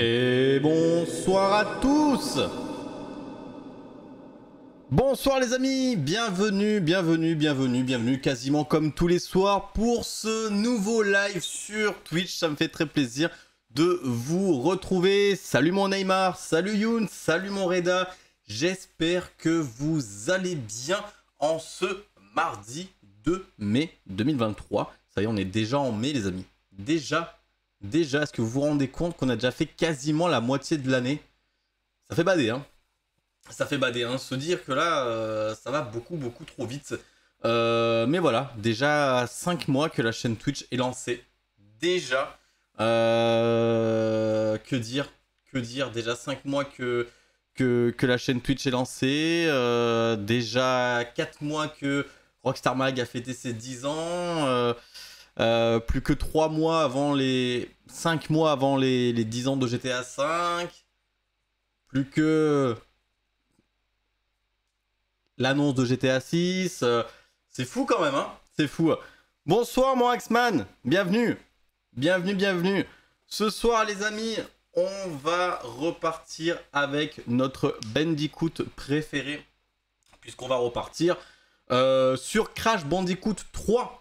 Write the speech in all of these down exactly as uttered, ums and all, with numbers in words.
Et bonsoir à tous. Bonsoir les amis, bienvenue, bienvenue, bienvenue, bienvenue, quasiment comme tous les soirs pour ce nouveau live sur Twitch. Ça me fait très plaisir de vous retrouver. Salut mon Neymar, salut Youn, salut mon Reda. J'espère que vous allez bien en ce mardi deux mai deux mille vingt-trois. Ça y est, on est déjà en mai les amis. Déjà, déjà, est-ce que vous vous rendez compte qu'on a déjà fait quasiment la moitié de l'année? Ça fait bader, hein. Ça fait bader, hein. Se dire que là, euh, ça va beaucoup, beaucoup trop vite. Euh, mais voilà, déjà cinq mois que la chaîne Twitch est lancée. Déjà. Euh, que dire Que dire Déjà cinq mois que, que, que la chaîne Twitch est lancée. Euh, déjà quatre mois que Rockstar Mag a fêté ses dix ans. Euh, euh, plus que trois mois avant les... cinq mois avant les, les dix ans de G T A cinq. Plus que... l'annonce de G T A six, euh, c'est fou quand même, hein. C'est fou. Bonsoir mon Axman, bienvenue, bienvenue, bienvenue. Ce soir les amis, on va repartir avec notre Bandicoot préféré, puisqu'on va repartir euh, sur Crash Bandicoot trois.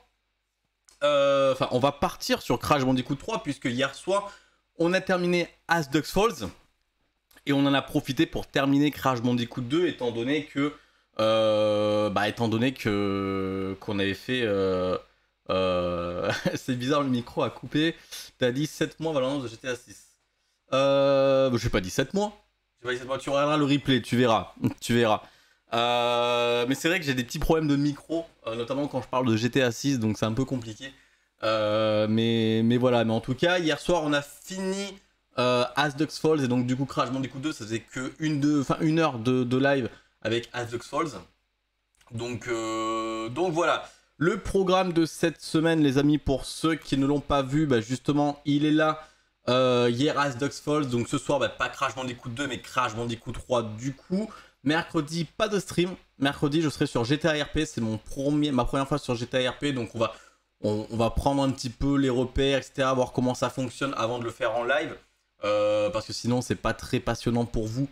Euh, enfin, on va partir sur Crash Bandicoot trois, puisque hier soir, on a terminé As Dusk Falls, et on en a profité pour terminer Crash Bandicoot deux, étant donné que Euh, bah étant donné que qu'on avait fait euh, euh, c'est bizarre, le micro a coupé. T'as dit sept mois avant l'annonce de G T A six. Euh, j'ai pas dit sept mois. J'ai pas dit sept mois. Tu regarderas le replay, tu verras. Tu verras. Euh, mais c'est vrai que j'ai des petits problèmes de micro, euh, notamment quand je parle de G T A six, donc c'est un peu compliqué. Euh, mais, mais voilà, mais en tout cas, hier soir on a fini euh, As Dusk Falls, et donc du coup Crash Bandicoot deux, ça faisait que une, deux, enfin, une heure de, de live avec As Dusk Falls. Donc, euh, donc voilà, le programme de cette semaine les amis, pour ceux qui ne l'ont pas vu, bah justement il est là. euh, Hier As Dusk Falls, donc ce soir bah, pas Crash Bandicoot deux mais Crash Bandicoot trois du coup. Mercredi pas de stream, mercredi je serai sur G T A R P, c'est mon premier, ma première fois sur G T A R P, donc on va, on, on va prendre un petit peu les repères, et cetera, voir comment ça fonctionne avant de le faire en live, euh, parce que sinon c'est pas très passionnant pour vous.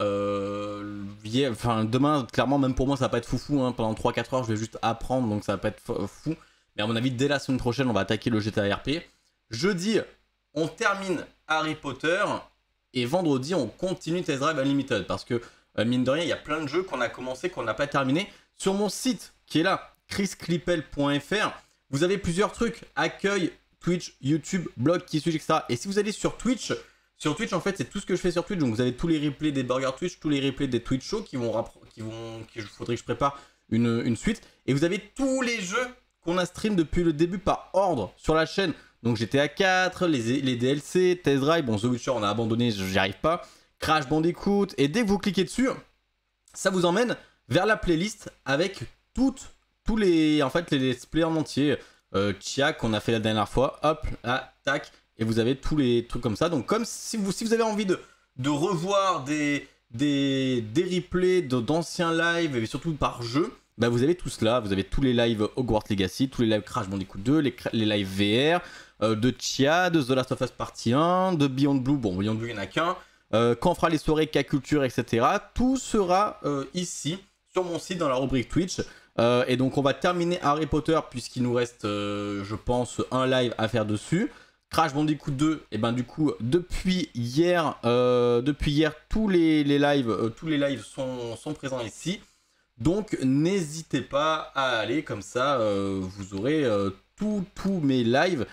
Euh, yeah, enfin, demain, clairement, même pour moi, ça va pas être foufou. Hein. Pendant trois quatre heures, je vais juste apprendre, donc ça va pas être fou. Mais à mon avis, dès la semaine prochaine, on va attaquer le G T A R P. Jeudi, on termine Harry Potter. Et vendredi, on continue Test Drive Unlimited. Parce que, euh, mine de rien, il y a plein de jeux qu'on a commencé, qu'on n'a pas terminé. Sur mon site, qui est là, chris clippel point f r, vous avez plusieurs trucs. Accueil, Twitch, YouTube, blog, qui suis, et cetera. Et si vous allez sur Twitch... Sur Twitch, en fait, c'est tout ce que je fais sur Twitch. Donc, vous avez tous les replays des burgers Twitch, tous les replays des Twitch shows qui vont, qui vont, qu'il faudrait que je prépare une, une suite. Et vous avez tous les jeux qu'on a stream depuis le début par ordre sur la chaîne. Donc, G T A quatre, les, les D L C, Test Drive. Bon, The Witcher, on a abandonné, j'y arrive pas. Crash Bandicoot. Et dès que vous cliquez dessus, ça vous emmène vers la playlist avec toutes, tous les, en fait, les let's play en entier. Euh, Chia, qu'on a fait la dernière fois. Hop, là, tac. Et vous avez tous les trucs comme ça. Donc comme si vous, si vous avez envie de, de revoir des, des, des replays d'anciens lives, et surtout par jeu, bah vous avez tout cela. Vous avez tous les lives Hogwarts Legacy, tous les lives Crash Bandicoot deux, les, les lives V R, euh, de Chia, de The Last of Us Partie un, de Beyond Blue. Bon, Beyond Blue, il n'y en a qu'un. Euh, quand on fera les soirées K-Culture, et cetera. Tout sera euh, ici, sur mon site, dans la rubrique Twitch. Euh, et donc on va terminer Harry Potter, puisqu'il nous reste, euh, je pense, un live à faire dessus. Crash Bandicoot deux, et ben du coup depuis hier, euh, depuis hier tous les, les lives, euh, tous les lives sont, sont présents ici. Donc n'hésitez pas à aller, comme ça euh, vous aurez euh, tous tous mes lives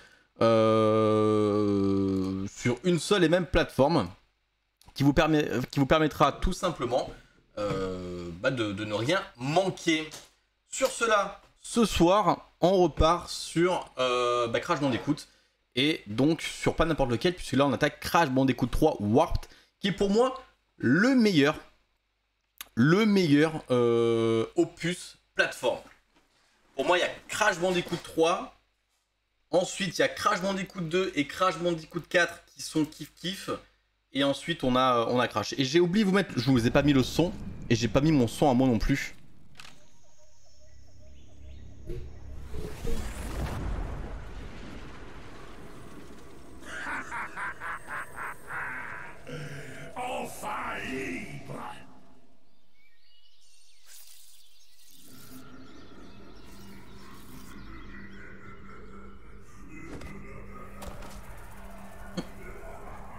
euh, sur une seule et même plateforme qui vous, permet, qui vous permettra tout simplement euh, bah de, de ne rien manquer. Sur cela, ce soir on repart sur euh, bah, Crash Bandicoot. Et donc sur pas n'importe lequel, puisque là on attaque Crash Bandicoot trois Warped, qui est pour moi le meilleur, le meilleur euh, opus plateforme. Pour moi il y a Crash Bandicoot trois, ensuite il y a Crash Bandicoot deux et Crash Bandicoot quatre qui sont kiff kiff, et ensuite on a, on a Crash. Et j'ai oublié de vous mettre, je vous ai pas mis le son, et j'ai pas mis mon son à moi non plus.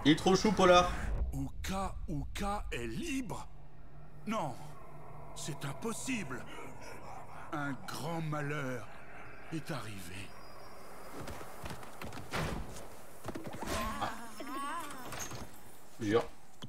Il est trop chou, Polar. Uka Uka est libre? Non, c'est impossible. Un grand malheur est arrivé. Ah. Je jure.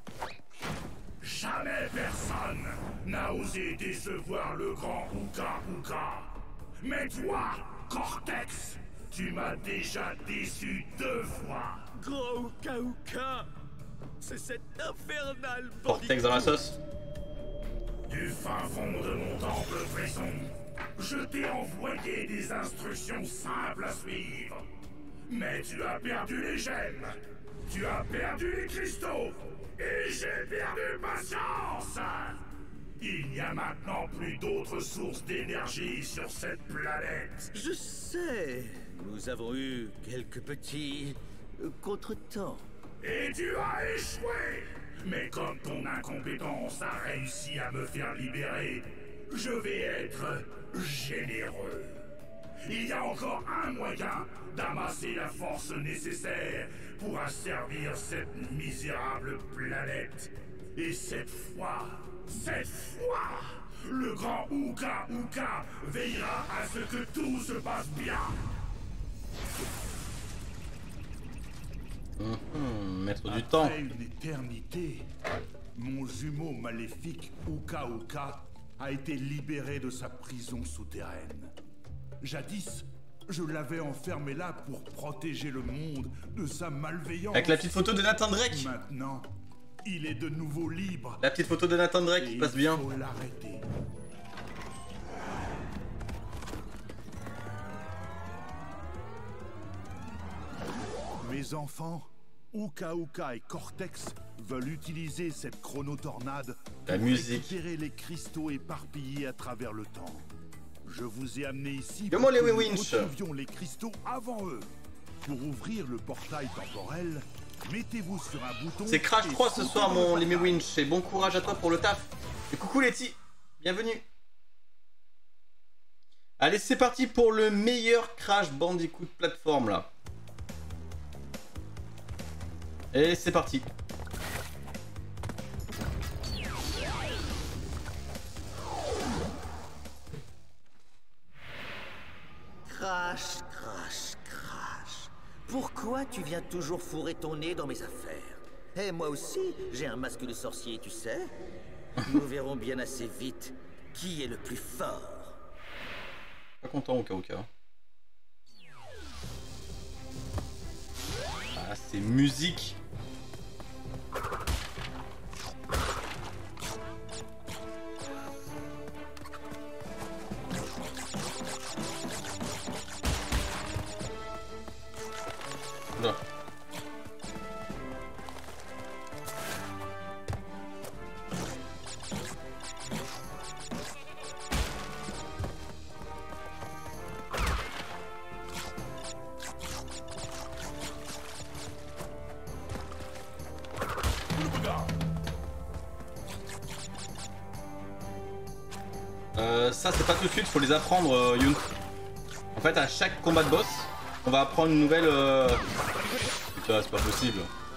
Jamais personne n'a osé décevoir le grand Uka Uka. Mais toi, Cortex, tu m'as déjà déçu deux fois. Gros Uka Uka, c'est cet infernal Cortex dans la sauce. Du fin fond de mon temple prison, je t'ai envoyé des instructions simples à suivre. Mais tu as perdu les gemmes, tu as perdu les cristaux, et j'ai perdu patience. Il n'y a maintenant plus d'autres sources d'énergie sur cette planète. Je sais, nous avons eu quelques petits euh, contretemps. Et tu as échoué. Mais comme ton incompétence a réussi à me faire libérer, je vais être généreux. Il y a encore un moyen d'amasser la force nécessaire pour asservir cette misérable planète. Et cette fois, cette fois, le grand Uka Uka veillera à ce que tout se passe bien. Mmh, mettre du temps. Après une éternité, mon jumeau maléfique Uka Uka a été libéré de sa prison souterraine. Jadis, je l'avais enfermé là pour protéger le monde de sa malveillance. Avec la petite photo de Nathan Drake. Maintenant, il est de nouveau libre. La petite photo de Nathan Drake qui passe bien. Il faut l'arrêter. Mes enfants, Uka Uka et Cortex veulent utiliser cette chronotornade La pour musique. récupérer les cristaux éparpillés à travers le temps. Je vous ai amené ici Yo, moi, pour les que nous Winch. retrouvions les cristaux avant eux. Pour ouvrir le portail temporel, mettez-vous sur un bouton. C'est Crash et trois ce soir, sautez dans mon le Lemmy portail. Winch. Et bon courage à toi pour le taf. Et coucou Letty, bienvenue. Allez, c'est parti pour le meilleur Crash Bandicoot plateforme là. Et c'est parti. Crash, crash, crash. Pourquoi tu viens toujours fourrer ton nez dans mes affaires? Et moi aussi, j'ai un masque de sorcier, tu sais. Nous verrons bien assez vite qui est le plus fort. Pas content au cas au cas. Ah, c'est musique. Voilà. Euh, ça c'est pas tout de suite, faut les apprendre euh, Youn. En fait à chaque combat de boss, on va apprendre une nouvelle... Euh... Putain c'est pas possible.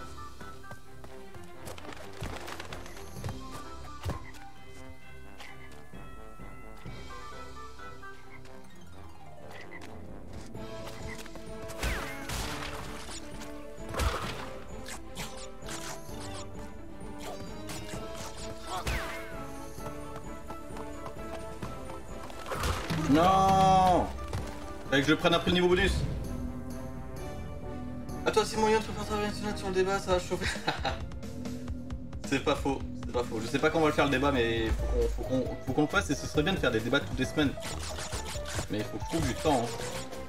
Non. Fallait que je le prenne après le niveau bonus. Ah toi Simon Yon, tu peux faire travailler sur le débat, ça va chauffer. C'est pas faux, c'est pas faux. Je sais pas quand on va le faire le débat, mais faut qu'on faut qu'on qu'on le fasse et ce serait bien de faire des débats toutes les semaines. Mais il faut que je trouve du temps. Hein.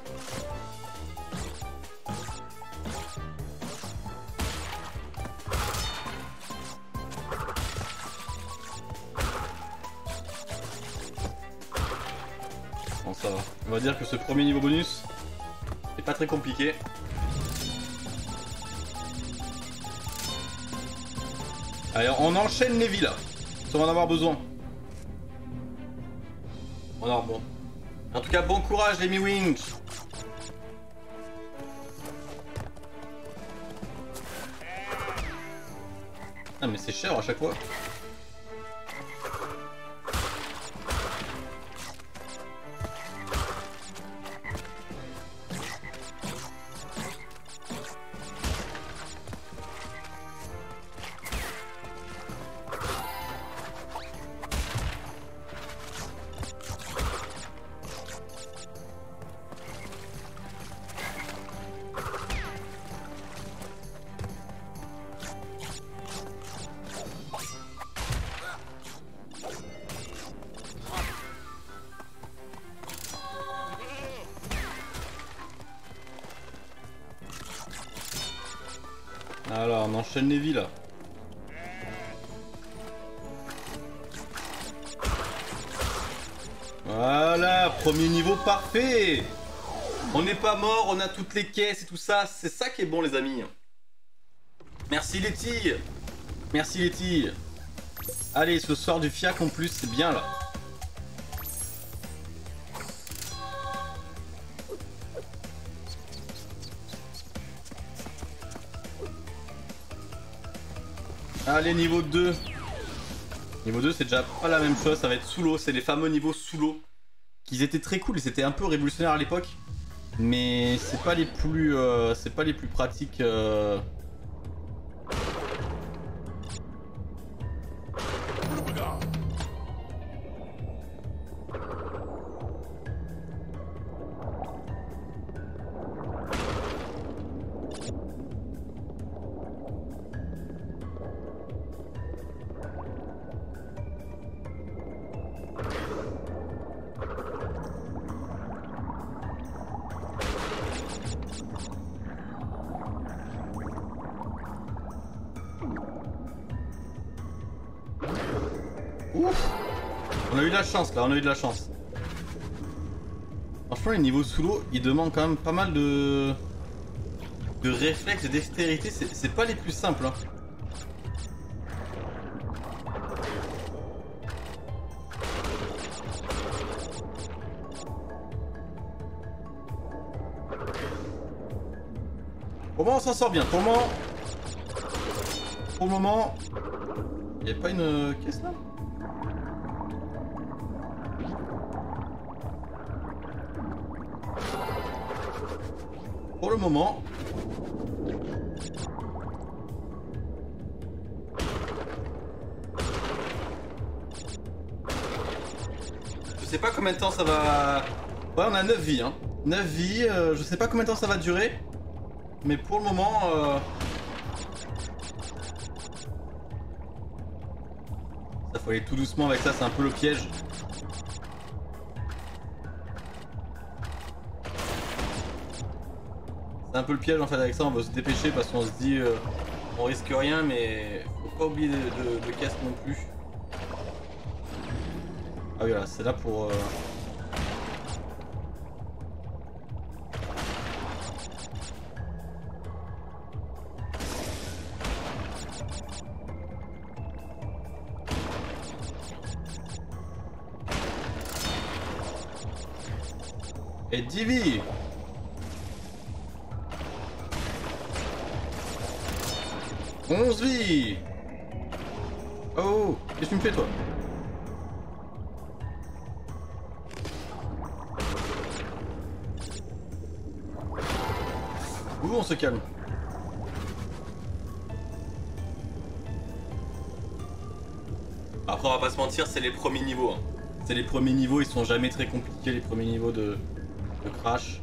Bon ça va. On va dire que ce premier niveau bonus est pas très compliqué. Allez, on enchaîne les vies là. On va en avoir besoin. Alors bon. En tout cas, bon courage les Mi-Wings. Ah mais c'est cher à chaque fois. Alors on enchaîne les vies là. Voilà, premier niveau parfait. On n'est pas mort, on a toutes les caisses et tout ça. C'est ça qui est bon les amis. Merci Letty. Merci Letty. Allez, ce soir du fiac en plus, c'est bien là. Allez, niveau deux. Niveau deux, c'est déjà pas la même chose, ça va être sous l'eau. C'est les fameux niveaux sous l'eau. Qui étaient très cool et c'était un peu révolutionnaire à l'époque. Mais c'est pas les plus... Euh, c'est pas les plus pratiques... Euh... Ouf. On a eu de la chance là, on a eu de la chance. Franchement les niveaux sous l'eau, ils demandent quand même pas mal de... de réflexes, de dextérité, c'est pas les plus simples hein. Pour le moment on s'en sort bien, pour le moment... Pour le moment... Y'a pas une caisse là? Pour le moment. Je sais pas combien de temps ça va... Ouais, on a neuf vies hein. neuf vies, euh, je sais pas combien de temps ça va durer. Mais pour le moment... Euh... Ça faut aller tout doucement avec ça, c'est un peu le piège. C'est un peu le piège en fait avec ça, on va se dépêcher parce qu'on se dit euh, on risque rien mais faut pas oublier de, de, de casse non plus. Ah oui là, c'est là pour... Euh... Et Divi. onze vies. Oh, qu'est-ce que tu me fais toi? Ouh, on se calme. Après on va pas se mentir, c'est les premiers niveaux hein. C'est les premiers niveaux, ils sont jamais très compliqués les premiers niveaux de, de Crash.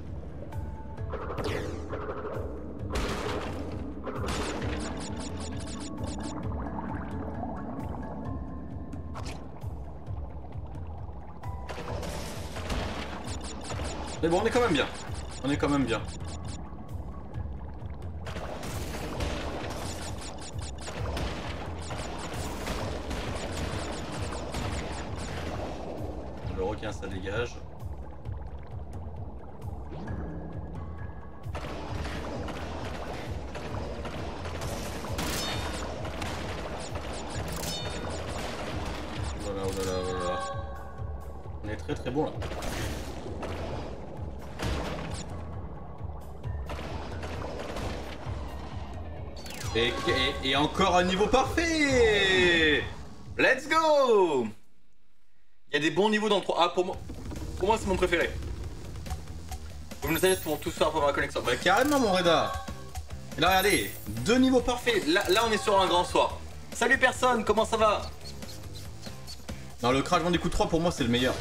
Mais bon, on est quand même bien. On est quand même bien. Le requin, ça dégage. Voilà, voilà, voilà. On est très très bon là. Et, et, et encore un niveau parfait. Let's go. Il y a des bons niveaux dans le trois. Ah, pour moi, pour moi c'est mon préféré. Vous me le savez pour tous faire pour ma collection. Bah carrément mon Reda. Et là regardez, deux niveaux parfaits. Là, là on est sur un grand soir. Salut personne, comment ça va? Non, le Crash Bandicoot trois pour moi c'est le meilleur.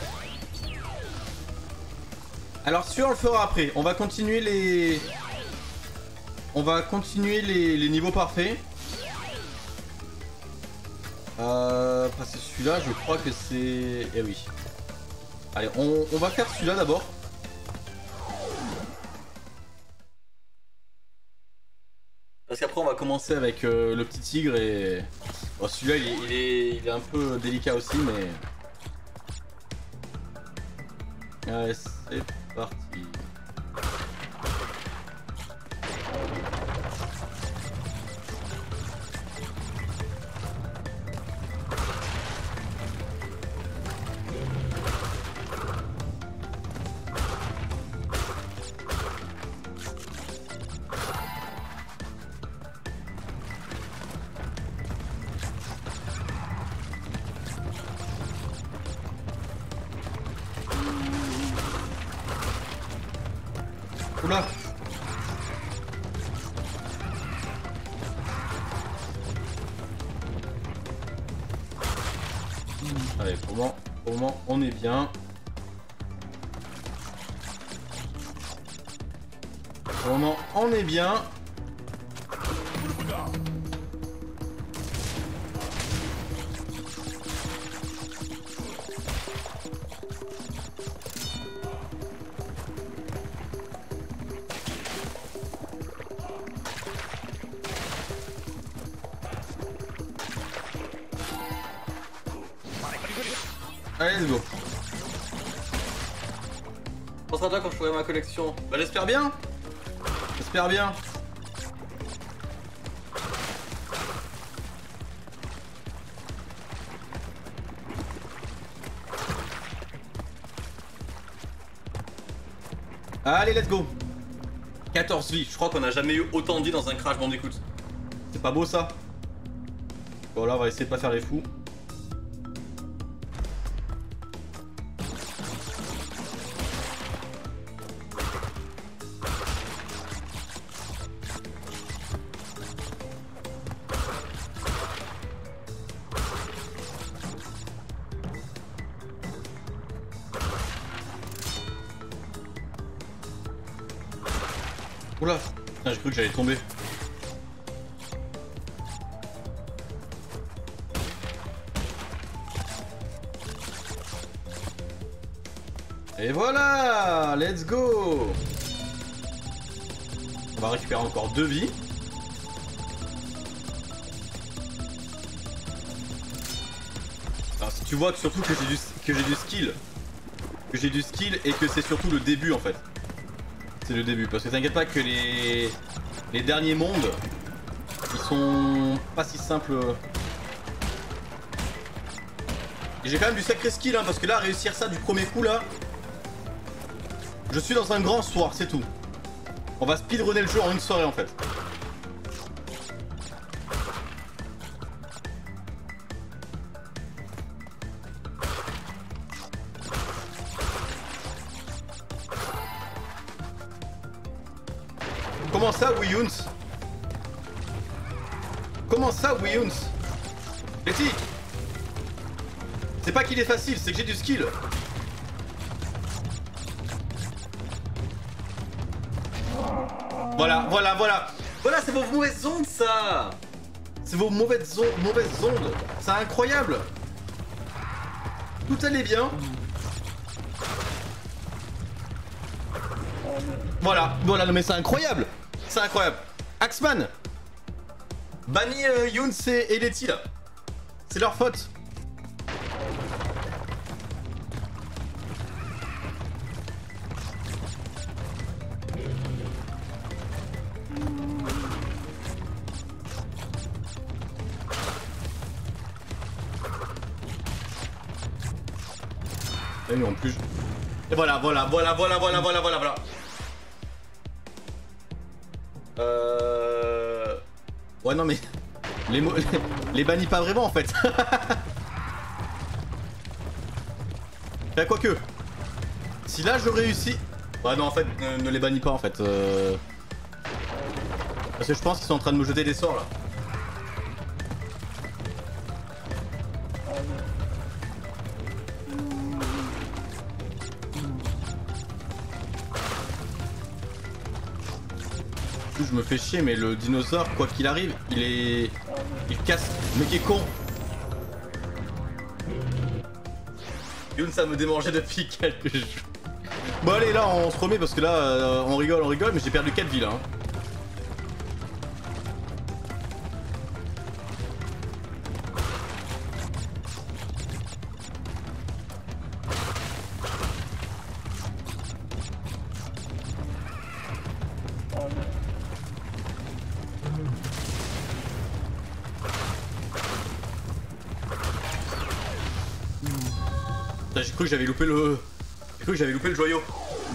Alors celui-là on le fera après. On va continuer les... On va continuer les, les niveaux parfaits. Euh, parce que celui-là, je crois que c'est... Eh oui. Allez, on, on va faire celui-là d'abord. Parce qu'après, on va commencer avec euh, le petit tigre et... Bon, celui-là, il, il, est, il est un peu délicat aussi, mais... Allez, c'est parti. Oula. Allez, pour le moment, pour le moment, on est bien. Pour le moment, on est bien. Allez, let's go. Pense à toi quand je ferai ma collection. Bah j'espère bien. J'espère bien. Allez, let's go. quatorze vies. Je crois qu'on n'a jamais eu autant de vies dans un Crash Bandicoot. C'est pas beau ça? Bon là, on va essayer de pas faire les fous. Oula, j'ai cru que j'allais tomber. Et voilà, let's go. On va récupérer encore deux vies. Alors si tu vois que surtout que j'ai du, que j'ai du skill, que j'ai du skill et que c'est surtout le début en fait. C'est le début, parce que t'inquiète pas que les, les derniers mondes, ils sont pas si simples. Et j'ai quand même du sacré skill, hein, parce que là, réussir ça du premier coup, là, je suis dans un grand soir, c'est tout. On va speedrunner le jeu en une soirée, en fait. Comment ça, Wiyuns? Comment ça, Wiyuns? Letty, c'est pas qu'il est facile, c'est que j'ai du skill. Voilà, voilà, voilà. Voilà, c'est vos mauvaises ondes, ça. C'est vos mauvaises ondes, mauvaises ondes. C'est incroyable. Tout allait bien. Voilà, voilà, mais c'est incroyable. C'est incroyable. Axman, bannis euh, Younes et, et Letty là. C'est leur faute. Et en plus. Et voilà, voilà, voilà, voilà, voilà, voilà, voilà, voilà. Euh... Ouais non mais... Les, mots... les bannis pas vraiment en fait. Bah quoique. Si là je réussis... Ouais non en fait ne, ne les bannis pas en fait. Euh... Parce que je pense qu'ils sont en train de me jeter des sorts là. Je me fais chier mais le dinosaure quoi qu'il arrive il est... Il casse... Mais qui est con. Youn ça me démangeait depuis quelques jours. Bon allez là on se remet parce que là euh, on rigole on rigole mais j'ai perdu quatre vies là hein. J'ai cru que j'avais loupé le... J'ai cru que j'avais loupé le joyau.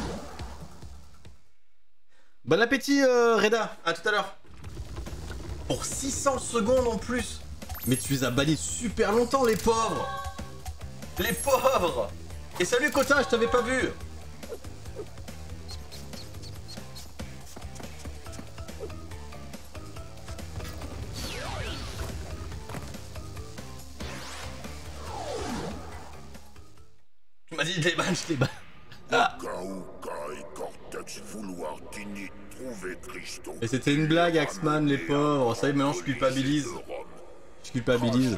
Bon appétit euh, Reda, à tout à l'heure. Pour six cents secondes en plus. Mais tu les as bannis super longtemps les pauvres. Les pauvres. Et salut Cotin, je t'avais pas vu. Tu m'as dit je les banne, je les banne. Ah. Et c'était une blague Axman les pauvres, ça y est maintenant je culpabilise. Je culpabilise.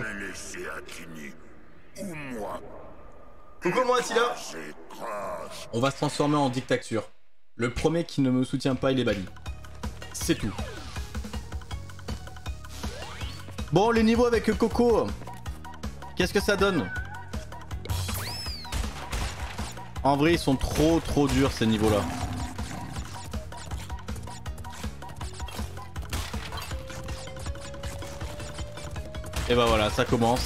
Coucou moi Attila. On va se transformer en dictature. Le premier qui ne me soutient pas il est banni. C'est tout. Bon les niveaux avec Coco. Qu'est-ce que ça donne? En vrai ils sont trop trop durs ces niveaux là. Et bah voilà ça commence.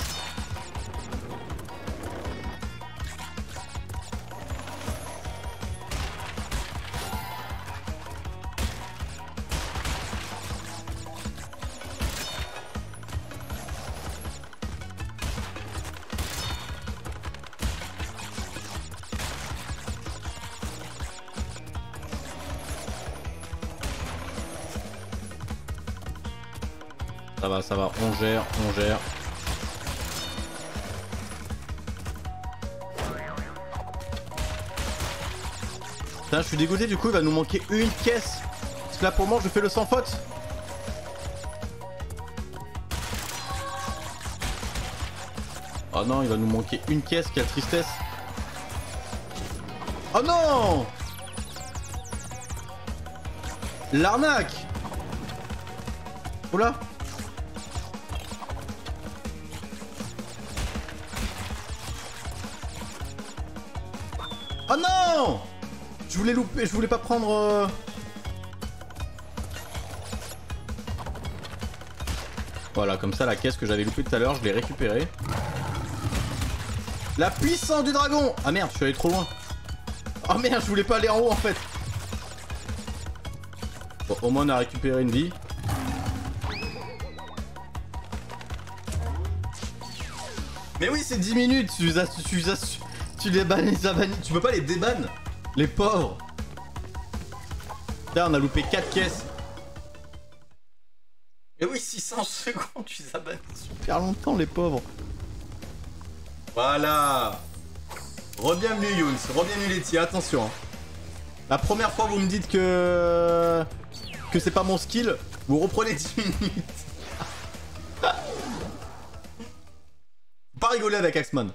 Ça va, ça va, on gère, on gère. Putain, je suis dégoûté, du coup, il va nous manquer une caisse. Parce que là, pour moi, je fais le sans faute. Oh non, il va nous manquer une caisse, quelle tristesse. Oh non! L'arnaque! Oula! Oh non! Je voulais louper, je voulais pas prendre... Euh... Voilà, comme ça la caisse que j'avais loupée tout à l'heure, je l'ai récupérée. La puissance du dragon! Ah merde, je suis allé trop loin. Oh merde, je voulais pas aller en haut en fait. Bon, au moins on a récupéré une vie. Mais oui, c'est dix minutes, tu les as... Tu les as... Tu les bannis, les as bannis. Tu peux pas les débannes. Les pauvres. Là, on a loupé quatre caisses. Et oui, six cents secondes, tu les as bannis super longtemps, les pauvres. Voilà. Re-bienvenue, Younes. Re-bienvenue, Letty. Attention. Hein. La première fois, vous me dites que... Que c'est pas mon skill. Vous reprenez dix minutes. Faut pas rigoler avec Axman.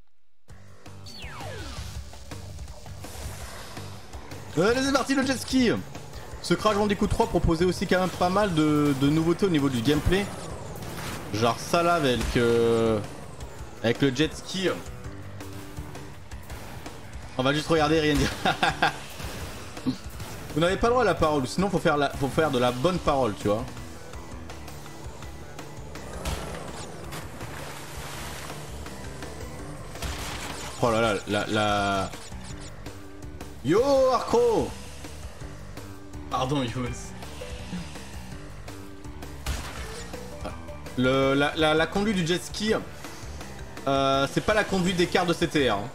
Allez c'est parti le jet ski. Ce Crash Bandicoot trois proposait aussi quand même pas mal de, de nouveautés au niveau du gameplay. Genre ça là avec, euh, avec le jet ski. On va juste regarder et rien dire. Vous n'avez pas le droit à la parole, sinon faut faire, la, faut faire de la bonne parole tu vois. Oh là là, la... la... Yo Arcro. Pardon Younes. Le, la, la, la conduite du jet ski, euh, c'est pas la conduite des cars de C T R. Hein.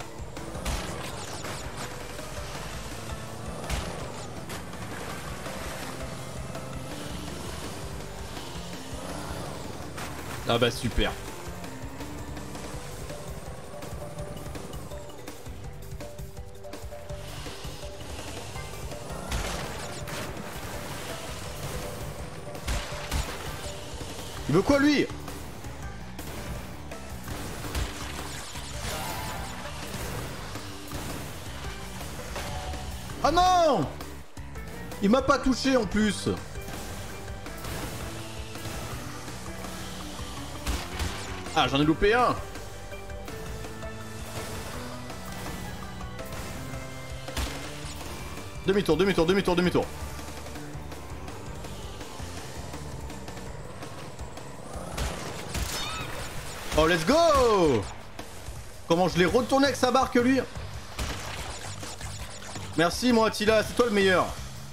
Ah bah super. Il veut quoi lui? Ah non! Il m'a pas touché en plus. Ah, j'en ai loupé un. Demi-tour, demi-tour, demi-tour, demi-tour. Oh, let's go! Comment je l'ai retourné avec sa barque, lui? Merci, mon Attila, c'est toi le meilleur.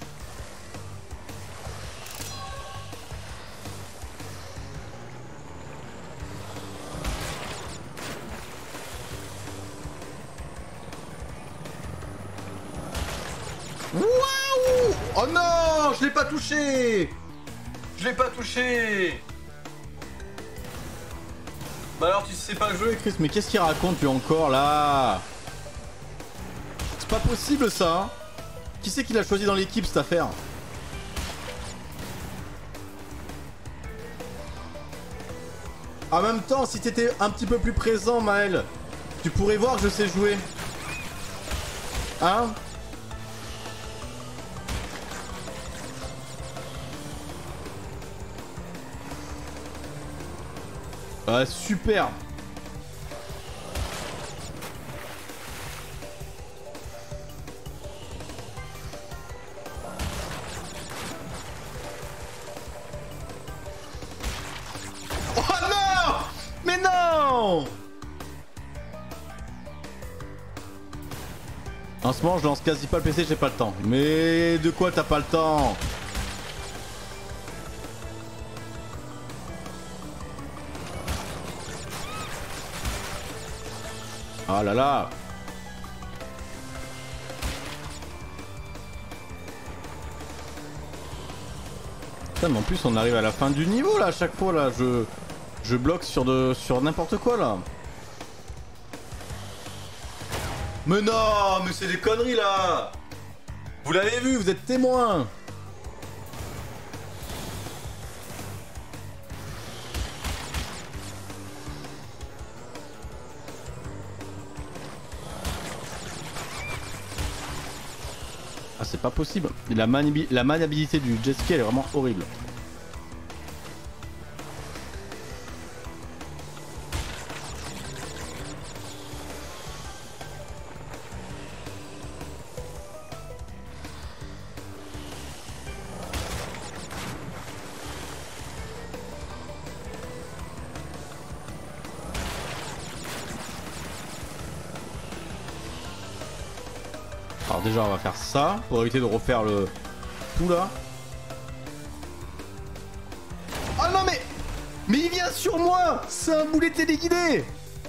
Waouh! Oh non! Je l'ai pas touché! Je l'ai pas touché! Bah alors tu sais pas jouer, Chris, mais qu'est-ce qu'il raconte lui encore là? C'est pas possible ça, hein. Qui c'est qui l'a choisi dans l'équipe cette affaire? En même temps, si t'étais un petit peu plus présent, Maël, tu pourrais voir que je sais jouer. Hein? Ah, super. Oh non! Mais non! En ce moment, je lance quasi pas le P C, j'ai pas le temps. Mais de quoi t'as pas le temps? Ah là là. Putain, mais en plus on arrive à la fin du niveau là à chaque fois là. Je, je bloque sur, de, sur n'importe quoi là. Mais non, mais c'est des conneries là. Vous l'avez vu, vous êtes témoin. Ah, c'est pas possible. La, mani la maniabilité du jet ski elle est vraiment horrible. Alors déjà on va faire ça pour éviter de refaire le tout là. Oh non mais mais il vient sur moi. C'est un boulet téléguidé.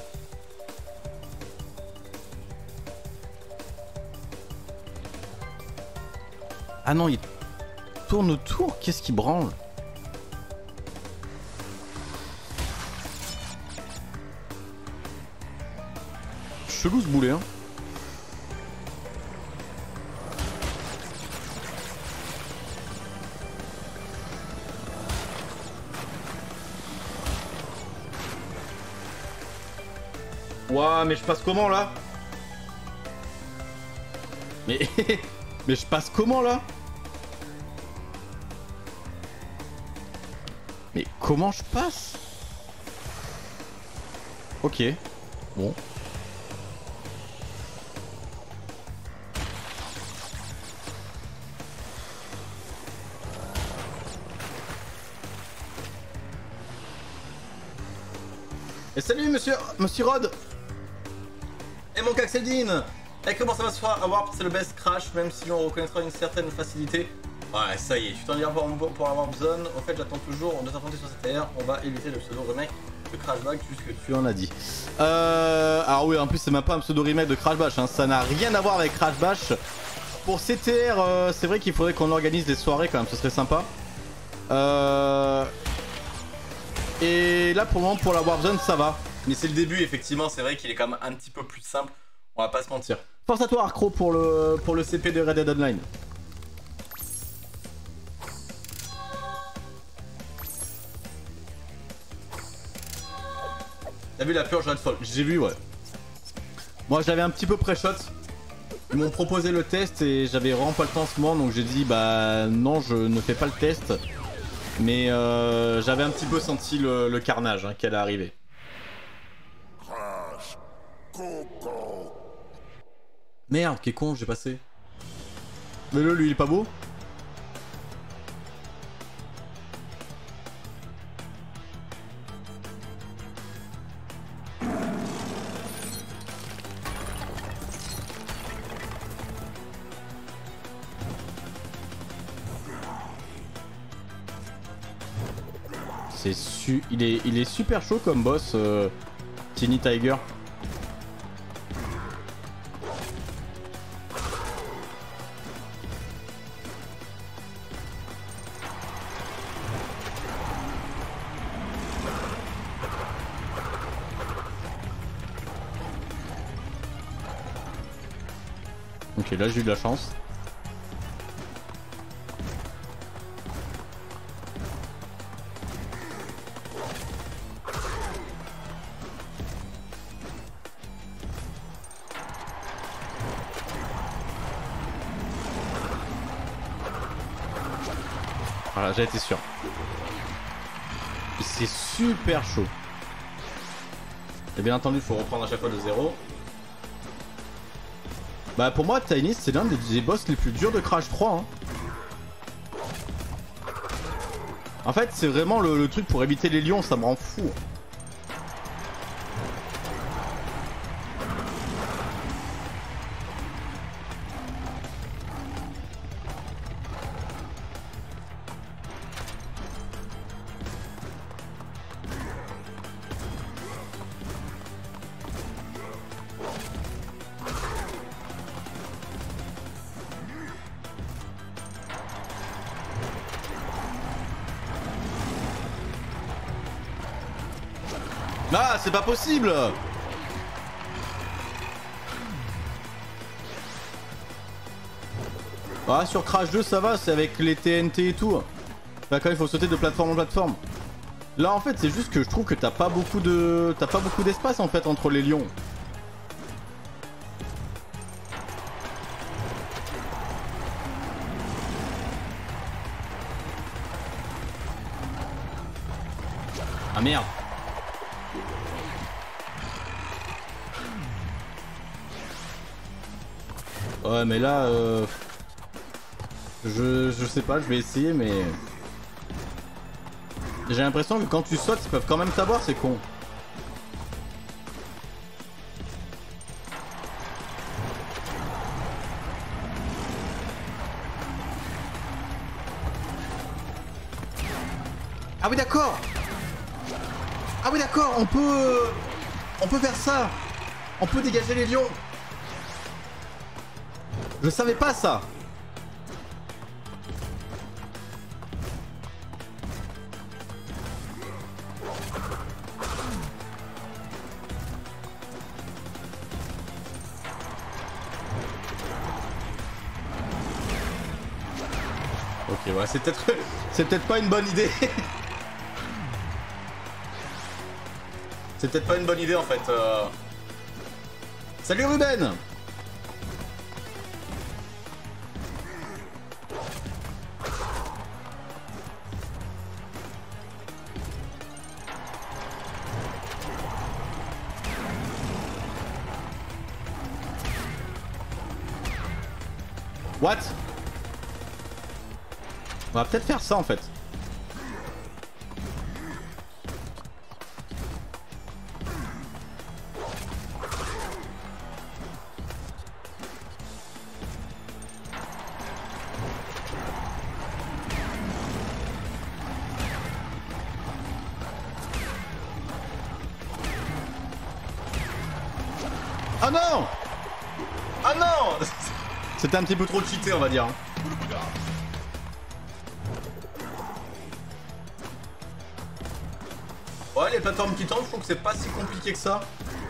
Ah non, il tourne autour. Qu'est-ce qui branle? Chelou ce boulet hein. Ouah, mais je passe comment là? Mais... mais je passe comment là? Mais comment je passe? Ok. Bon. Et salut monsieur, monsieur Rod. Et mon Caxeldine. Et comment ça va ce soir? À voir, c'est le best crash, même si on reconnaîtra une certaine facilité. Ouais, ça y est, tu t'en viens pour, pour avoir besoin. En fait, j'attends toujours de t'affronter sur cette terre. On va éviter le pseudo remake de Crash Bash puisque tu en as dit. Euh, alors oui, en plus c'est même pas un pseudo remake de Crash Bash, hein. Ça n'a rien à voir avec Crash Bash. Pour C T R, euh, c'est vrai qu'il faudrait qu'on organise des soirées quand même, ce serait sympa. Euh... Et là pour le moment pour la Warzone ça va. Mais c'est le début effectivement, c'est vrai qu'il est quand même un petit peu plus simple. On va pas se mentir. Force à toi Arcro pour le, pour le C P de Red Dead Online. T'as vu la purge Redfall? J'ai vu, ouais. Moi j'avais un petit peu pré-shot. Ils m'ont proposé le test et j'avais vraiment pas le temps en ce moment, donc j'ai dit bah non, je ne fais pas le test. Mais euh, j'avais un petit peu senti le, le carnage hein, qu'elle est arrivée. Merde, qu'est con, j'ai passé. Mais là, lui, il est pas beau? C'est su... Il est, il est super chaud comme boss, euh, Tiny Tiger. Ok, là j'ai eu de la chance. Voilà, j'ai été sûr. C'est super chaud. Et bien entendu, il faut reprendre à chaque fois de zéro. Bah pour moi, Tiny, c'est l'un des, des boss les plus durs de Crash trois. Hein. En fait, c'est vraiment le, le truc pour éviter les lions, ça me rend fou. Ah, c'est pas possible! Ah, sur Crash deux, ça va, c'est avec les T N T et tout. Là, quand même, il faut sauter de plateforme en plateforme. Là, en fait, c'est juste que je trouve que t'as pas beaucoup de... T'as pas beaucoup d'espace, en fait, entre les lions. Ah, merde! Ouais mais là euh... je, je sais pas, je vais essayer mais... J'ai l'impression que quand tu sautes ils peuvent quand même t'avoir, c'est con. Ah oui d'accord. Ah oui d'accord, on peut... On peut faire ça. On peut dégager les lions. Je savais pas ça. Ok ouais, c'est peut-être c'est peut-être pas une bonne idée. C'est peut-être pas une bonne idée en fait. Euh... Salut Ruben. What? On va peut-être faire ça en fait. Ah non! Ah non! C'était un petit peu trop cheaté, on va dire. Ouais, les plateformes qui tombent, je trouve que c'est pas si compliqué que ça.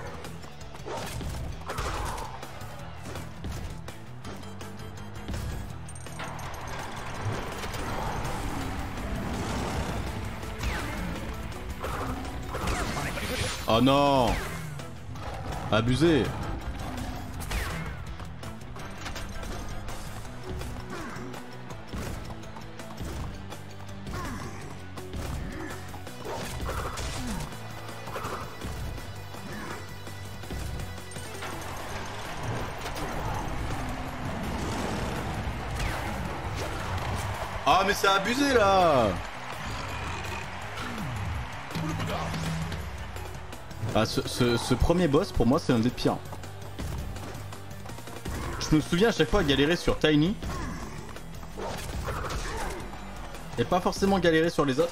Oh non! Abusé! Ah mais c'est abusé là! Ah, ce, ce, ce premier boss pour moi c'est un des pires. Je me souviens à chaque fois galérer sur Tiny. Et pas forcément galérer sur les autres.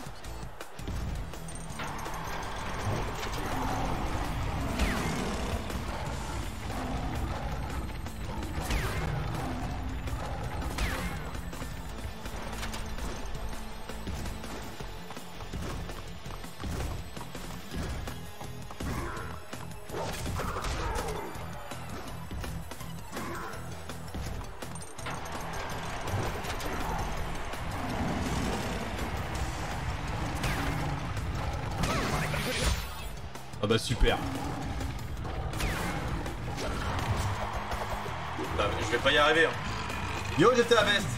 Ah bah super. Bah, je vais pas y arriver. Hein. Yo, j'étais la veste.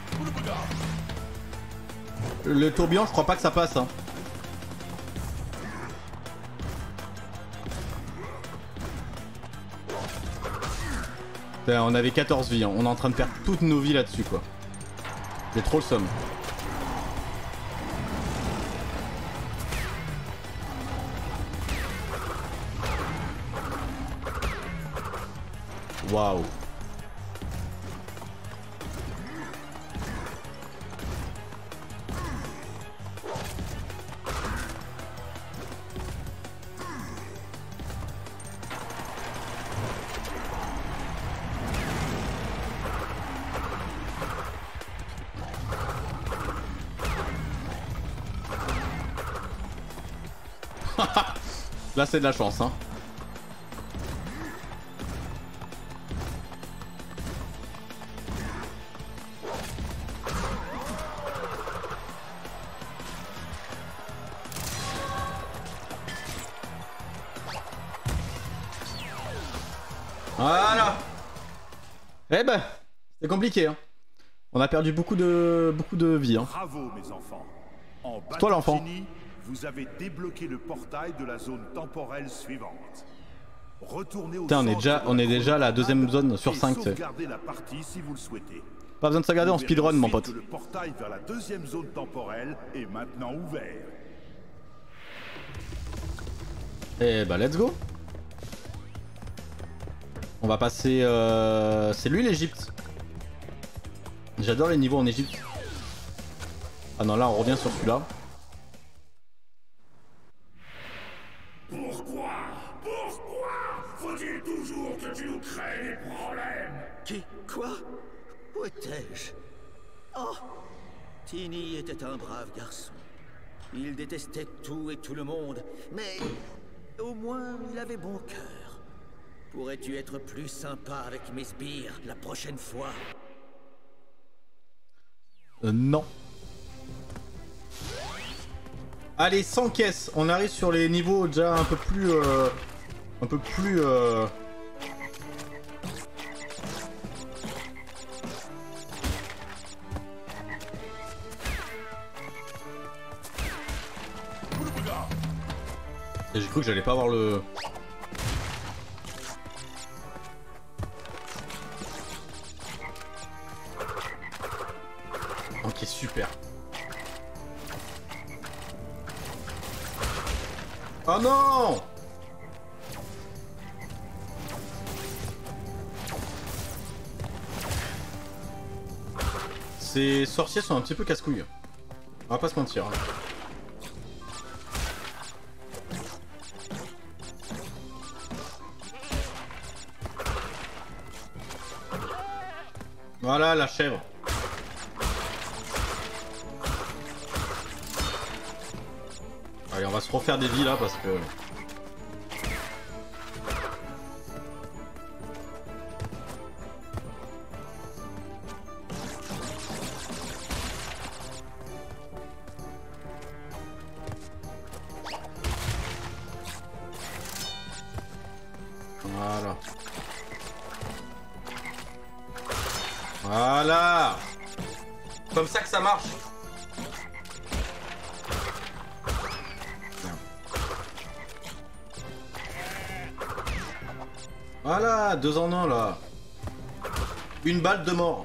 Le tourbillon, je crois pas que ça passe. Hein. Putain, on avait quatorze vies. Hein. On est en train de perdre toutes nos vies là-dessus quoi. J'ai trop le somme. Waouh. Là c'est de la chance hein. Voilà. Eh ben, c'est compliqué hein. On a perdu beaucoup de beaucoup de vie hein. Bravo mes enfants. En C'est toi l'enfant. Vous avez débloqué le portail de la zone temporelle suivante. Retournez au Putain, on est déjà on est déjà à la deuxième zone sur cinq, tu sais. sauvegardez la partie si vous le souhaitez. Pas besoin de sauvegarder en speedrun mon pote. Le portail vers la deuxième zone temporelle est maintenant ouvert. Eh bah let's go. On va passer euh... c'est lui l'Égypte. J'adore les niveaux en Égypte. Ah non là on revient sur celui-là. Pourquoi Pourquoi faut-il toujours que tu nous crées des problèmes? Qui? Quoi? Où étais-je? Oh! Tiny était un brave garçon. Il détestait tout et tout le monde, mais au moins il avait bon cœur. Pourrais-tu être plus sympa avec mes sbires la prochaine fois? Euh, non. Allez, cent caisses. On arrive sur les niveaux déjà un peu plus... Euh, un peu plus... Euh... J'ai cru que j'allais pas avoir le... Ok, super. Oh non! Ces sorciers sont un petit peu casse-couilles. On va pas se mentir. Hein. Voilà la chèvre. Allez, on va se refaire des vies là parce que... Voilà. Voilà. Comme ça que ça marche. Voilà, deux en un là. Une balle de mort.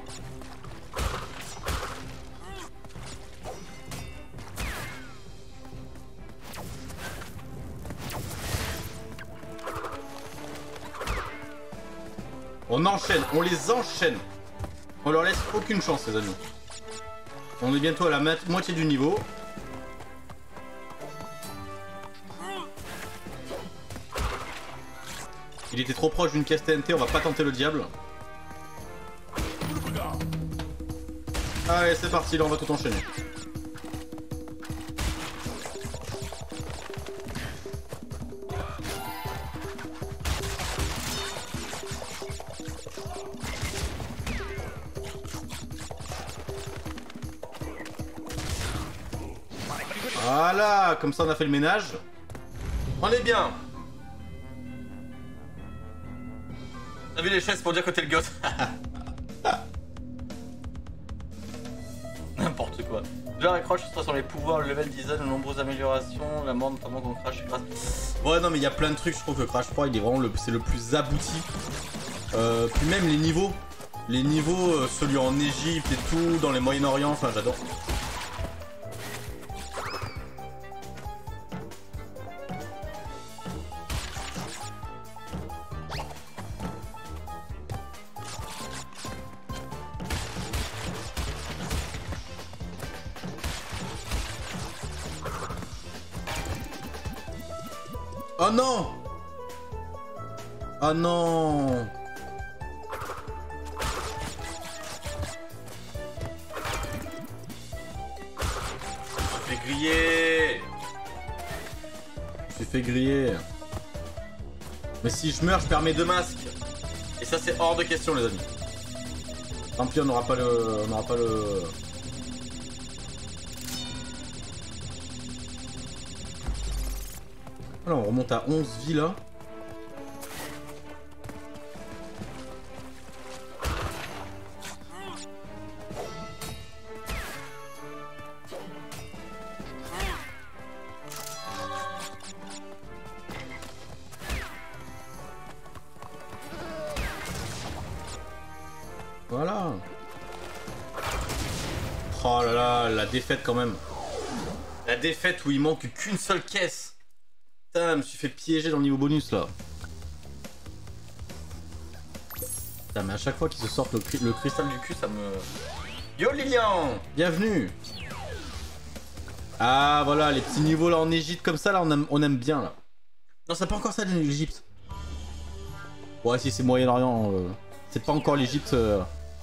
On enchaîne, on les enchaîne. On leur laisse aucune chance, les amis. On est bientôt à la moitié du niveau. Il était trop proche d'une caisse T N T, on va pas tenter le diable. Allez, c'est parti, là on va tout enchaîner. Voilà, comme ça on a fait le ménage. On est bien. T'as vu les chaises pour dire que t'es le gosse. N'importe quoi. Genre accroche soit sur les pouvoirs, le level design, de nombreuses améliorations, la mort notamment qu'on crash et grâce. Ouais non mais il y a plein de trucs, je trouve que Crash trois il est vraiment le, c'est le plus abouti. Euh, puis même les niveaux. Les niveaux, euh, celui en Égypte et tout, dans les Moyen-Orient, enfin j'adore. Oh non! Oh non! Je suis fait griller! Je suis fait griller. Mais si je meurs, je perds mes deux masques. Et ça, c'est hors de question, les amis. Tant pis, on n'aura pas le... On n'aura pas le... Voilà, on remonte à onze vies là. Voilà. Oh là là, la défaite quand même. La défaite où il manque qu'une seule caisse. Putain, je me suis fait piéger dans le niveau bonus là. Putain, mais à chaque fois qu'ils se sortent le, cri le cristal du cul, ça me... Yo Lilian, bienvenue. Ah voilà, les petits niveaux là en Égypte comme ça, là on aime, on aime bien là. Non, c'est pas encore ça l'Égypte. Ouais, si c'est Moyen-Orient, euh, c'est pas encore l'Égypte. Euh...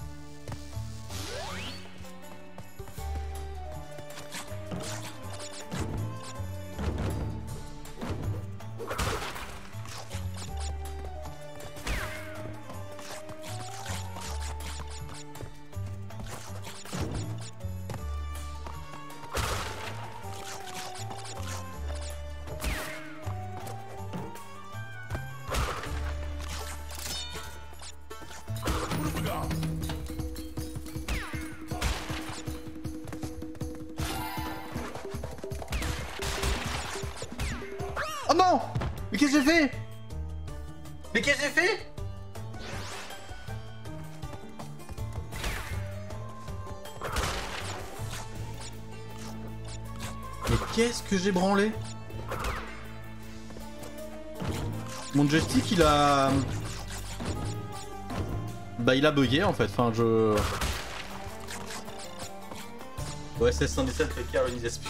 Oh non! Mais qu'est-ce que j'ai fait? Mais qu'est-ce que j'ai fait? Mais qu'est-ce que j'ai branlé? Mon joystick il a... Bah il a bugué en fait, enfin je... O S S cent dix-sept requiert le Nidespu.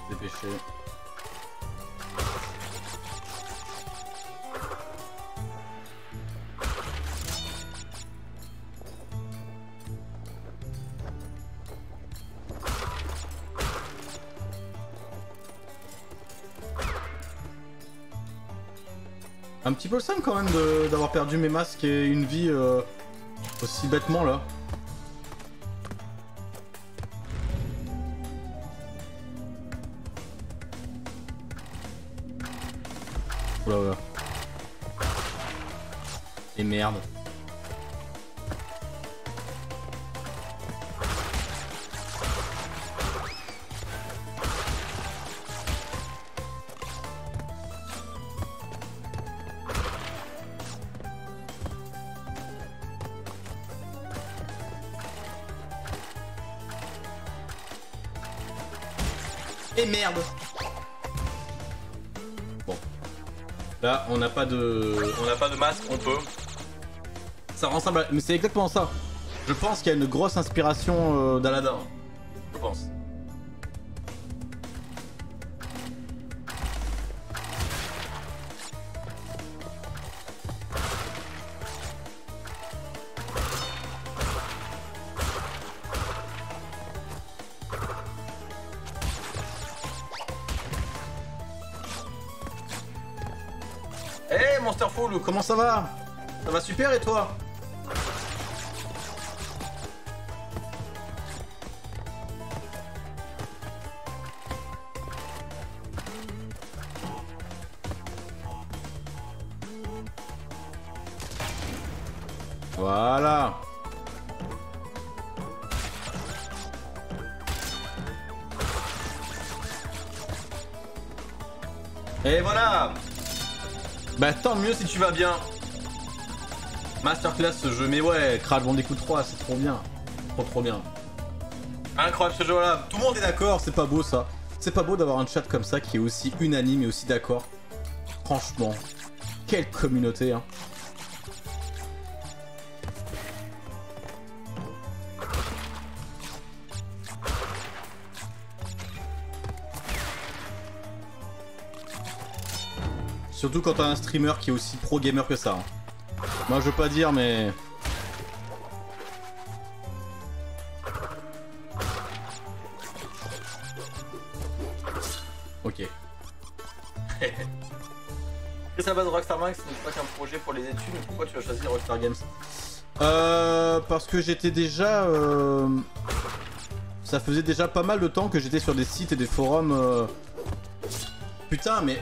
Dépêcher. Un petit peu le seum quand même d'avoir perdu mes masques et une vie euh, aussi bêtement là. Oula oula. Et merde. Et merde. Bon. Là, on n'a pas de... On n'a pas de masque, on peut. Ça ressemble à... Mais c'est exactement ça. Je pense qu'il y a une grosse inspiration euh, d'Aladin. Je pense. Hey Monsterful, comment ça va? Ça va super et toi? Voilà. Et voilà. Bah tant mieux si tu vas bien. Masterclass ce jeu, mais ouais, Crash Bandicoot trois, c'est trop bien. Trop trop bien. Incroyable ce jeu là, tout le monde est d'accord, c'est pas beau ça. C'est pas beau d'avoir un chat comme ça qui est aussi unanime et aussi d'accord. Franchement, quelle communauté hein. Surtout quand t'as un streamer qui est aussi pro gamer que ça. Hein. Moi je veux pas dire mais... Ok. Chris à base de Rockstar Max, ce n'est pas qu'un projet pour les études, mais pourquoi tu as choisi Rockstar Games? Euh... Parce que j'étais déjà... Euh... Ça faisait déjà pas mal de temps que j'étais sur des sites et des forums... Euh... Putain mais...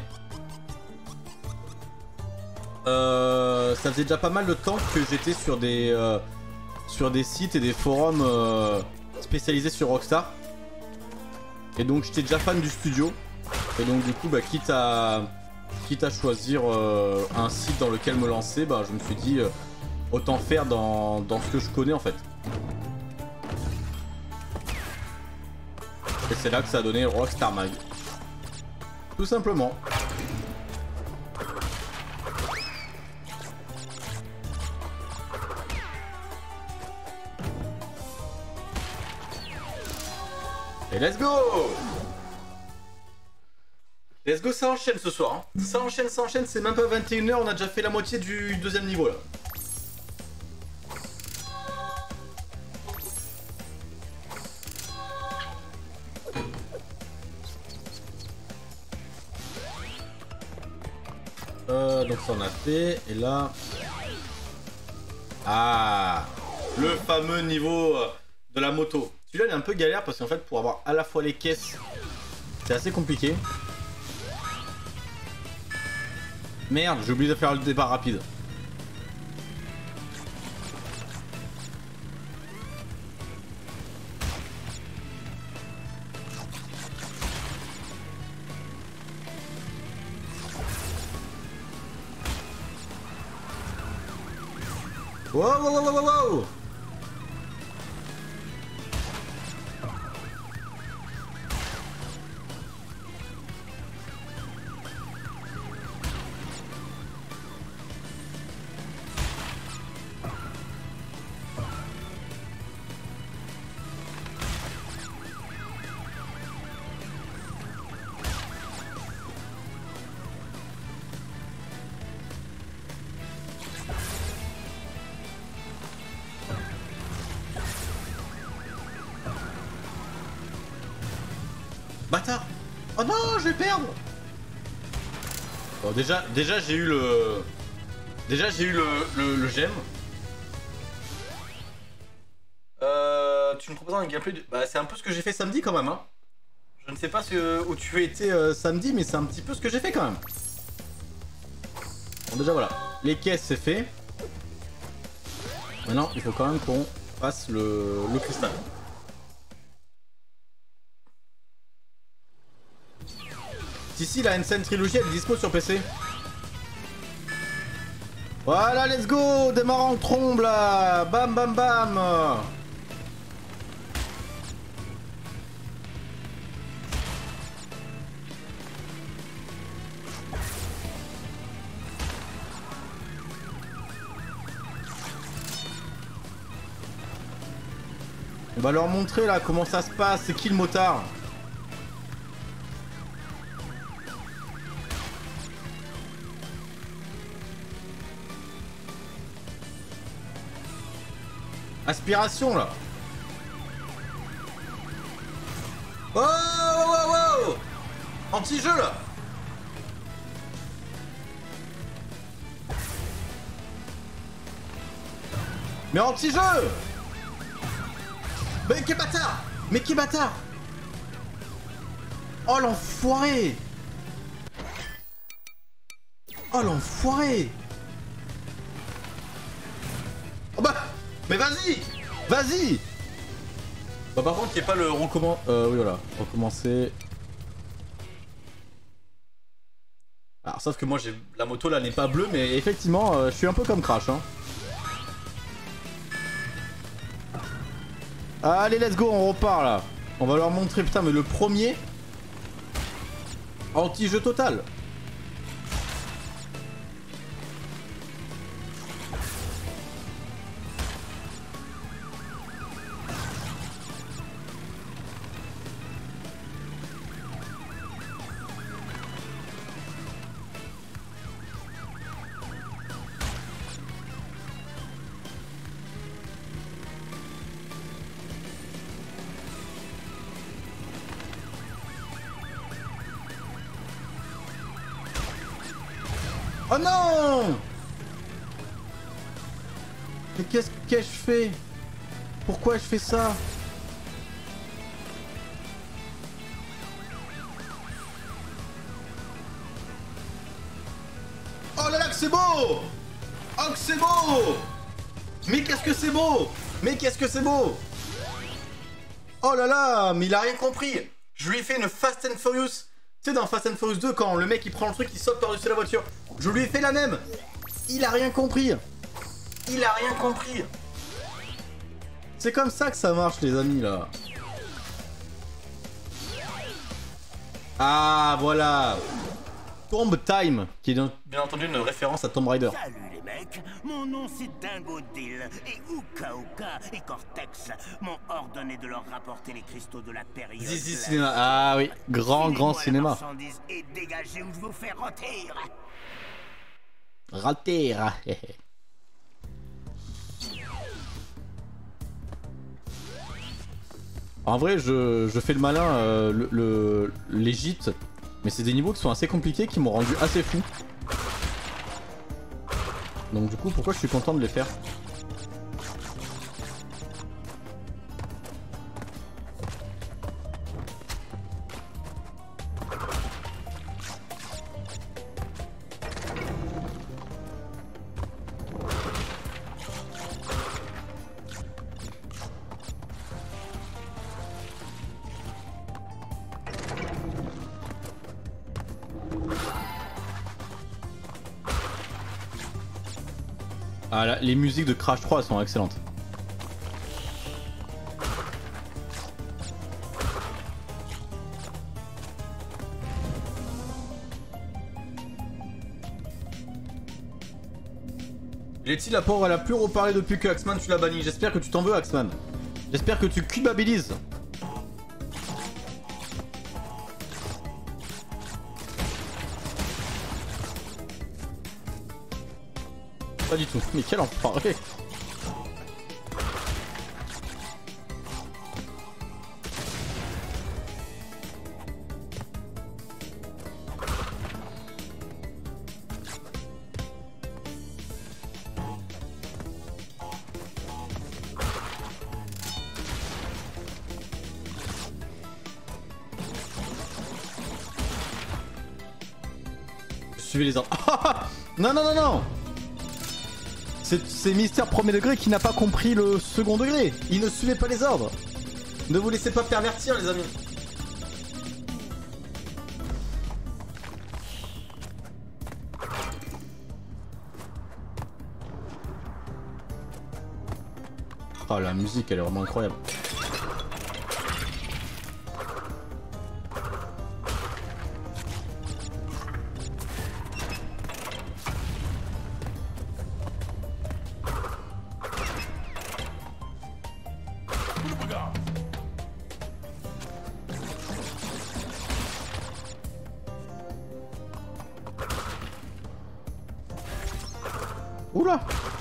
Euh, ça faisait déjà pas mal de temps que j'étais sur des euh, sur des sites et des forums euh, spécialisés sur Rockstar. Et donc j'étais déjà fan du studio. Et donc du coup bah quitte à quitte à choisir euh, un site dans lequel me lancer, bah je me suis dit euh, autant faire dans, dans ce que je connais en fait. Et c'est là que ça a donné Rockstar Mag. Tout simplement. Et let's go! Let's go, ça enchaîne ce soir. Hein. Ça enchaîne, ça enchaîne, c'est même pas vingt et une heures, on a déjà fait la moitié du deuxième niveau là. Euh, donc ça on a fait, et là... Ah! Le fameux niveau de la moto. Celui-là il est un peu galère parce qu'en fait pour avoir à la fois les caisses, c'est assez compliqué. Merde, j'ai oublié de faire le départ rapide. Wow, wow, wow, wow, wow. Bâtard. Oh non, je vais perdre. Bon, déjà, déjà j'ai eu le... Déjà j'ai eu le, le, le gemme. Euh, tu me proposes un gameplay de... Bah c'est un peu ce que j'ai fait samedi quand même hein. Je ne sais pas ce, où tu étais euh, samedi, mais c'est un petit peu ce que j'ai fait quand même. Bon déjà voilà, les caisses c'est fait. Maintenant il faut quand même qu'on fasse le, le cristal. Ici la Ancient Trilogy elle est dispo sur P C. Voilà, let's go. Démarrant en trombe là. Bam bam bam. On va leur montrer là comment ça se passe, c'est qui le motard. Aspiration là. Oh, wow, wow, wow. Anti-jeu là. Mais anti-jeu. Mais quel bâtard! Mais quel bâtard! Oh l'enfoiré! Oh l'enfoiré! Oh bah! Mais vas-y! Vas-y! Bah par contre, il n'y a pas le recommence... Euh, oui voilà, recommencer... Alors sauf que moi, j'ai la moto là n'est pas bleue, mais effectivement, euh, je suis un peu comme Crash, hein. Allez, let's go, on repart là. On va leur montrer, putain, mais le premier... Anti-jeu total. Oh non! Mais qu'est-ce que je fais? Pourquoi je fais ça? Oh là là que c'est beau! Oh que c'est beau! Mais qu'est-ce que c'est beau! Mais qu'est-ce que c'est beau! Oh là là! Mais il a rien compris! Je lui ai fait une Fast and Furious. Tu sais dans Fast and Furious deux quand le mec il prend le truc il saute par-dessus la voiture. Je lui ai fait la même. Il a rien compris. Il a rien compris. C'est comme ça que ça marche les amis là. Ah voilà. Tomb Time, qui est bien entendu une référence à Tomb Raider. Salut les mecs, mon nom c'est Dingo Dill et Uka Uka et Cortex m'ont ordonné de leur rapporter les cristaux de la période. Zizi cinéma, ah oui, grand grand cinéma. Et dégagez ou je vous fais rôtir. Rôtir. En vrai, je, je fais le malin, euh, le, le l'Égypte. Mais c'est des niveaux qui sont assez compliqués, qui m'ont rendu assez fou. Donc du coup, pourquoi je suis content de les faire? Ah là, les musiques de Crash trois sont excellentes. Letty la pauvre elle a plus reparlé depuis que Axman tu l'as banni. J'espère que tu t'en veux Axman. J'espère que tu culpabilises. Pas du tout, mais quel enfoiré. suivez les ordres. Non, non, non, non. C'est Mystère premier degré qui n'a pas compris le second degré. Il ne suivait pas les ordres. Ne vous laissez pas pervertir, les amis. Oh, la musique, elle est vraiment incroyable. Oula!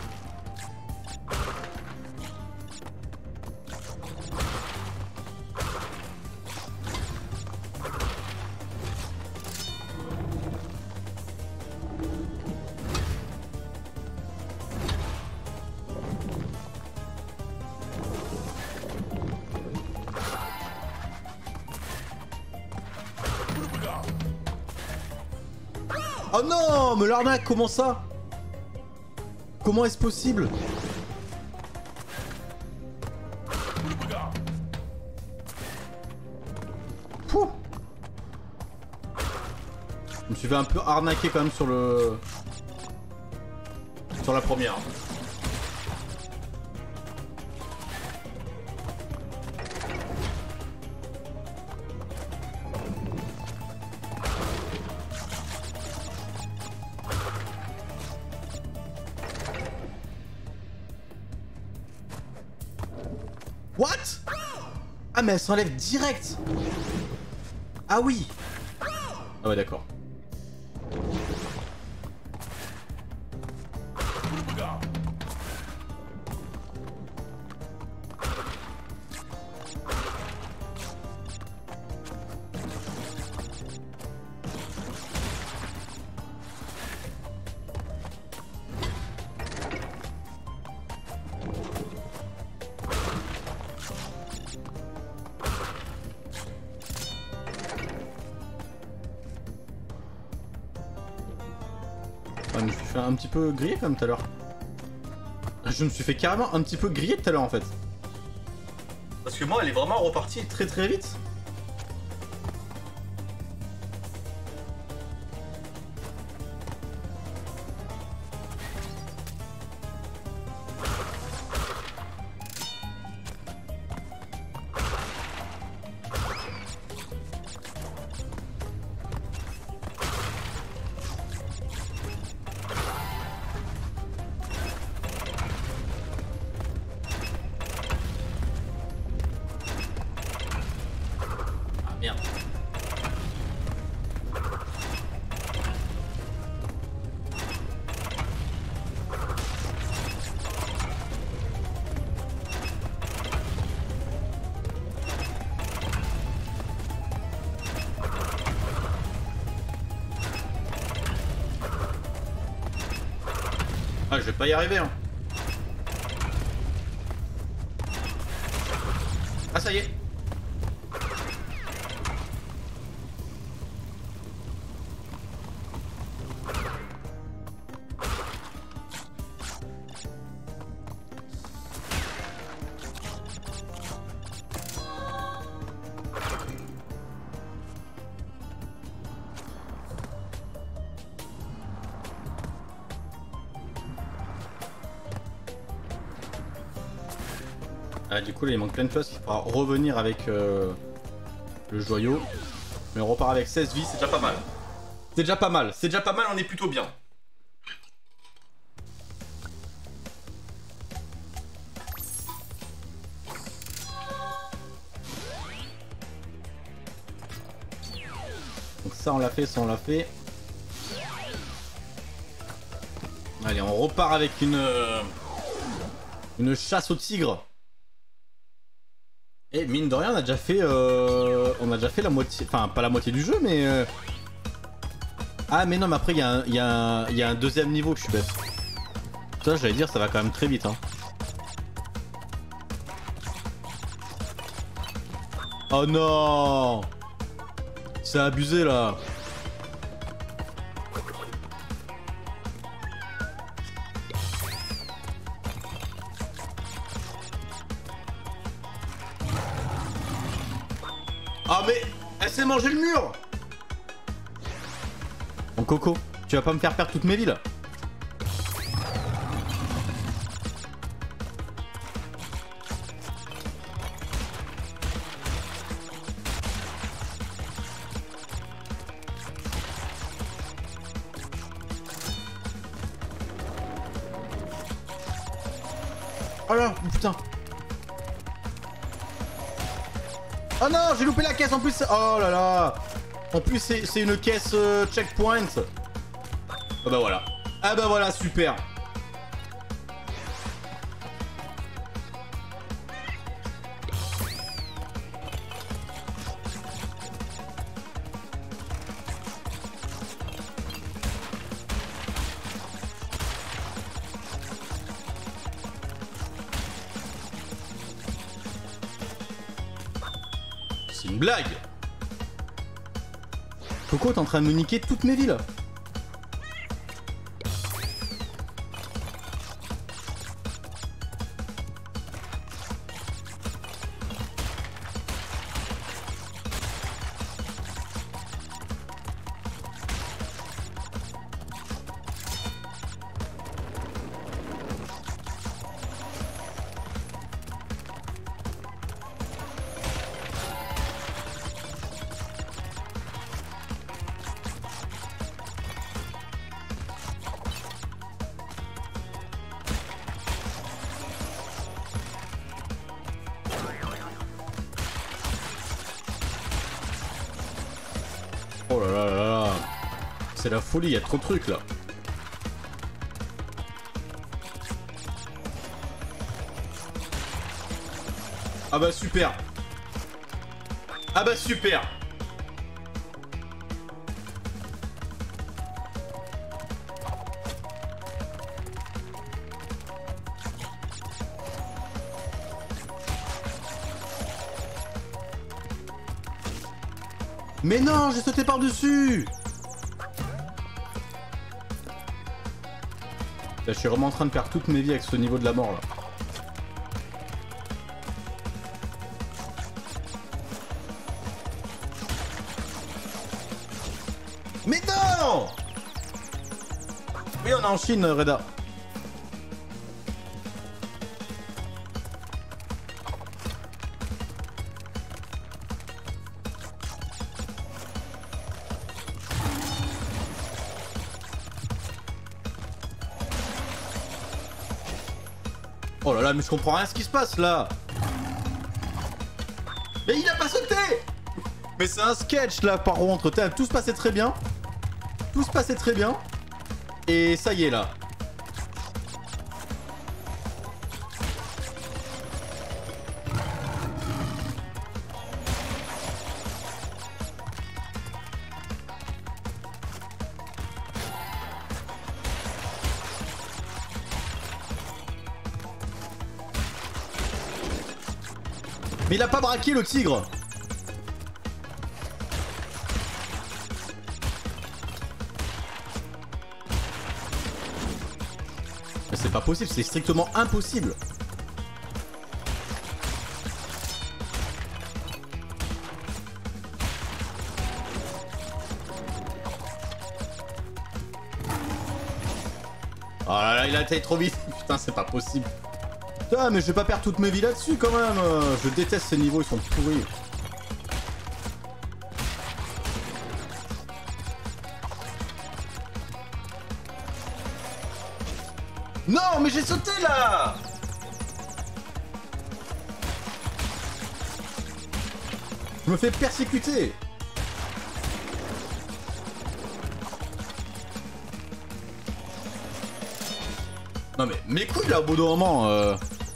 Oh non, mais l'arnaque, comment ça? Comment est-ce possible? Pouh. Je me suis fait un peu arnaquer quand même sur le... Sur la première. What? Ah mais elle s'enlève direct. Ah oui. Ah ouais d'accord. Ah, je me suis fait un petit peu griller comme tout à l'heure. Je me suis fait carrément un petit peu griller tout à l'heure en fait. Parce que moi elle est vraiment repartie très très vite. Merde. Ah, je vais pas y arriver hein. Ah ça y est. Ah, du coup là il manque plein de choses, il faudra revenir avec euh, le joyau. Mais on repart avec seize vies, c'est déjà pas mal. C'est déjà pas mal, c'est déjà pas mal, on est plutôt bien. Donc ça on l'a fait, ça on l'a fait. Allez, on repart avec une, euh, une chasse au tigre. Et mine de rien, on a déjà fait, euh, on a déjà fait la moitié, enfin pas la moitié du jeu, mais euh... ah mais non, mais après il y, y, y a un deuxième niveau que je suis bête. Ça, j'allais dire, ça va quand même très vite. Hein. Oh non, c'est abusé là. Ah mais elle s'est mangé le mur. Bon Coco, tu vas pas me faire perdre toutes mes vies là. Oh là, putain. Oh non, j'ai loupé la caisse en plus. Oh là là. En plus, c'est une caisse euh, checkpoint. Ah bah voilà. Ah bah voilà, super. C'est une blague. Coco, t'es en train de me niquer toutes mes vies là. Oh là là là là. C'est la folie, il y a trop de trucs là. Ah bah super. Ah bah super. Mais non, j'ai sauté par-dessus. Là, je suis vraiment en train de perdre toutes mes vies avec ce niveau de la mort là. Mais non! Oui, on est en Chine, Reda. Oh là là, mais je comprends rien à ce qui se passe là. Mais il a pas sauté. Mais c'est un sketch là par contre. Tout se passait très bien. Tout se passait très bien. Et ça y est là. Mais il a pas braqué le tigre. Mais c'est pas possible, c'est strictement impossible. Oh là là, il a été trop vite. Putain, c'est pas possible. Putain, mais je vais pas perdre toutes mes vies là-dessus quand même. Je déteste ces niveaux, ils sont pourris. Non, mais j'ai sauté là. Je me fais persécuter. Non mais mes couilles là au bout d'un moment euh...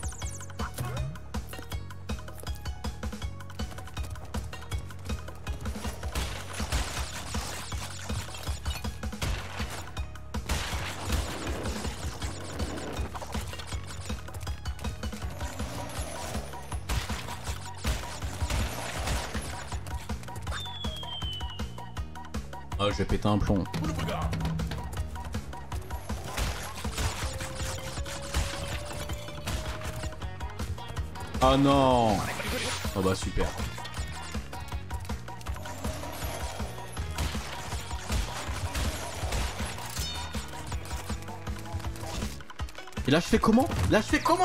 Ah, je vais péter un plomb. Ah non. Oh bah super. Et là je fais comment? Là je fais comment?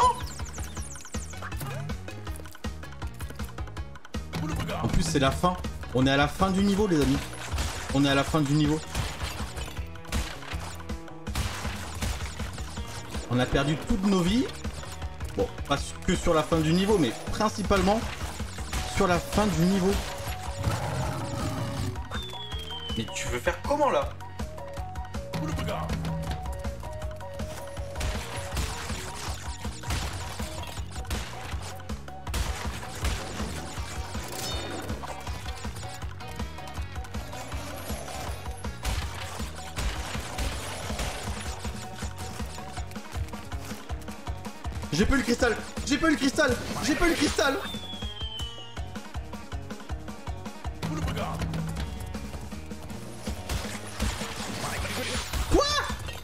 En plus c'est la fin. On est à la fin du niveau les amis. On est à la fin du niveau. On a perdu toutes nos vies. Bon, pas que sur la fin du niveau, mais principalement sur la fin du niveau. Mais tu veux faire comment là? J'ai pas eu le cristal. J'ai pas eu le cristal. J'ai pas eu le cristal. Quoi?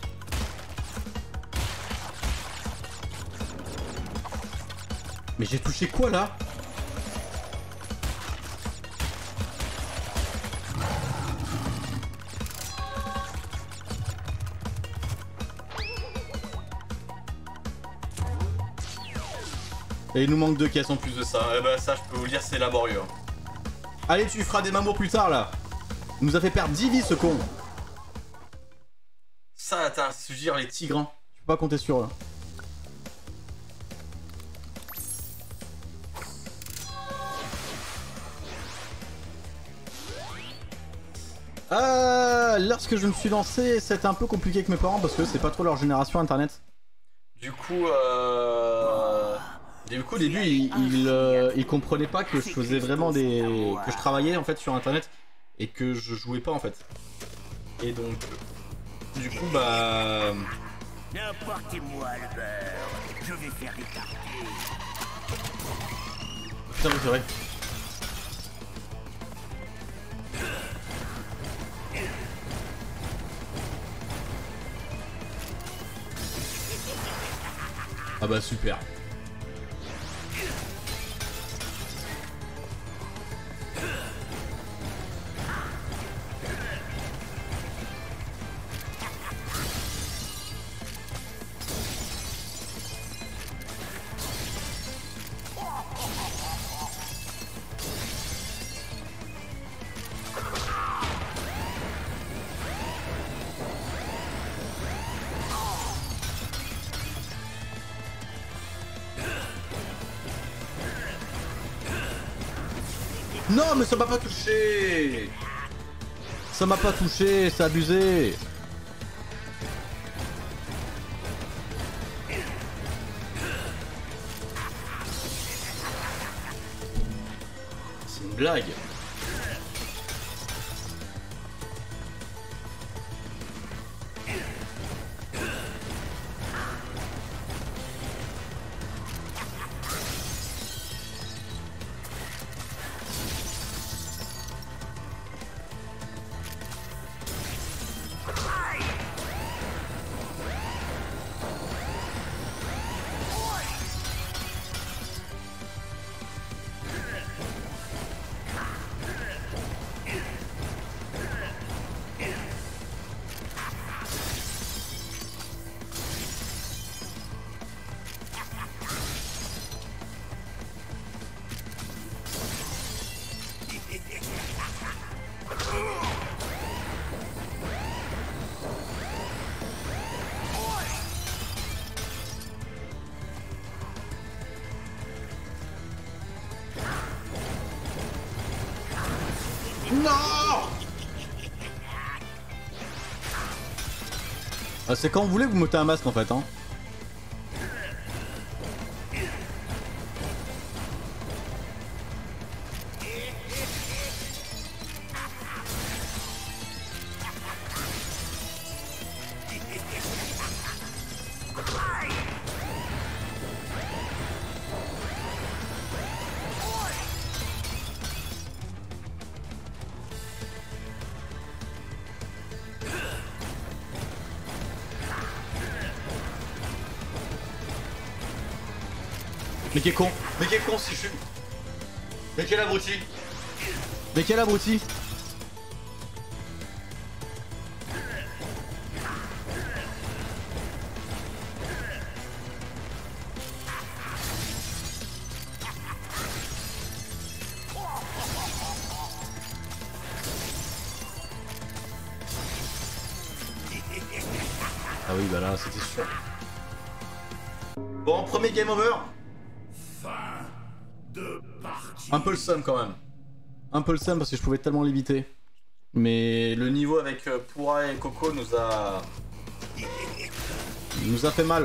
Mais j'ai touché quoi là? Et il nous manque deux caisses en plus de ça. Et bah ça je peux vous le dire c'est laborieux. Allez tu feras des mamours plus tard là. Il nous a fait perdre dix vies ce con. Ça attends, c'est dire les tigres hein. Tu peux pas compter sur eux. Euh, lorsque je me suis lancé, c'était un peu compliqué avec mes parents parce que c'est pas trop leur génération internet. Du coup euh... Du coup, au début, il, il, euh, il comprenait pas que je faisais vraiment des... que je travaillais en fait sur internet et que je jouais pas en fait. Et donc, du coup, bah... Apportez-moi le beurre, je vais faire écarter. Putain, oui, c'est vrai. Ah bah super. Non mais ça m'a pas touché. Ça m'a pas touché, c'est abusé. C'est une blague. Non! Ah, c'est quand vous voulez que vous mettez un masque en fait hein. Mais qui est con. Mais qui est con si je suis... Mais quel abruti. Mais quel abruti. bah là, c'était sûr. Bon, premier game over. Fin de partie. Un peu le seum quand même. Un peu le seum parce que je pouvais tellement l'éviter. Mais le niveau avec euh, Pura et Coco nous a... nous a fait mal.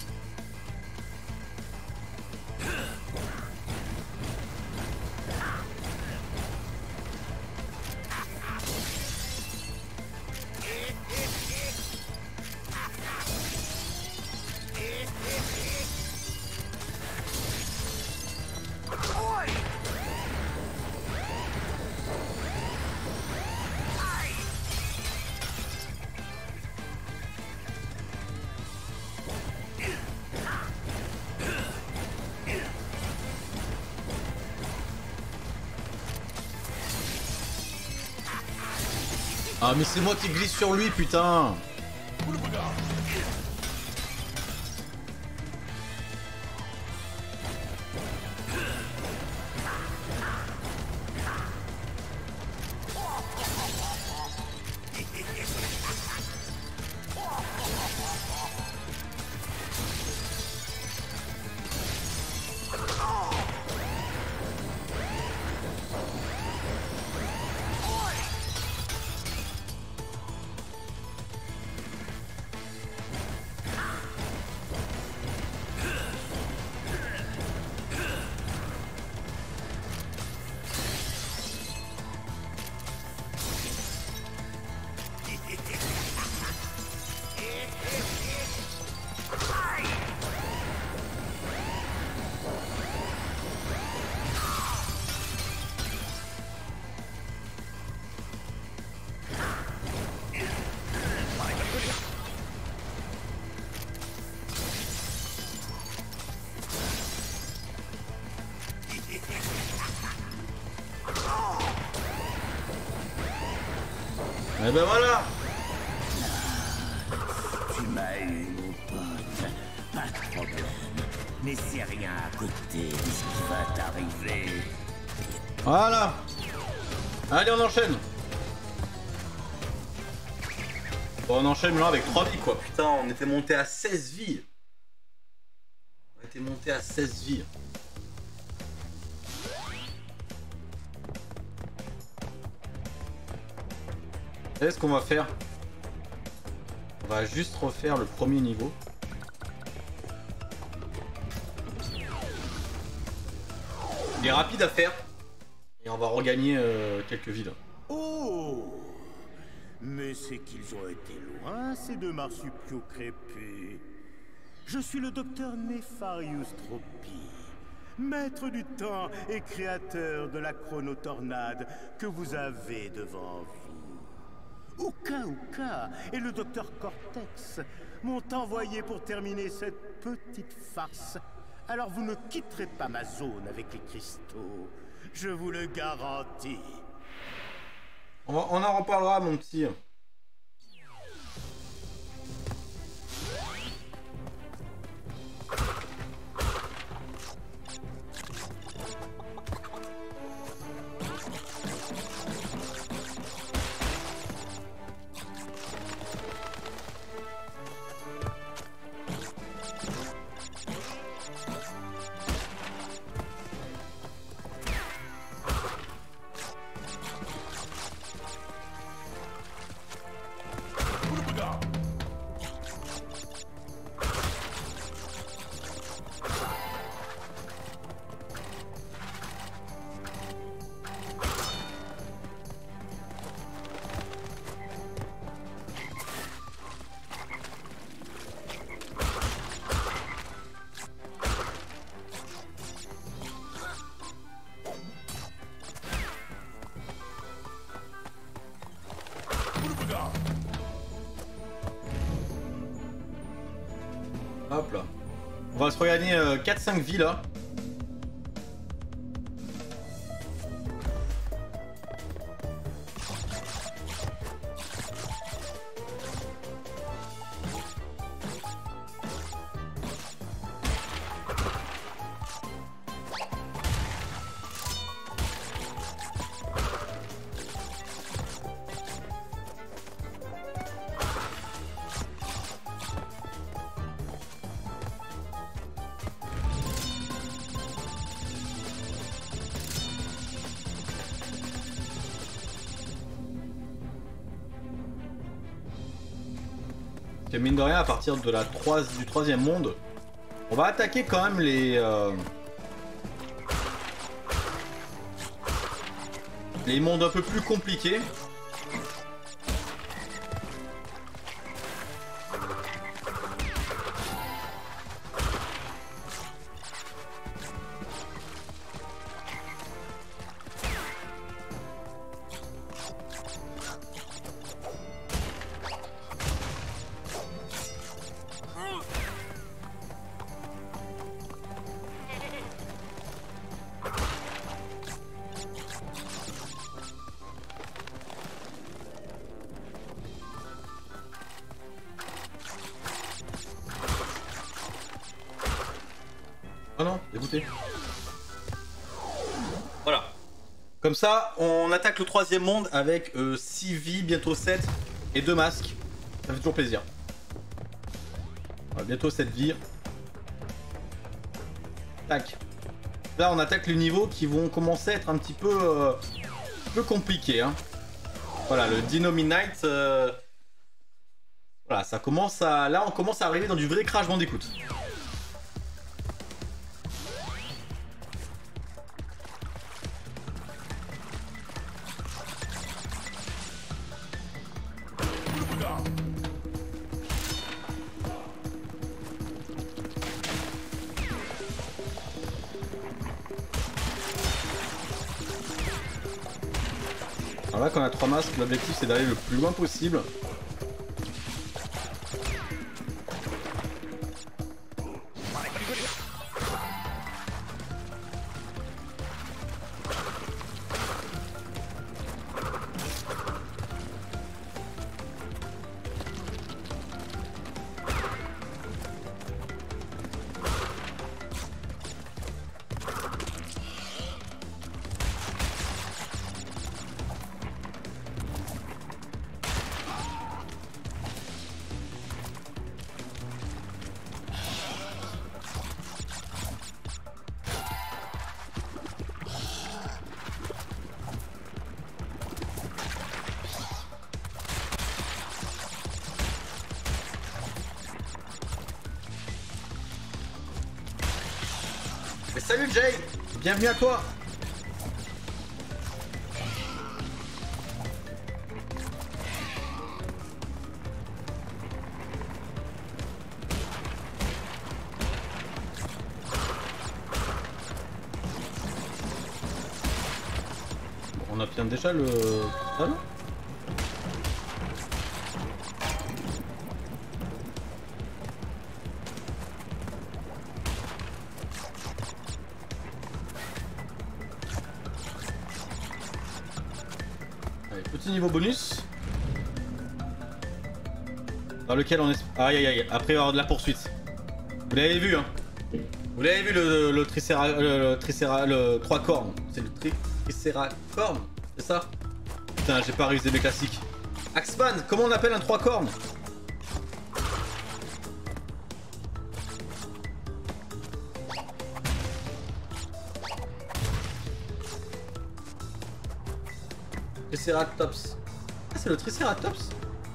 Ah mais c'est moi qui glisse sur lui, putain. Et ben voilà. Tu m'as eu, mon pote. Pas de problème. Mais c'est rien à côté de ce qui va t'arriver. Voilà. Allez, on enchaîne. Bon, on enchaîne là avec trois vies quoi. Putain, on était monté à seize vies. On était monté à seize vies. Vous savez ce qu'on va faire? On va juste refaire le premier niveau. Il est rapide à faire. Et on va regagner euh, quelques villes. Oh! Mais c'est qu'ils ont été loin, ces deux marsupiaux crépus. Je suis le docteur Nefarius Tropi, maître du temps et créateur de la chronotornade que vous avez devant vous. Uka Uka et le docteur Cortex m'ont envoyé pour terminer cette petite farce. Alors vous ne quitterez pas ma zone avec les cristaux. Je vous le garantis. On, va, on en reparlera, mon petit. Hop là. On va se regagner euh, quatre cinq vies là. que mine de rien, à partir de la trois... du troisième monde, on va attaquer quand même les... Euh... les mondes un peu plus compliqués. Oh non, dégoûté. Voilà. Comme ça, on attaque le troisième monde avec euh, six vies, bientôt sept, et deux masques. Ça fait toujours plaisir. Voilà, bientôt sept vies. Tac. Là, on attaque les niveaux qui vont commencer à être un petit peu, euh, un peu compliqués. Hein. Voilà, le Dinominite. Euh... Voilà, ça commence à... Là, on commence à arriver dans du vrai Crash Bandicoot. Alors là, quand on a trois masques, l'objectif c'est d'aller le plus loin possible. Mais salut Jay, bienvenue à toi. On obtient déjà le cristal. Allez, petit niveau bonus. Dans lequel on est... Aïe aïe aïe, après il va y avoir de la poursuite. Vous l'avez vu hein. Vous l'avez vu le, le, tricéra, le, le tricéra, le trois cornes. C'est le tri, tricéracorne, c'est ça? Putain, j'ai pas réussi mes classiques. Axeman, comment on appelle un trois cornes? Triceratops. Ah, c'est le Triceratops?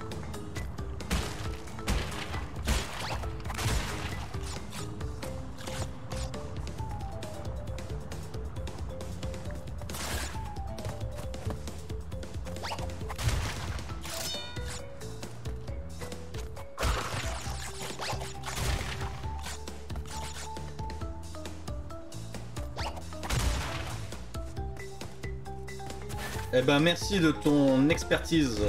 Eh ben merci de ton expertise.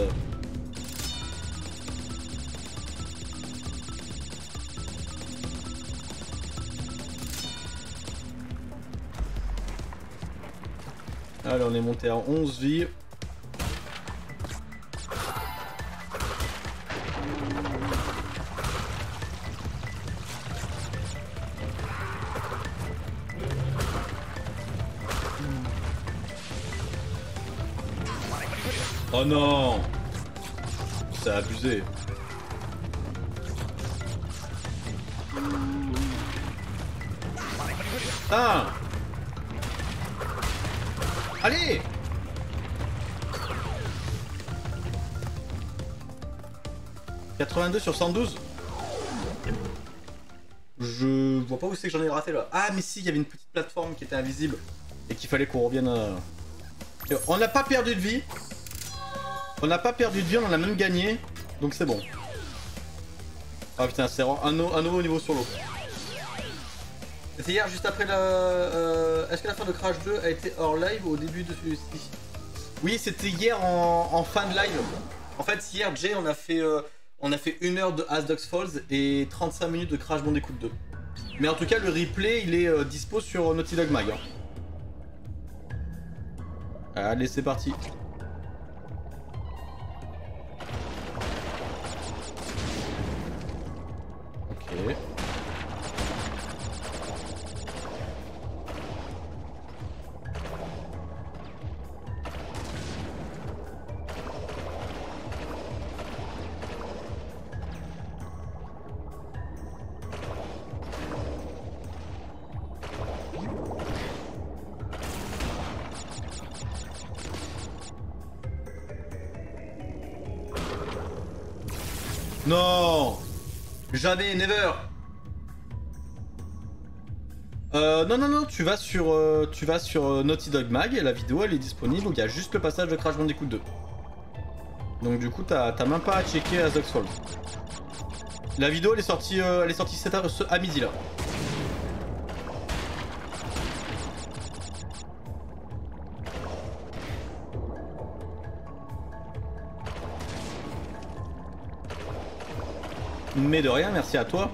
Allez, on est monté à onze vies. Oh non! C'est abusé. Ah! Allez! quatre-vingt-deux sur cent douze. Je vois pas où c'est que j'en ai raté là. Ah mais si, il y avait une petite plateforme qui était invisible et qu'il fallait qu'on revienne à... On n'a pas perdu de vie. On n'a pas perdu de vie, on en a même gagné. Donc c'est bon. Ah putain, c'est un, un nouveau niveau sur l'eau. C'est hier juste après la... Euh, Est-ce que la fin de Crash deux a été hors live ou au début de celui-ci? Oui, c'était hier en, en fin de live. En fait, hier, Jay, on a fait... Euh, On a fait une heure de Asdox Falls et trente-cinq minutes de Crash Bandicoot deux. Mais en tout cas, le replay, il est euh, dispo sur Naughty Dog Mag. Hein. Allez, c'est parti. Ok. Non, jamais, never. Euh, non, non, non, tu vas sur, euh, tu vas sur euh, Naughty Dog Mag et la vidéo elle est disponible où il y a juste le passage de Crash Bandicoot deux. Donc du coup, t'as même pas à checker Asdox Falls. La vidéo elle est sortie, euh, elle est sortie cette, ce, à midi là. Mais de rien, merci à toi.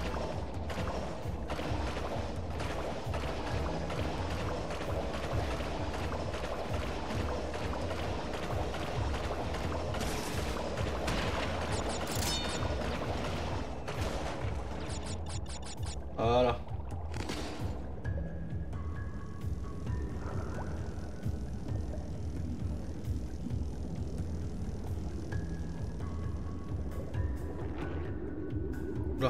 Voilà. Là.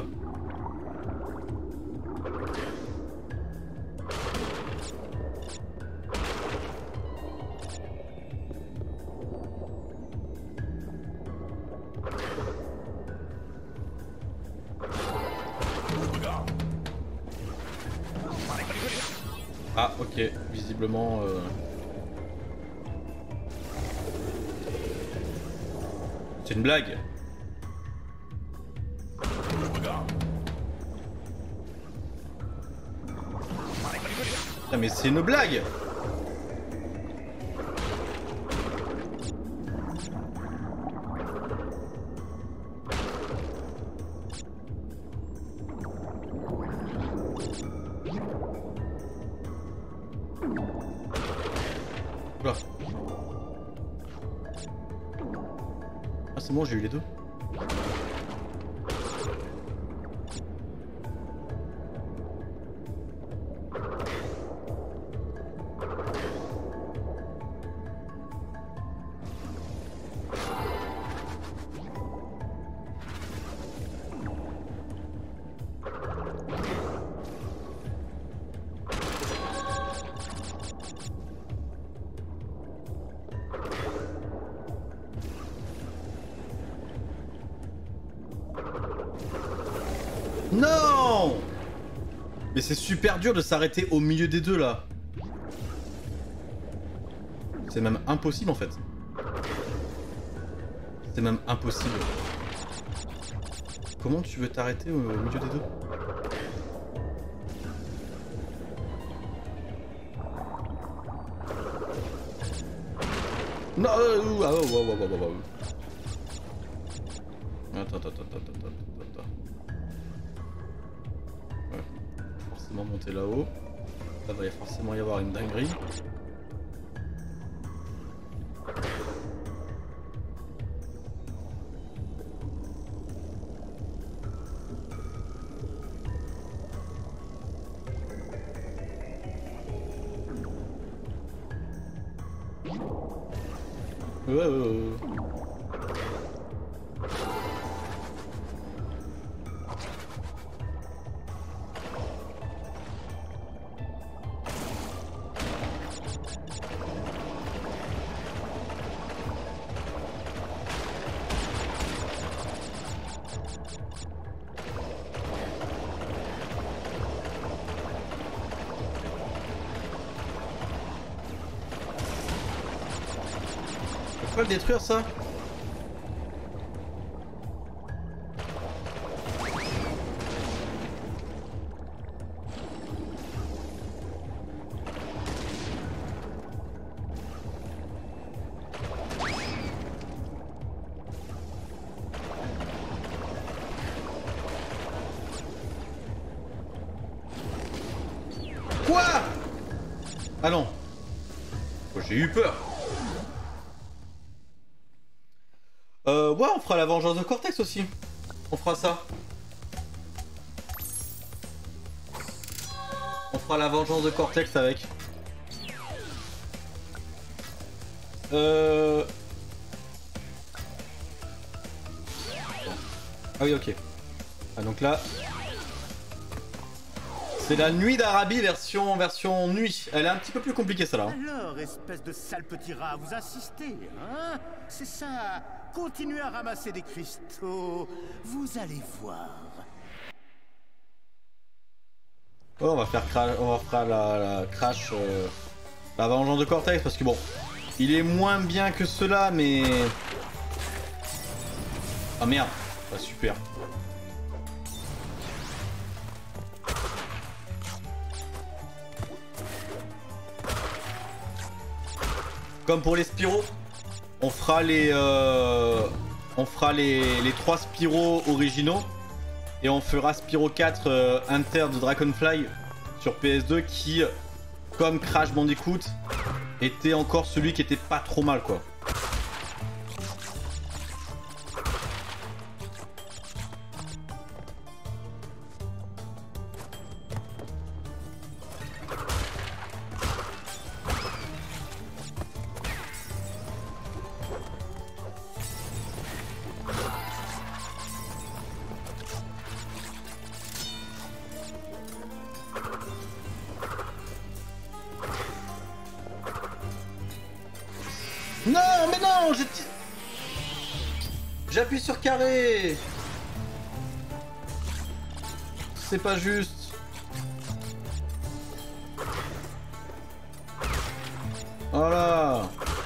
Ah ok, visiblement... Euh... C'est une blague. Ah mais c'est une blague. Là. Ah c'est bon, j'ai eu les deux. Non! Mais c'est super dur de s'arrêter au milieu des deux là. C'est même impossible en fait. C'est même impossible. Comment tu veux t'arrêter au milieu des deux? Non, euh, ah, oh, oh, oh, oh, oh. Attends, attends, attends, attends, attends, attends. Ouais. Forcément monter là-haut. Là, il va forcément y avoir une dinguerie. Ouais, ouais, ouais. pas le détruire ça? Quoi? Ah non. Oh, j'ai eu peur. Euh, ouais, on fera la vengeance de Cortex aussi. On fera ça. On fera la vengeance de Cortex avec. Euh... Ah oui, ok. Ah donc là... C'est la nuit d'Arabie version, version nuit. Elle est un petit peu plus compliquée celle-là. Alors, espèce de sale petit rat, vous insistez, hein? C'est ça. Continuez à ramasser des cristaux. Vous allez voir. Oh, on va faire crash, on va faire la, la crash, euh, la vengeance de Cortex parce que bon, il est moins bien que cela, mais ah merde, ah, super. Comme pour les Spyros, on fera les, euh, on fera les, les trois Spyros originaux. Et on fera Spyro quatre euh, Enter de Dragonfly sur P S deux qui, comme Crash Bandicoot, était encore celui qui était pas trop mal quoi. Non, mais non, j'ai... J'appuie sur carré. C'est pas juste. Voilà.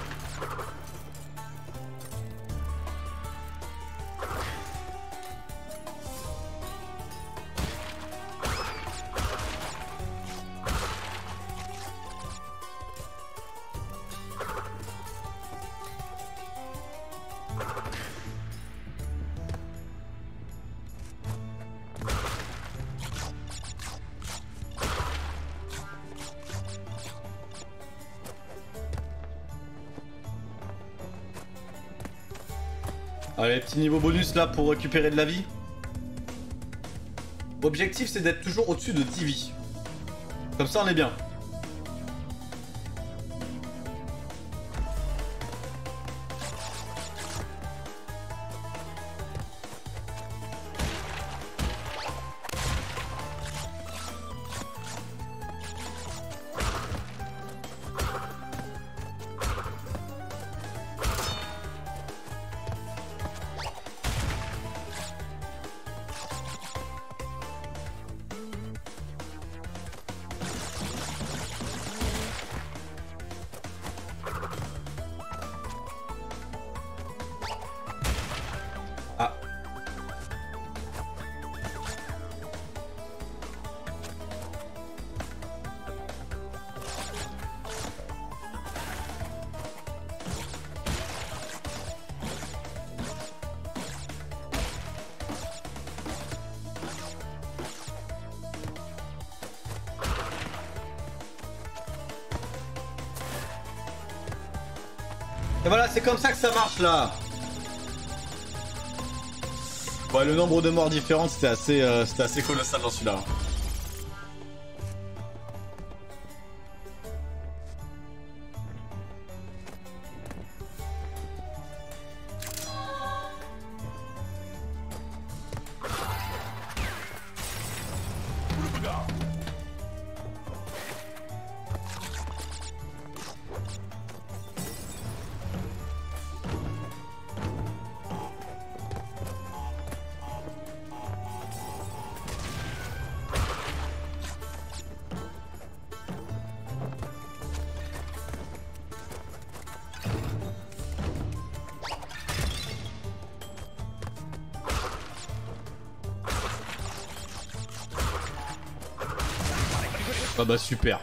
Allez, petit niveau bonus là pour récupérer de la vie. Objectif c'est d'être toujours au-dessus de dix vies. Comme ça on est bien. Ah. Et voilà, c'est comme ça que ça marche là. Ouais, le nombre de morts différentes, c'était assez, euh, c'était assez colossal dans celui-là. Ah bah super.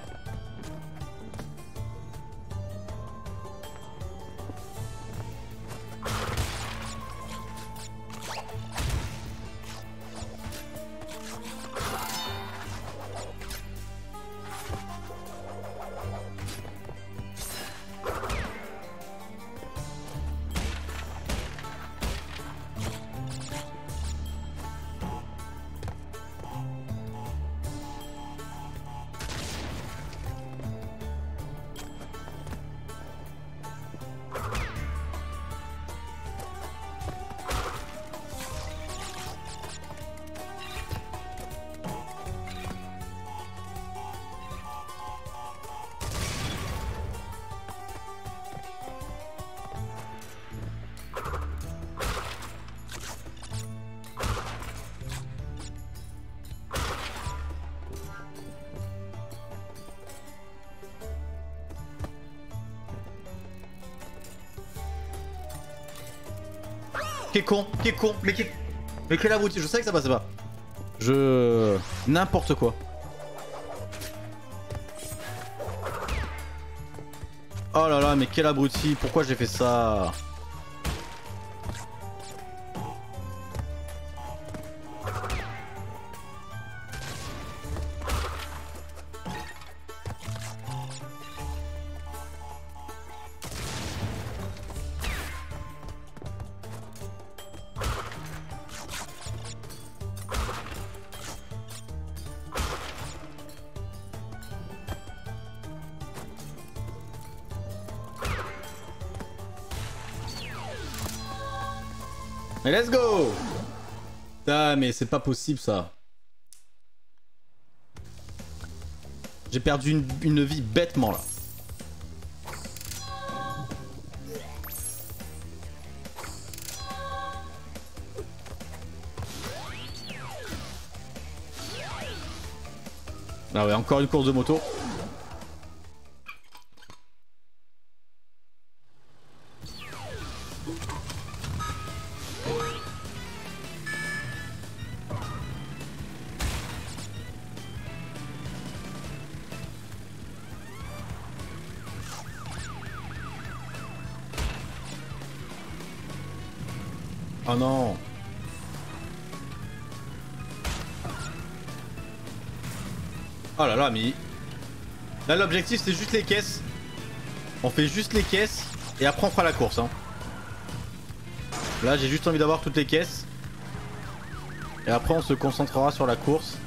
Qui est con, qui est con, mais qui est... Mais quel abruti, je sais que ça passait pas. Je... N'importe quoi. Oh là là, mais quel abruti, pourquoi j'ai fait ça? Et let's go! Putain, mais c'est pas possible ça. J'ai perdu une, une vie bêtement là. Ah ouais, encore une course de moto. Oh non. Oh là là, mais... Là, l'objectif, c'est juste les caisses. On fait juste les caisses. Et après, on fera la course. Hein. Là, j'ai juste envie d'avoir toutes les caisses. Et après, on se concentrera sur la course.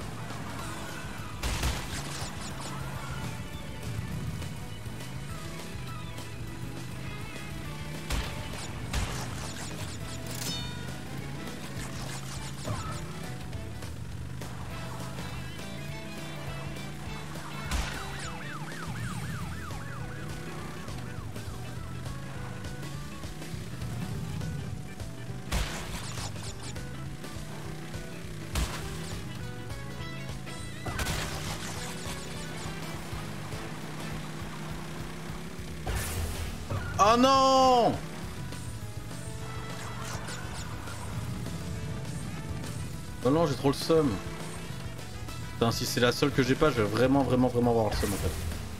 Oh non! Oh non, j'ai trop le seum. Putain, si c'est la seule que j'ai pas, je vais vraiment, vraiment, vraiment avoir le seum en fait.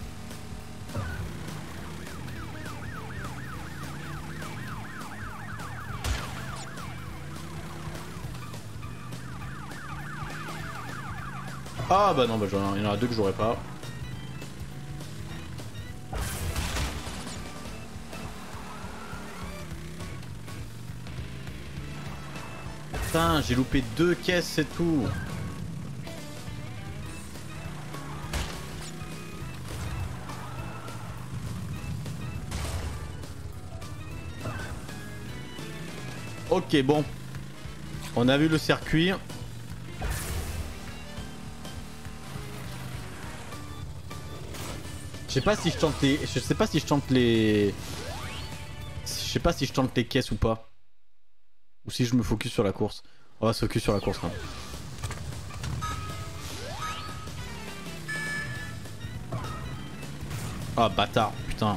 Ah bah non, bah il y en a deux que j'aurais pas. Putain, j'ai loupé deux caisses, c'est tout. Ok, bon. On a vu le circuit. Je sais pas si je tente les... Je sais pas si je tente les... Je sais pas si je tente les caisses ou pas. Ou si je me focus sur la course. On va se focus sur la course quand même. Ah bâtard, putain.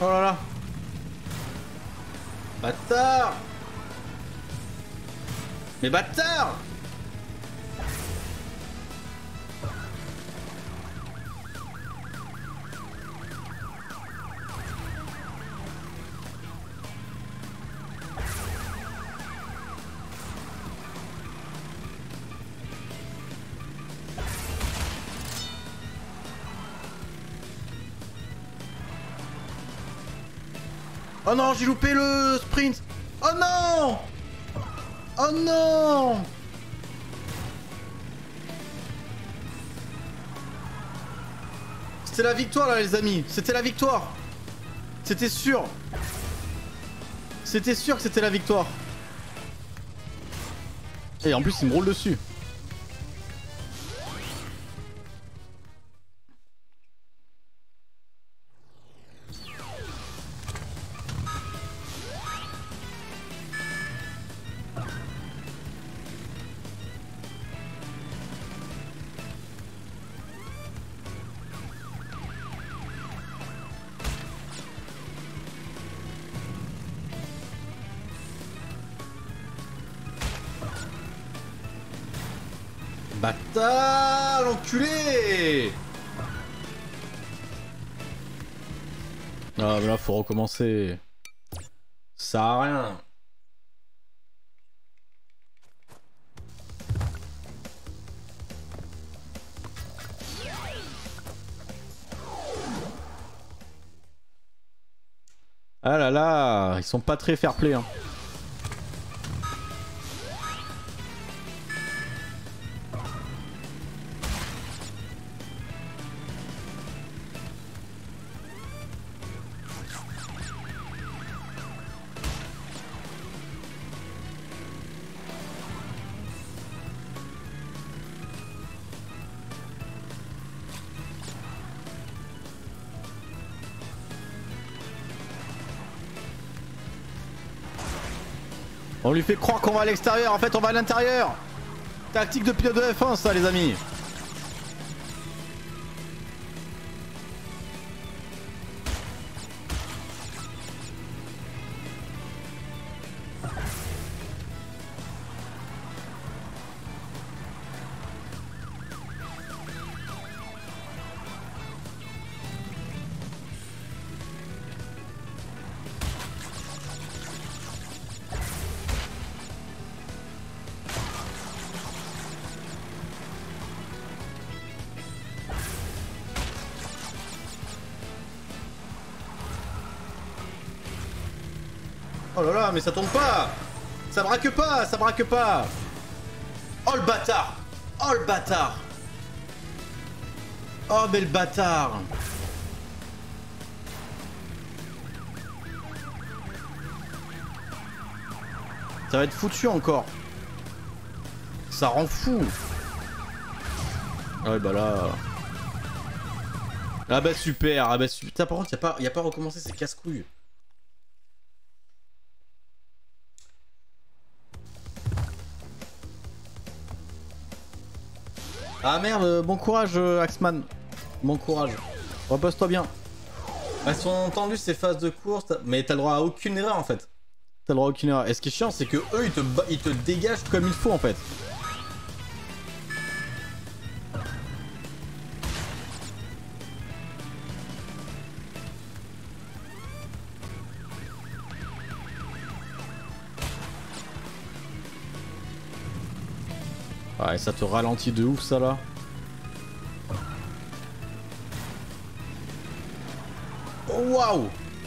Oh là là. Bâtard. Mais bâtard. Oh non, j'ai loupé le sprint. Oh non. Oh non. C'était la victoire là les amis. C'était la victoire. C'était sûr. C'était sûr que c'était la victoire. Et en plus il me roule dessus. Bâtard, l'enculé. Ah mais là faut recommencer. Ça sert à rien. Ah là là, ils sont pas très fair play hein. On lui fait croire qu'on va à l'extérieur, en fait on va à l'intérieur. Tactique de pilote de F un ça les amis. Oh là là, mais ça tombe pas. Ça braque pas, ça braque pas. Oh le bâtard. Oh le bâtard. Oh mais le bâtard. Ça va être foutu encore. Ça rend fou. Ouais bah là... Ah bah super, ah bah super. Putain, par contre y'a pas, y a pas recommencé, c'est casse-couilles. Ah merde, bon courage Axman. Bon courage. Repose-toi bien. Elles sont tendues ces phases de course, mais t'as le droit à aucune erreur en fait. T'as le droit à aucune erreur. Et ce qui est chiant, c'est que eux ils te, ils te dégagent comme il faut en fait. Ouais, ça te ralentit de ouf ça là. Oh waouh.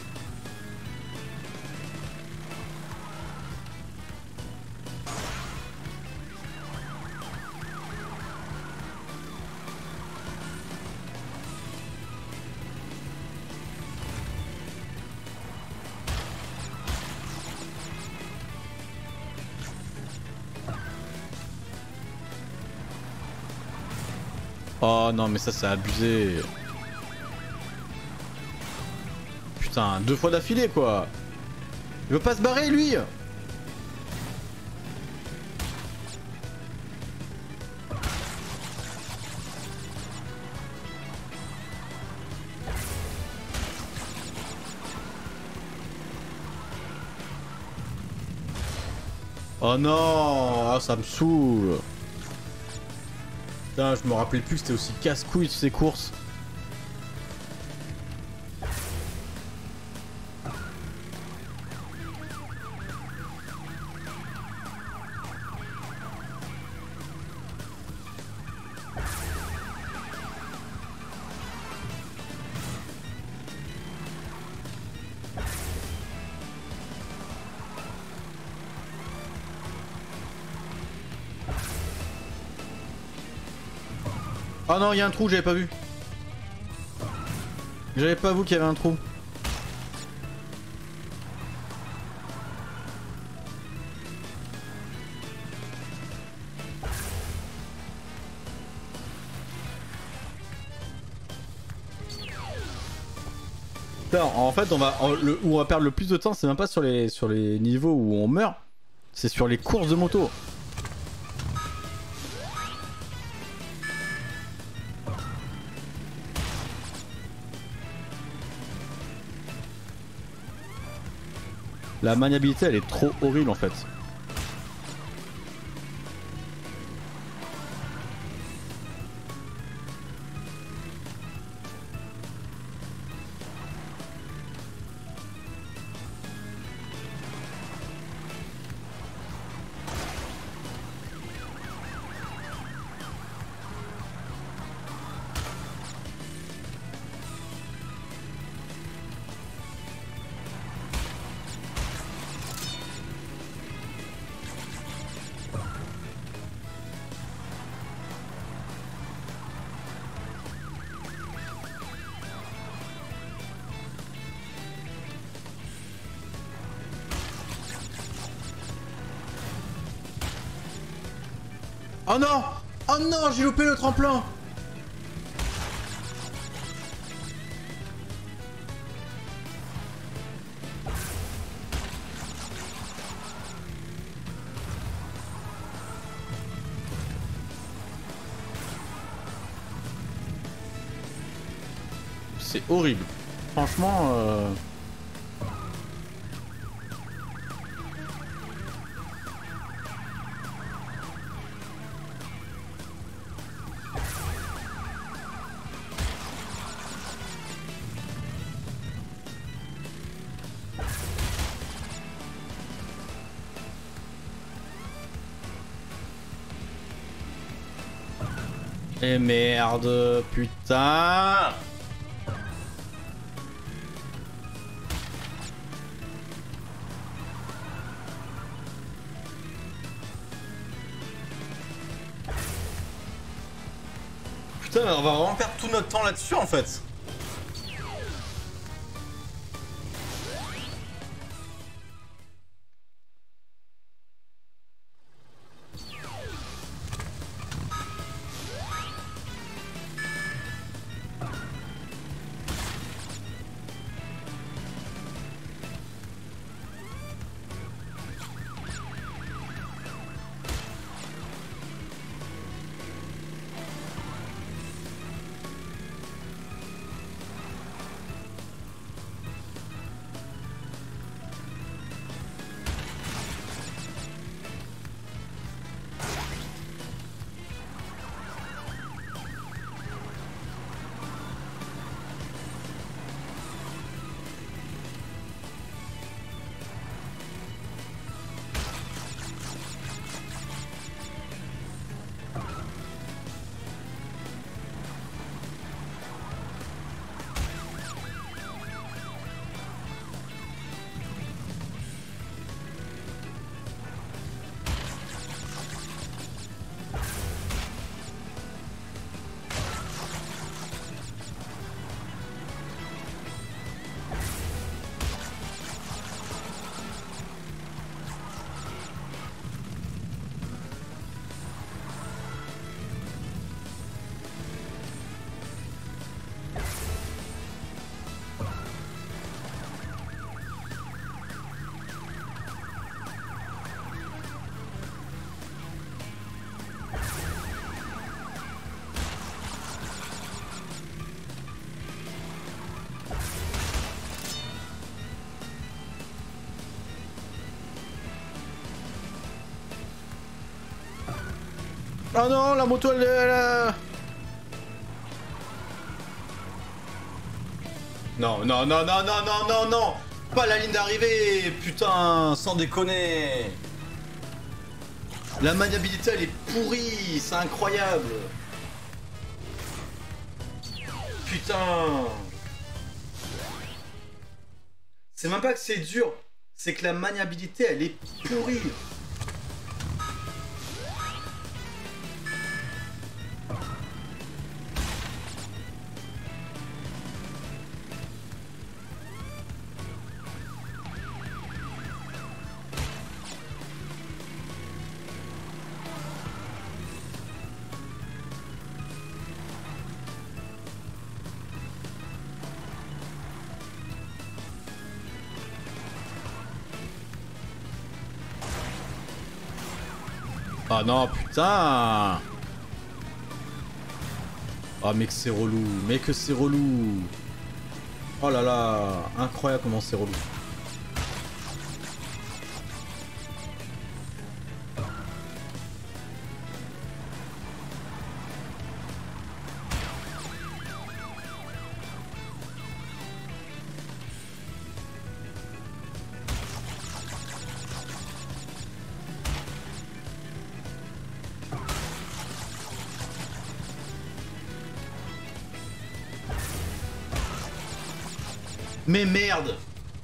Oh non mais ça c'est abusé. Putain, deux fois d'affilée quoi. Il veut pas se barrer lui. Oh non, ah, ça me saoule. Putain, je me rappelais plus que c'était aussi casse-couille ces courses. Oh non, il y a un trou, j'avais pas vu. J'avais pas vu qu'il y avait un trou. Putain, en fait, on va, le, où on va perdre le plus de temps, c'est même pas sur les, sur les niveaux où on meurt, c'est sur les courses de moto. La maniabilité, elle est trop horrible en fait. Oh non! Oh non, j'ai loupé le tremplin! C'est horrible. Franchement... Euh... Et merde, putain. Putain, on va vraiment perdre tout notre temps là-dessus en fait. Oh non, la moto elle, elle, elle... Non, non, non, non, non, non, non, non. Pas la ligne d'arrivée. Putain, sans déconner. La maniabilité elle est pourrie. C'est incroyable. Putain. C'est même pas que c'est dur. C'est que la maniabilité elle est pourrie. Ah non, putain. Ah mec c'est relou, mec c'est relou. Oh là là, incroyable comment c'est relou. Mais merde!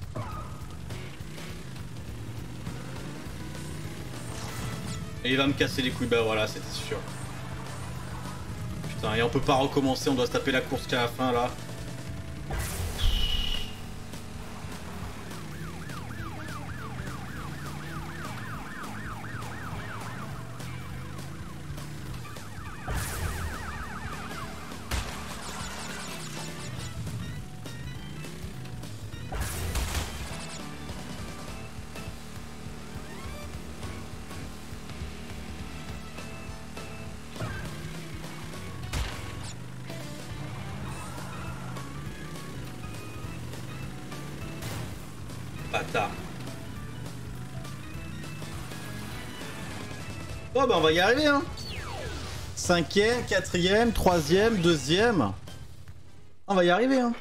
Et il va me casser les couilles, bah voilà, c'était sûr. Putain, et on peut pas recommencer, on doit se taper la course qu'à la fin là. Bâtard. Oh bah on va y arriver hein. Cinquième, quatrième, troisième, deuxième. On va y arriver hein.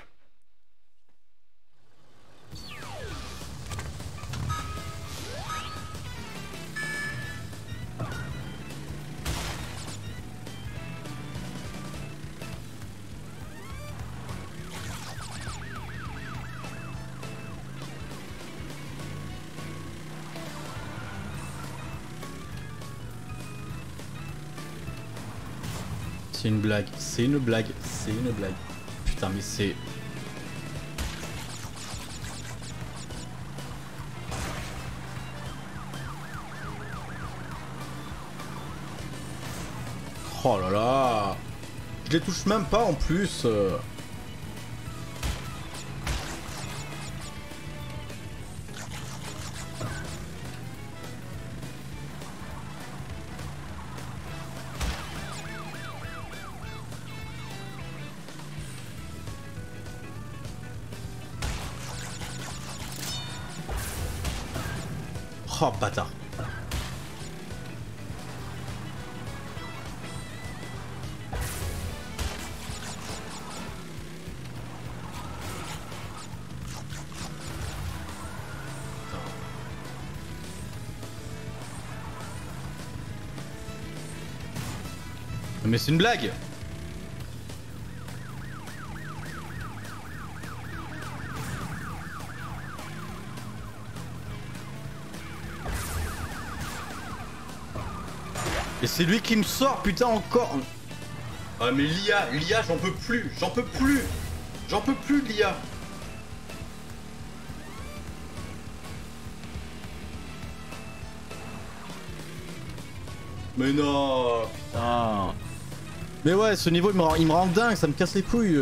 C'est une blague, c'est une blague, c'est une blague. Putain mais c'est... Oh là là. Je les touche même pas en plus. Oh bâtard. Mais c'est une blague. Et c'est lui qui me sort, putain, encore. Ah mais l'I A, l'I A, j'en peux plus, j'en peux plus. J'en peux plus de l'I A. Mais non, putain. Mais ouais, ce niveau, il me rend, il me rend dingue, ça me casse les couilles.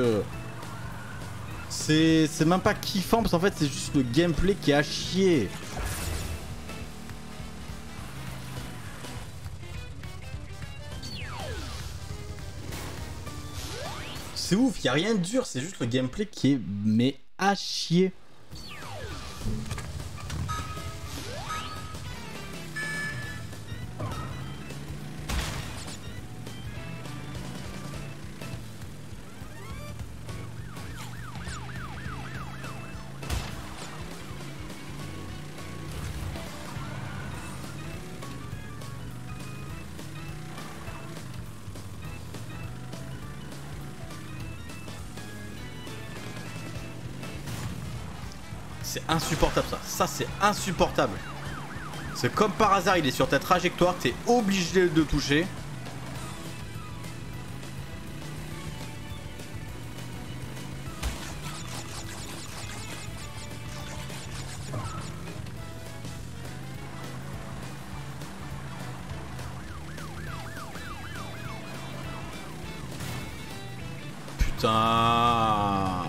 C'est c'est même pas kiffant, parce qu'en fait, c'est juste le gameplay qui est à chier. C'est ouf, y a rien de dur, c'est juste le gameplay qui est mais à chier. C'est insupportable ça. Ça c'est insupportable. C'est comme par hasard, il est sur ta trajectoire, t'es obligé de toucher. Putain.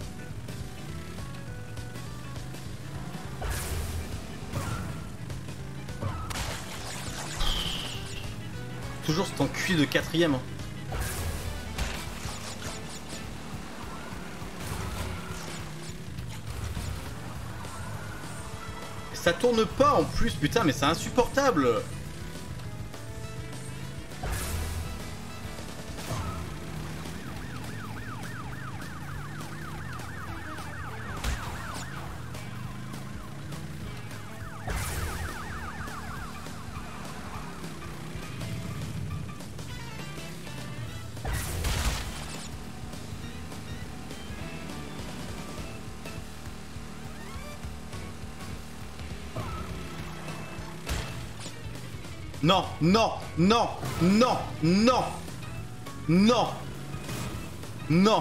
Toujours cet enculé de quatrième. Ça tourne pas en plus, putain, mais c'est insupportable. Non, non, non, non, non, non, non.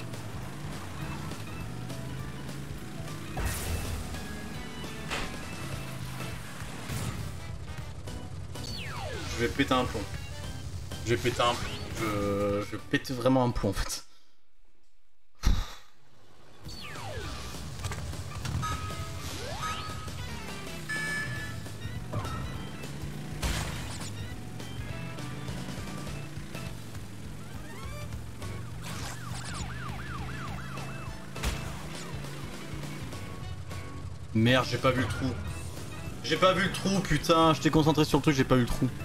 Je vais péter un plomb. Je vais péter un plomb. Je, je pète vraiment un plomb en fait. Merde, j'ai pas vu le trou. J'ai pas vu le trou, putain. J'étais concentré sur le truc, j'ai pas vu le trou.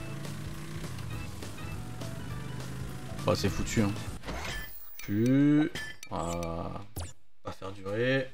Bah, c'est foutu, hein. Tu... Voilà. Pas faire durer.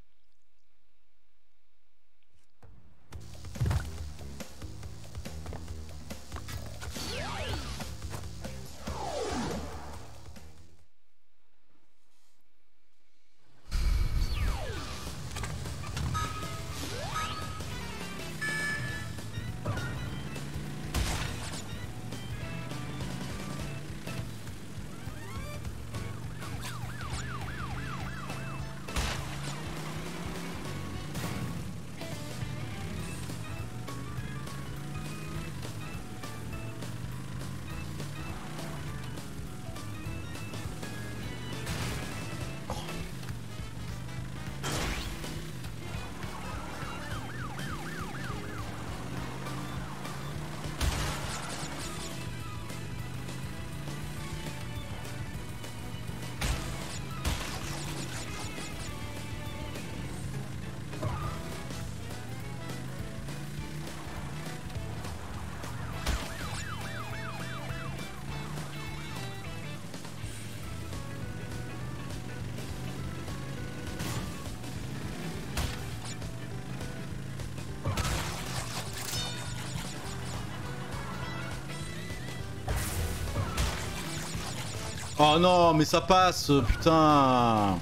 Oh non, mais ça passe, putain.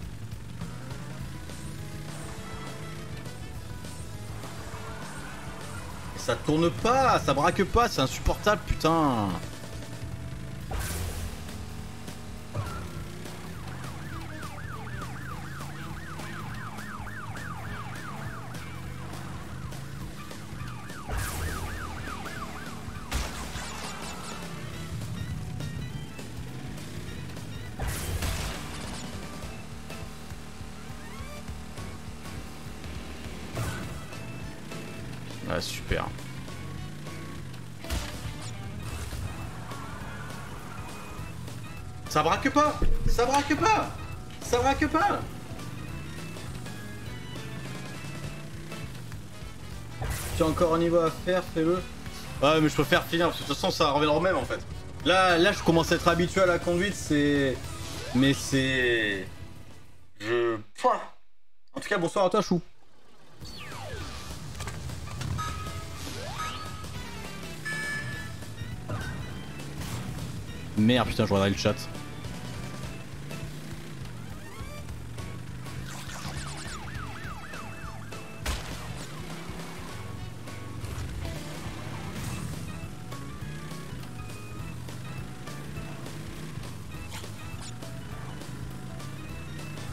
Ça tourne pas, ça braque pas, c'est insupportable, putain. Ah, super. Ça braque pas. Ça braque pas. Ça braque pas. Tu as encore un niveau à faire, fais-le. Ouais, mais je préfère finir parce que de toute façon ça revient au même en fait. Là, là, je commence à être habitué à la conduite, c'est... Mais c'est... Je... En tout cas, bonsoir à toi, Chou. Merde, putain, je regarderai le chat.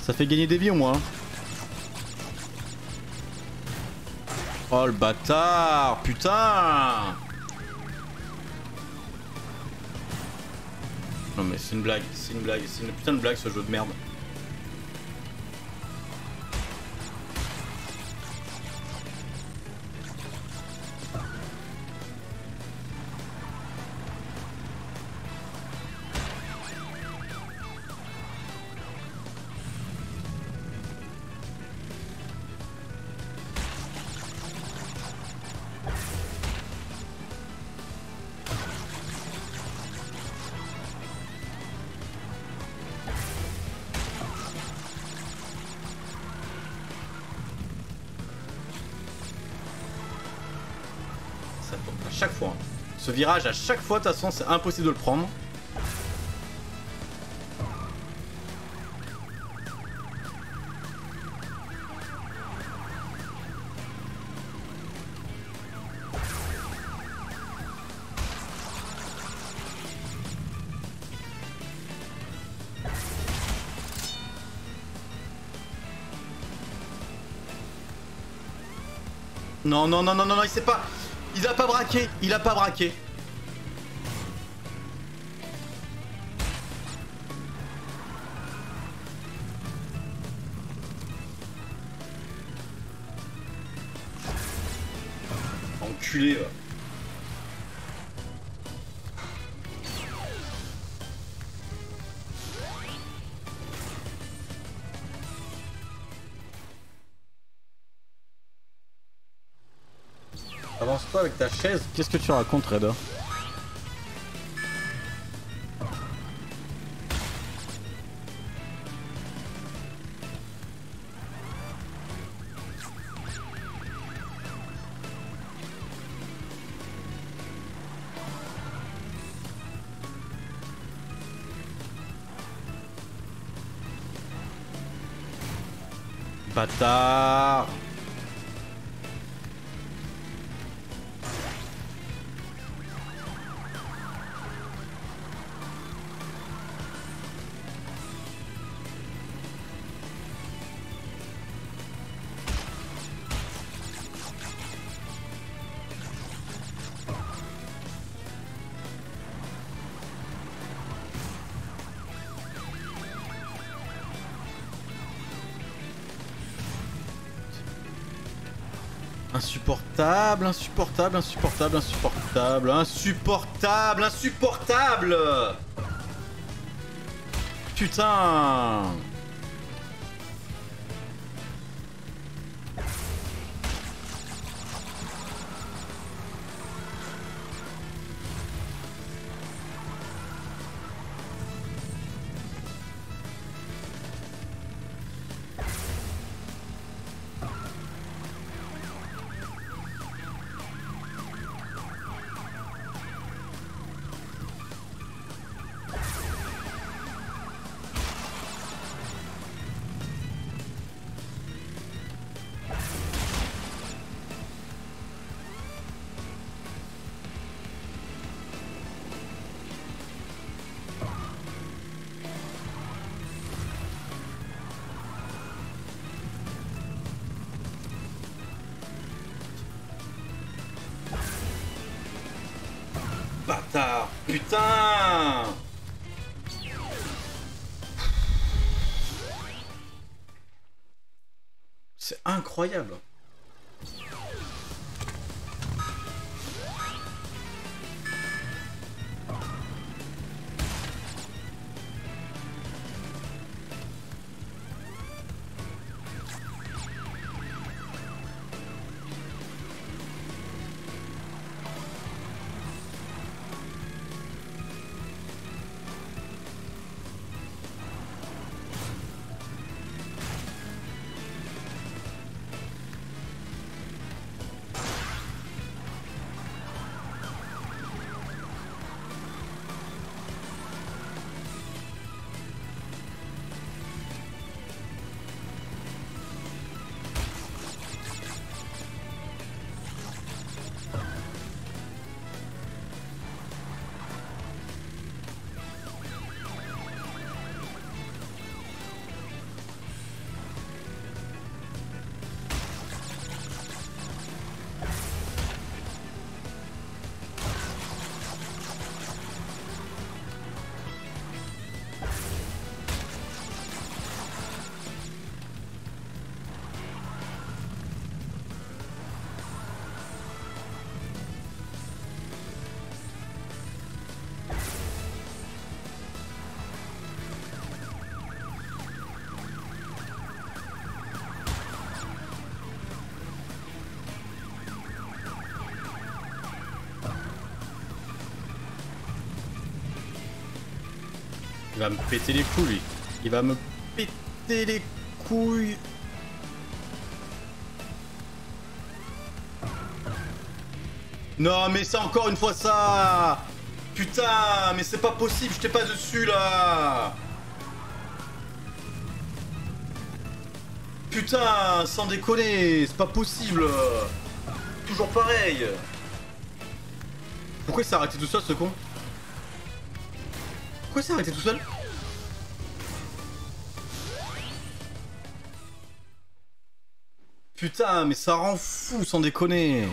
Ça fait gagner des vies au moins. Oh le bâtard, putain. Non mais c'est une blague, c'est une blague, c'est une putain de blague ce jeu de merde. Ça tombe à chaque fois. Ce virage à chaque fois, de toute façon, c'est impossible de le prendre. Non, non, non, non, non, non, il sait pas. Il a pas braqué. Il a pas braqué. Enculé, va. Avance-toi avec ta chaise. Qu'est-ce que tu racontes, Reda? Bâtard. Insupportable, insupportable, insupportable, insupportable, insupportable, insupportable. Putain. Bâtard, putain. C'est incroyable. Il va me péter les couilles, lui. Il va me péter les couilles. Non, mais c'est encore une fois ça. Putain, mais c'est pas possible, je t'ai pas dessus, là. Putain, sans déconner, c'est pas possible. Toujours pareil. Pourquoi il s'est arrêté tout seul, ce con? Pourquoi il s'est arrêté tout seul? Putain, mais ça rend fou, sans déconner.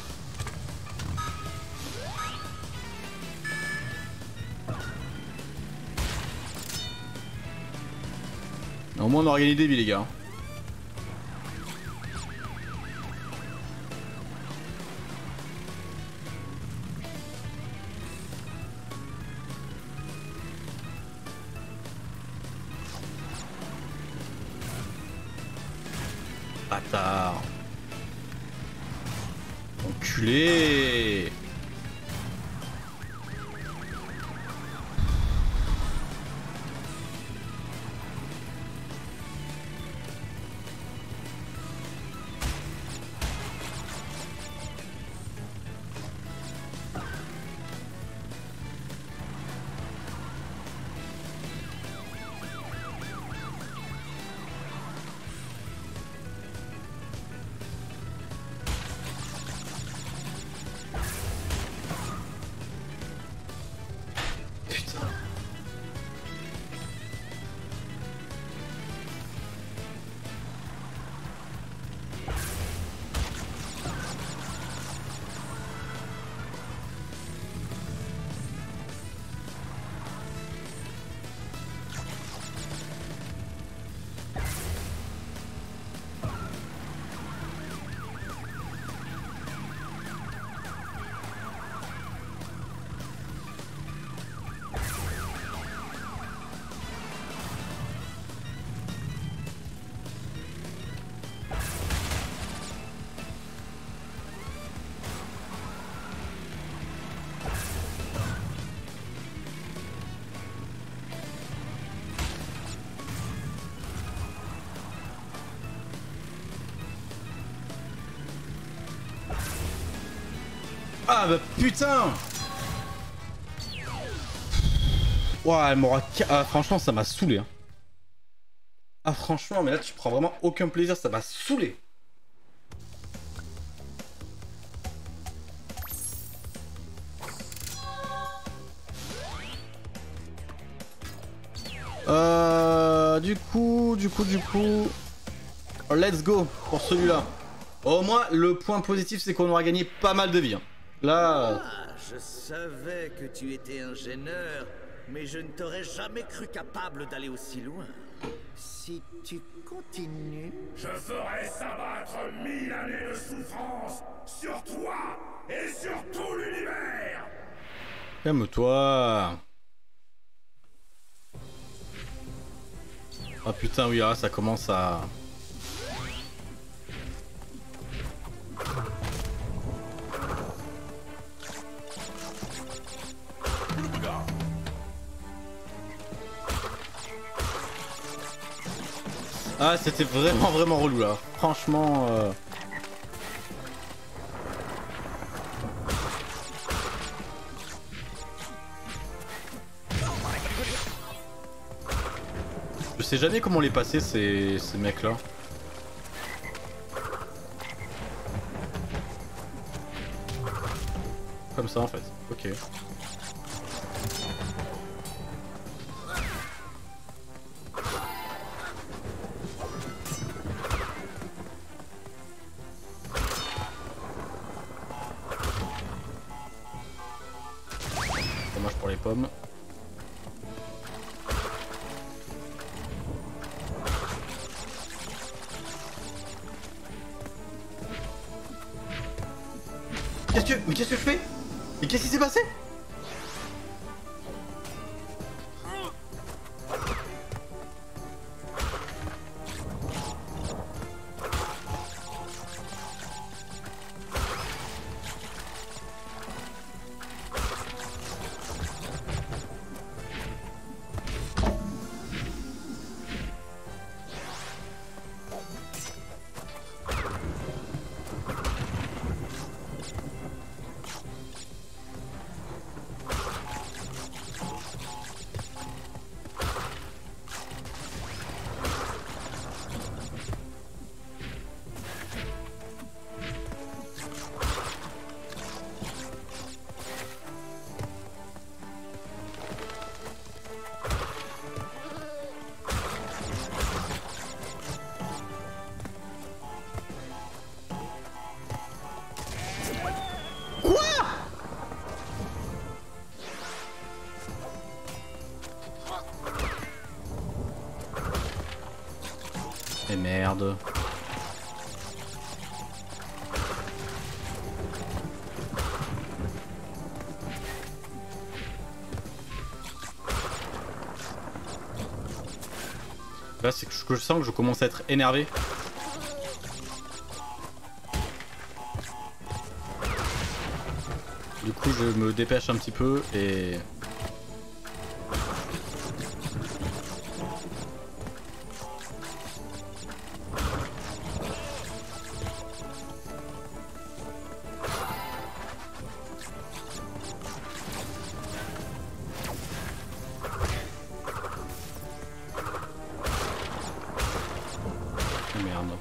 Au moins on aura gagné des vies, les gars. Bâtard. Enculé. Ah bah putain. Ouah, elle m'aura... Ah, franchement, ça m'a saoulé. Hein. Ah franchement, mais là tu prends vraiment aucun plaisir, ça m'a saoulé. Euh... Du coup, du coup, du coup... Let's go pour celui-là. Au moins, le point positif, c'est qu'on aura gagné pas mal de vie. Hein. Là... Ah, je savais que tu étais ingénieur, mais je ne t'aurais jamais cru capable d'aller aussi loin. Si tu continues... Je ferai s'abattre mille années de souffrance sur toi et sur tout l'univers. Calme-toi. Ah putain, oui, là, ça commence à... Ah, c'était vraiment vraiment relou là. Franchement... Euh... Je sais jamais comment les passer ces, ces mecs là. Comme ça en fait, ok. Dommage pour les pommes. Qu'est-ce que... Mais qu'est-ce que je fais? Mais qu'est-ce qui s'est passé? Et merde. Là, c'est que je sens que je commence à être énervé. Du coup, je me dépêche un petit peu et... Merde.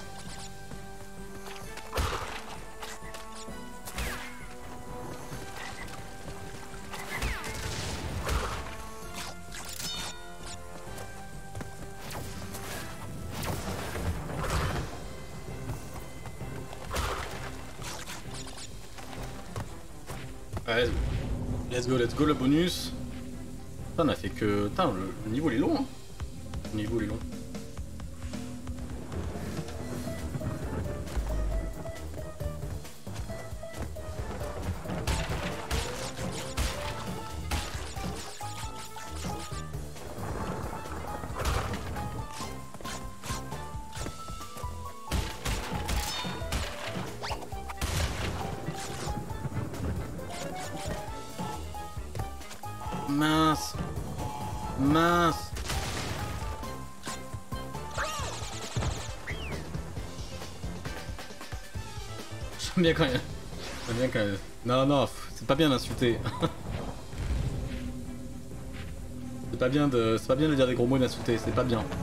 Ouais, let's go, let's go le bonus. Putain, on a fait que... Putain, le, le niveau il est long, hein. Le niveau il est long. Mince. Mince. J'aime bien quand même. J'aime bien quand même. Non, non, c'est pas bien d'insulter. C'est pas bien de. C'est pas bien de dire des gros mots et d'insulter, c'est pas bien.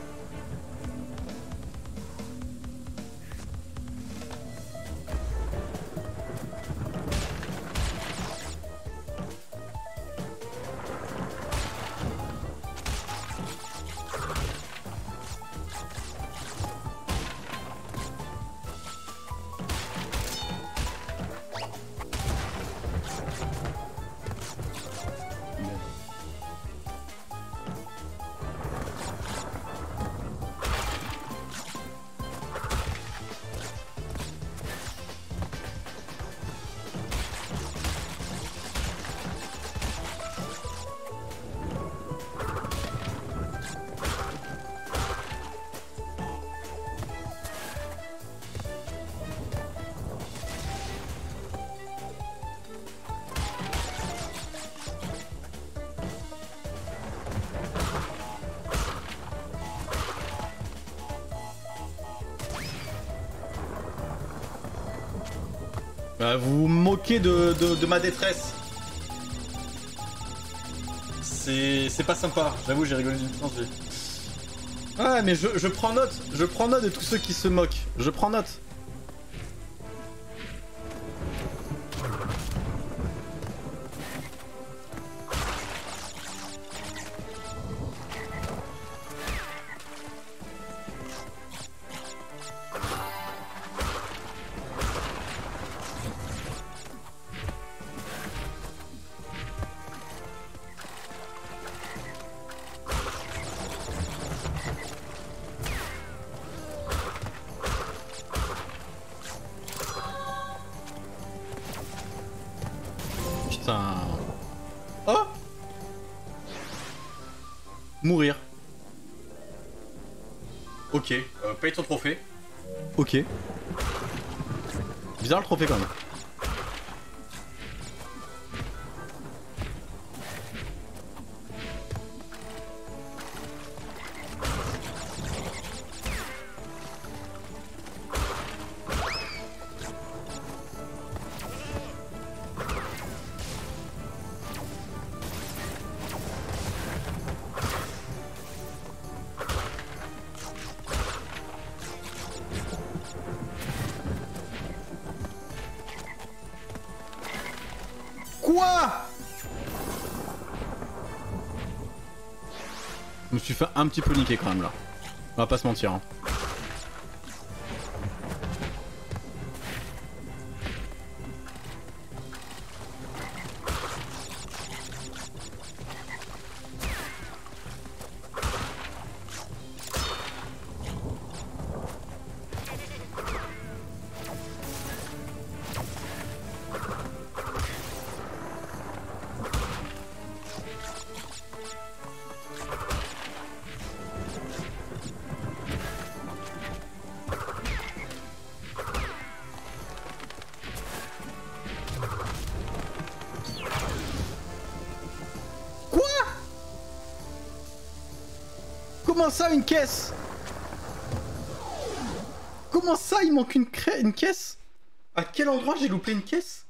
Bah, vous vous moquez de, de, de ma détresse. C'est c'est pas sympa. J'avoue, j'ai rigolé d'une puissance. Ah, mais je, je prends note. Je prends note de tous ceux qui se moquent. Je prends note. Putain. Oh! Mourir. Ok. Euh, paye ton trophée. Ok. Bizarre le trophée quand même. Quoi? Je me suis fait un petit peu niquer quand même là. On va pas se mentir. Hein. Comment ça, une caisse? Comment ça, il manque une, cré... une caisse? À quel endroit j'ai loupé une caisse?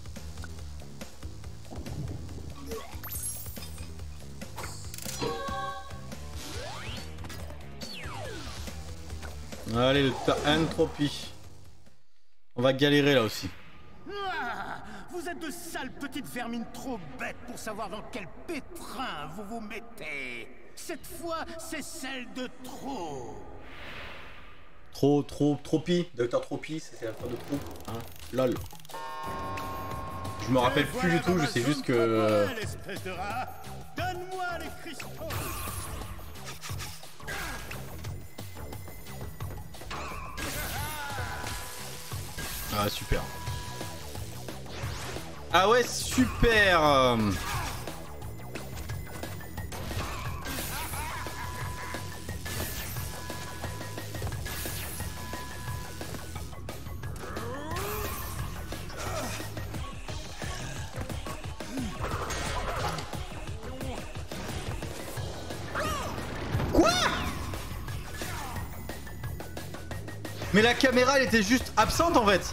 Allez, le docteur Entropie. On va galérer là aussi. Ah, vous êtes de sales petites vermines trop bêtes pour savoir dans quel pétrin vous vous mettez. Cette fois, c'est celle de trop. Trop, trop, Tropie. Docteur Tropie, c'est la fin de trop. Hein, lol. Je me rappelle plus du tout, je sais juste que... L'espèce de rat. Donne-moi les cristaux. Ah, super. Ah ouais, super. Quoi? Mais la caméra, elle était juste absente en fait.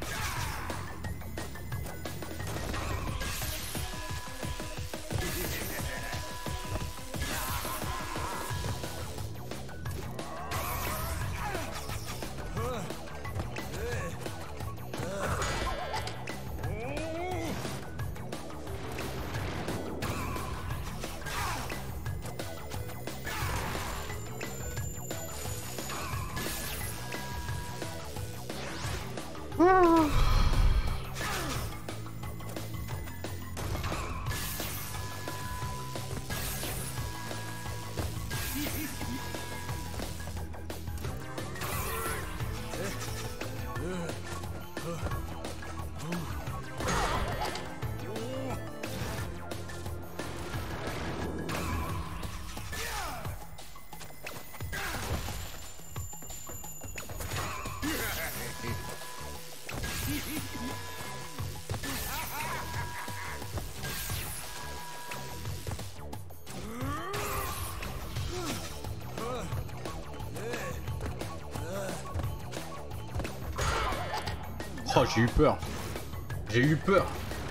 Oh, j'ai eu peur. J'ai eu peur.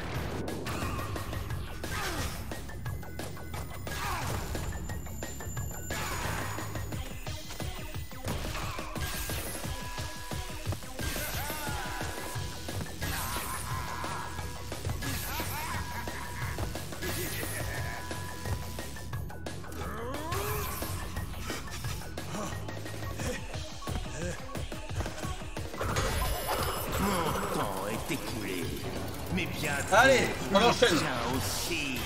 Mais bien. Allez, on enchaîne. Aussi.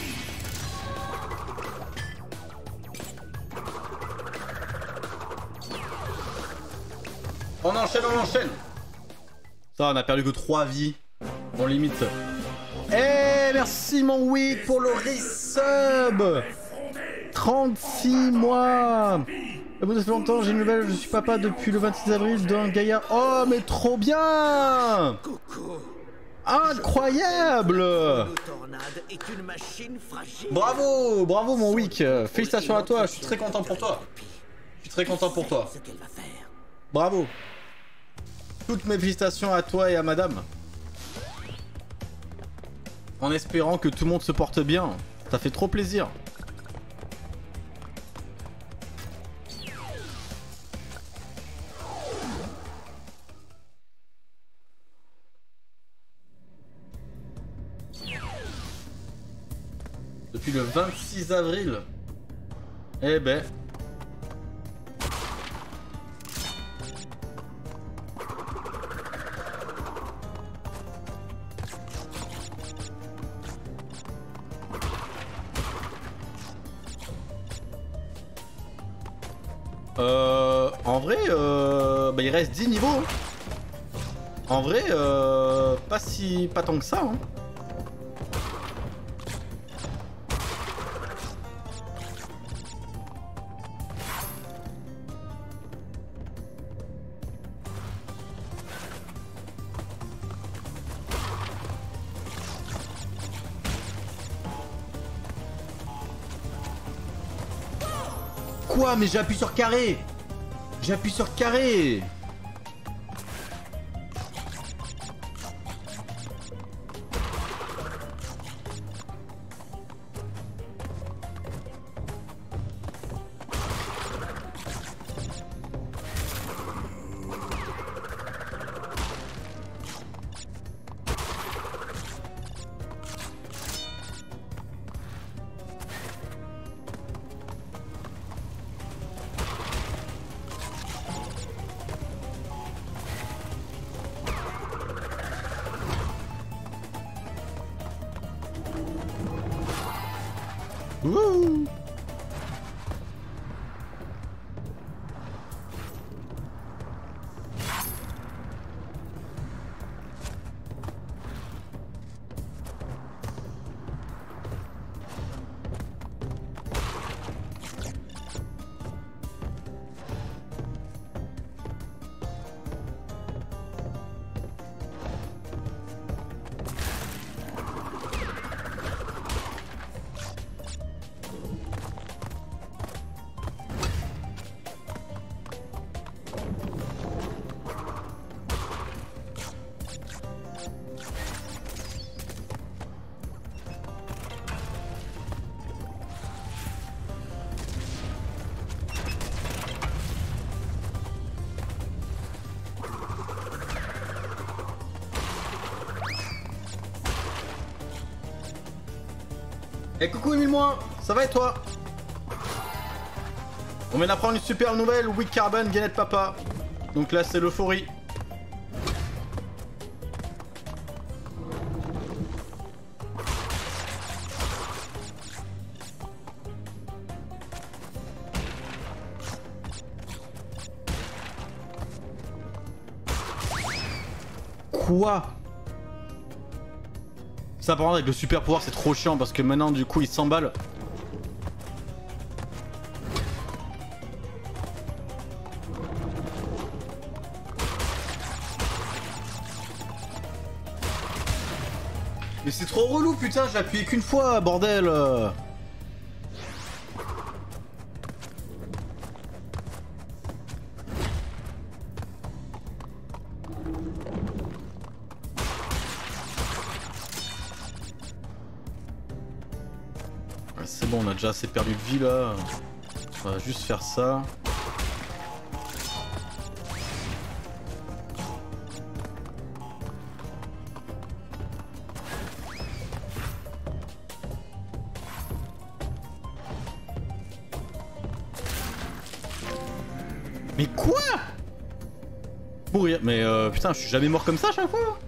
On enchaîne, on enchaîne. Ça, on a perdu que trois vies. Bon, limite. Eh, merci mon Wick pour le resub. trente-six mois. Au bout de si longtemps, j'ai une nouvelle, je suis papa depuis le vingt-six avril d'un gaillard. Oh, mais trop bien. Incroyable. Bravo, bravo mon Wick. Félicitations à toi, je suis très content pour toi. Je suis très content pour toi. Bravo. Toutes mes félicitations à toi et à madame. En espérant que tout le monde se porte bien. Ça fait trop plaisir. Depuis le vingt-six avril. Eh ben. Euh, en vrai, euh, bah il reste dix niveaux. Hein. En vrai, euh, pas si, pas tant que ça. Hein. Quoi? Mais j'appuie sur carré. J'appuie sur carré. Wouh! Eh hey, coucou Emile Moins, ça va et toi? On vient d'apprendre une super nouvelle, Weak Carbon, Galette Papa. Donc là c'est l'euphorie. Quoi? Ça par contre avec le super pouvoir c'est trop chiant parce que maintenant du coup il s'emballe. Mais c'est trop relou putain, j'ai appuyé qu'une fois bordel. C'est bon, on a déjà assez perdu de vie là. On va juste faire ça. Mais quoi? Mourir. Mais euh, putain, je suis jamais mort comme ça à chaque fois.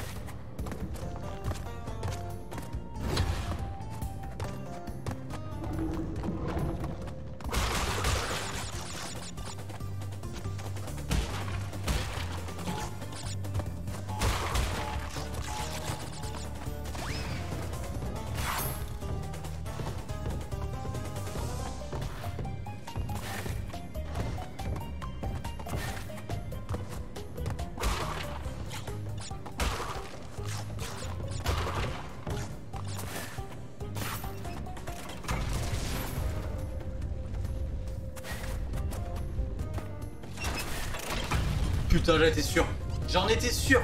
Putain, j'en étais sûr. J'en étais sûr.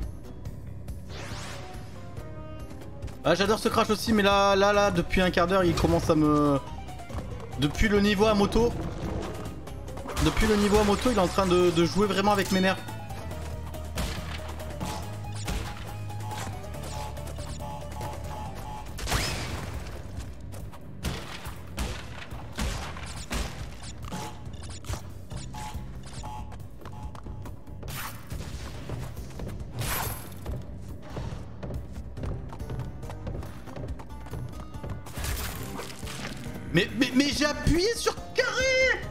Ah, j'adore ce crash aussi, mais là, là, là, depuis un quart d'heure, il commence à me... Depuis le niveau à moto... Depuis le niveau à moto, il est en train de, de jouer vraiment avec mes nerfs. Mais, mais, mais j'ai appuyé sur carré.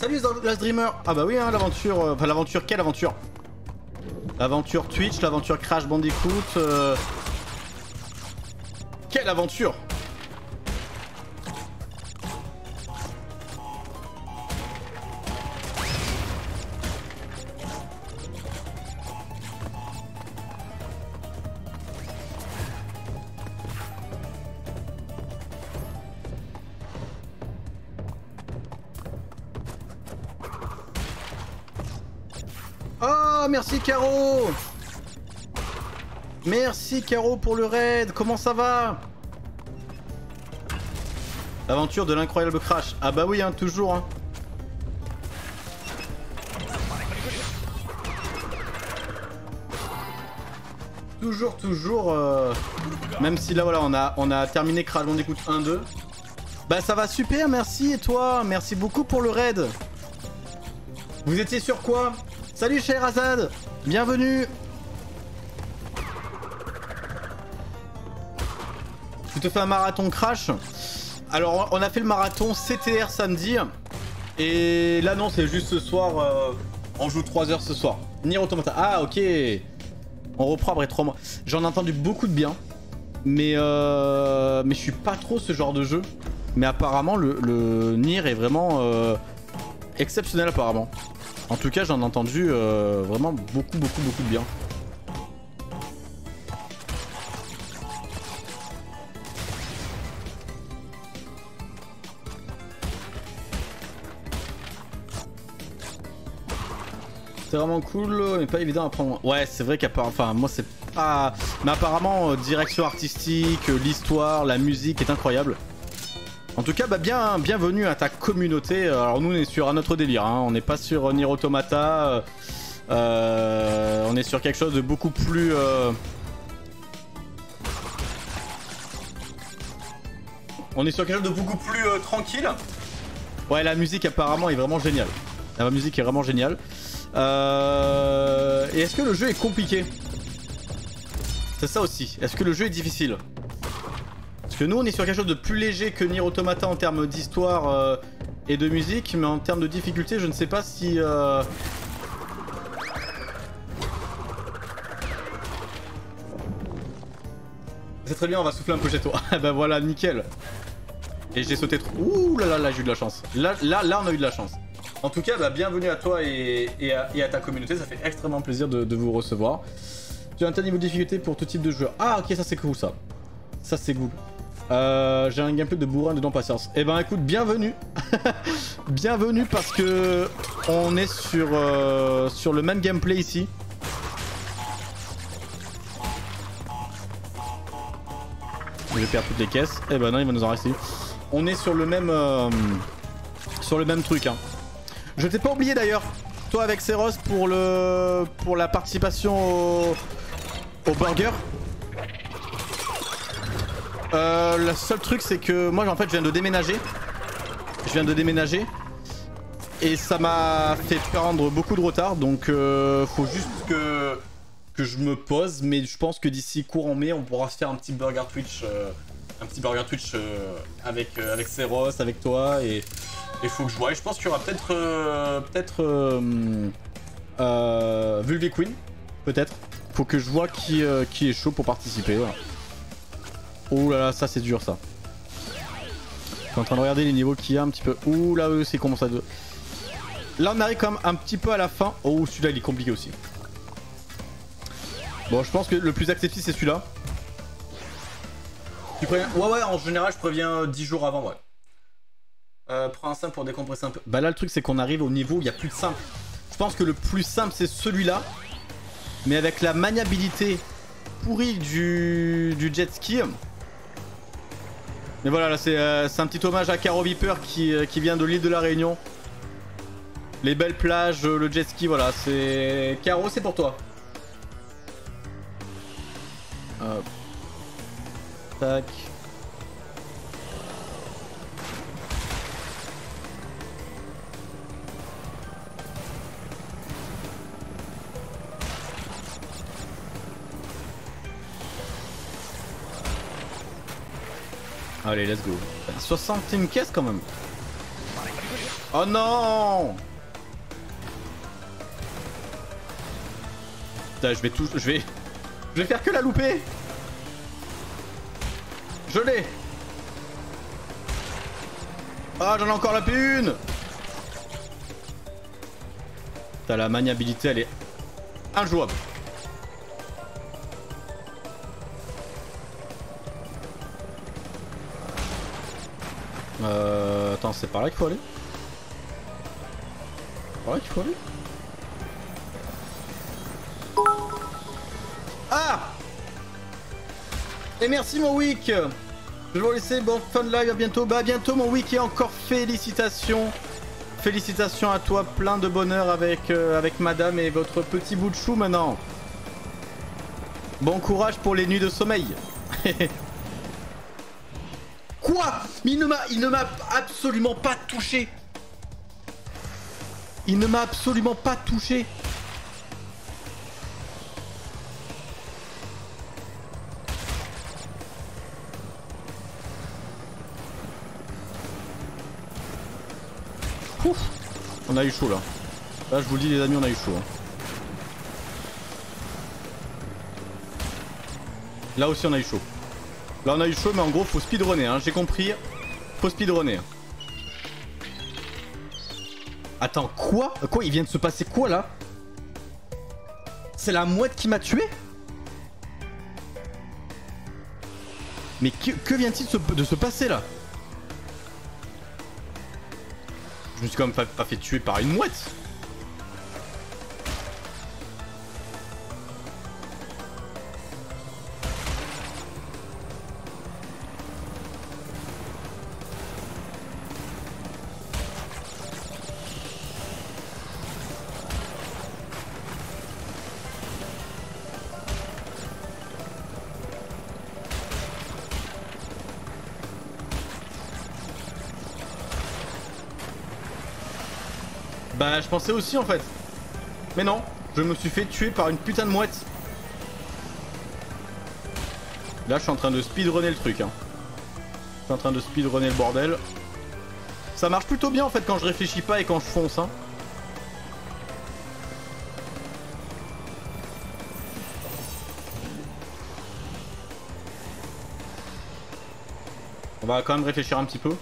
Salut Last Dreamer. Ah bah oui, hein, l'aventure... Euh, enfin l'aventure, quelle aventure? L'aventure Twitch, l'aventure Crash Bandicoot... Euh... Quelle aventure! Oh, merci Caro! Merci Caro pour le raid, comment ça va? L'aventure de l'incroyable Crash. Ah bah oui, hein, toujours. Hein. Toujours, toujours. Euh... Même si là, voilà, on a, on a terminé Crash Bandicoot un deux. Bah ça va super, merci. Et toi? Merci beaucoup pour le raid. Vous étiez sur quoi? Salut Scheherazade, bienvenue. Tu te fais un marathon Crash? Alors on a fait le marathon C T R samedi. Et là non, c'est juste ce soir, euh, on joue trois heures ce soir. Nier Automata, ah ok. On reprend après trois mois. J'en ai entendu beaucoup de bien. Mais euh, mais je suis pas trop ce genre de jeu. Mais apparemment le, le Nier est vraiment euh, exceptionnel apparemment. En tout cas j'en ai entendu euh, vraiment beaucoup beaucoup beaucoup de bien. C'est vraiment cool mais pas évident à prendre. Ouais c'est vrai qu'apparemment, enfin moi c'est pas... Mais apparemment euh, direction artistique, euh, l'histoire, la musique est incroyable. En tout cas bah bien, bienvenue à ta communauté. Alors nous on est sur un autre délire, hein. On n'est pas sur Nier Automata. Euh, on est sur quelque chose de beaucoup plus... Euh... On est sur quelque chose de beaucoup plus euh, tranquille. Ouais la musique apparemment est vraiment géniale. La musique est vraiment géniale. Euh... Et est-ce que le jeu est compliqué? C'est ça aussi. Est-ce que le jeu est difficile? Parce que nous on est sur quelque chose de plus léger que Nier Automata en termes d'histoire euh, et de musique, mais en termes de difficulté je ne sais pas si... Euh... C'est très bien, on va souffler un peu chez toi. Bah voilà, nickel. Et j'ai sauté trop... Ouh là là là, j'ai eu de la chance. Là, là, là on a eu de la chance. En tout cas, bah, bienvenue à toi et, et, à, et à ta communauté, ça fait extrêmement plaisir de, de vous recevoir. Tu as un tel niveau de difficulté pour tout type de joueur. Ah ok, ça c'est cool ça. Ça c'est cool. Euh, j'ai un gameplay de bourrin dedans, patience. Eh ben écoute, bienvenue. Bienvenue parce que on est sur, euh, sur le même gameplay ici. Je vais perdre toutes les caisses. Eh ben non, il va nous en rester. On est sur le même, euh, sur le même truc hein. Je t'ai pas oublié d'ailleurs, toi avec Seros pour le pour la participation au, au burger. Euh, le seul truc c'est que moi en fait je viens de déménager. Je viens de déménager. Et ça m'a fait prendre beaucoup de retard. Donc euh, faut juste que, que je me pose. Mais je pense que d'ici courant mai on pourra se faire un petit burger Twitch. Euh, un petit burger Twitch euh, avec, euh, avec Seros, avec toi et... Il faut que je vois, et je pense qu'il y aura peut-être euh, peut-être euh, euh, Vulve Queen, peut-être. Faut que je vois qui, euh, qui est chaud pour participer. Voilà. Oh là là, ça c'est dur ça. Je suis en train de regarder les niveaux qu'il y a un petit peu. Ouh là, c'est comment ça. De... Là on arrive quand même un petit peu à la fin. Oh celui-là il est compliqué aussi. Bon je pense que le plus accessible c'est celui-là. Tu préviens... Ouais ouais, en général je préviens dix jours avant, ouais. Euh, prends un simple pour décompresser un peu. Bah là le truc c'est qu'on arrive au niveau où il n'y a plus de simple. Je pense que le plus simple c'est celui-là. Mais avec la maniabilité pourrie du, du jet ski. Mais voilà là c'est euh, un petit hommage à Caro Viper qui, euh, qui vient de l'île de la Réunion. Les belles plages, euh, le jet ski, voilà c'est... Caro c'est pour toi. Hop. Tac. Allez, let's go. soixantième caisse quand même. Oh non! Putain, je vais tout... Je vais... Je vais faire que la louper! Je l'ai! Ah, j'en ai encore la une! Putain, la maniabilité, elle est injouable. Euh... Attends, c'est par là qu'il faut aller? Par là qu'il faut aller? Ah! Et merci mon week. Je vais vous laisser, bon fin de live, à bientôt. Bah à bientôt mon week et encore félicitations. Félicitations à toi, plein de bonheur avec, euh, avec madame et votre petit bout de chou maintenant. Bon courage pour les nuits de sommeil. Quoi? Mais il ne m'a il ne m'a absolument pas touché. Il ne m'a absolument pas touché. Ouf. On a eu chaud là. Là je vous le dis les amis, on a eu chaud. Hein. Là aussi on a eu chaud. Là on a eu chaud mais en gros faut speedrunner hein. J'ai compris. Faut speedrunner. Attends quoi? Quoi? Il vient de se passer quoi là? C'est la mouette qui m'a tué? Mais que, que vient-il de se passer là? Je me suis quand même pas, pas fait tuer par une mouette. Bah je pensais aussi en fait. Mais non, je me suis fait tuer par une putain de mouette. Là je suis en train de speedrunner le truc hein. Je suis en train de speedrunner le bordel. Ça marche plutôt bien en fait quand je réfléchis pas et quand je fonce hein. On va quand même réfléchir un petit peu.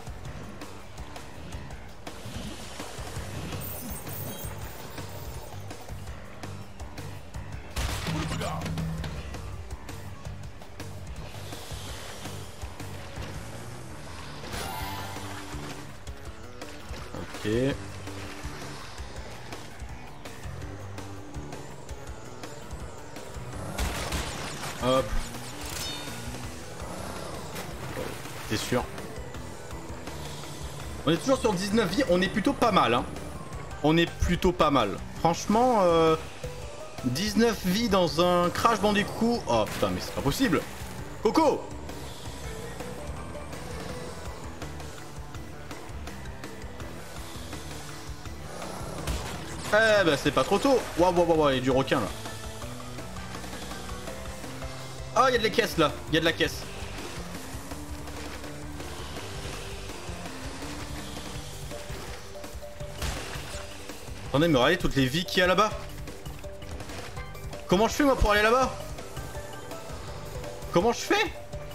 Ok. Hop. C'est sûr. On est toujours sur dix-neuf vies, on est plutôt pas mal hein. On est plutôt pas mal. Franchement, euh, dix-neuf vies dans un Crash Bandicoot. Oh putain mais c'est pas possible. Coco! Eh bah c'est pas trop tôt. Waouh waouh waouh, il y a du requin là. Ah, oh, il y a de la caisse là. Il y a de la caisse. Attendez, mais regardez toutes les vies qu'il y a là-bas. Comment je fais moi pour aller là-bas? Comment je fais?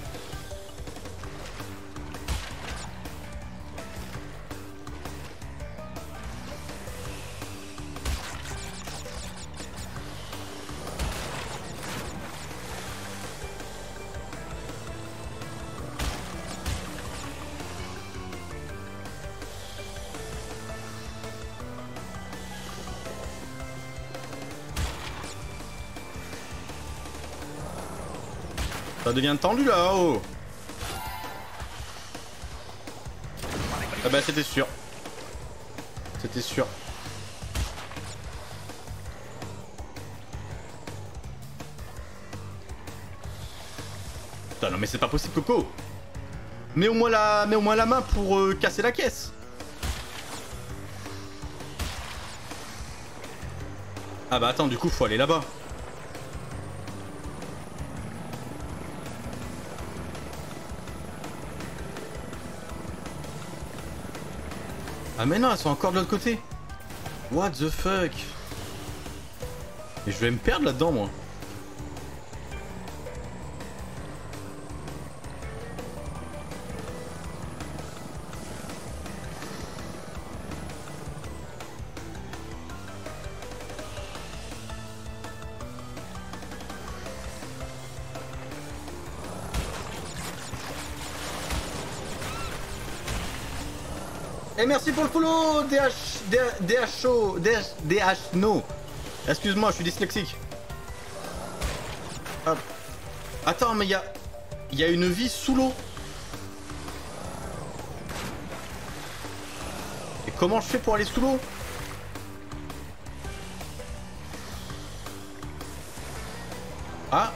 Ça devient tendu là-haut. Ah bah c'était sûr. C'était sûr. Putain non mais c'est pas possible Coco. Mets au moins la, mets au moins la main pour euh, casser la caisse. Ah bah attends du coup faut aller là-bas. Ah mais non, elles sont encore de l'autre côté. What the fuck? Et je vais me perdre là-dedans moi. Et merci pour le follow, D H, D H O, D H, D H no. Excuse-moi, je suis dyslexique. Hop. Attends, mais il y a, il y a une vie sous l'eau. Et comment je fais pour aller sous l'eau? Ah.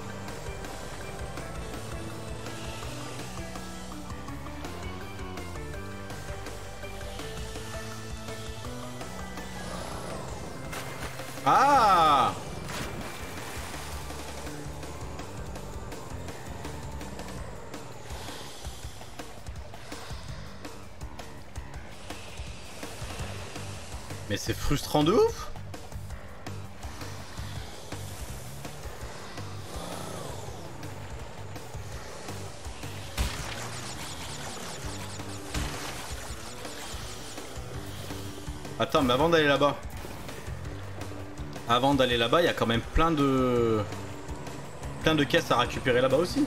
Ah! Mais c'est frustrant de ouf! Attends, mais avant d'aller là-bas... Avant d'aller là-bas, il y a quand même plein de... plein de caisses à récupérer là-bas aussi.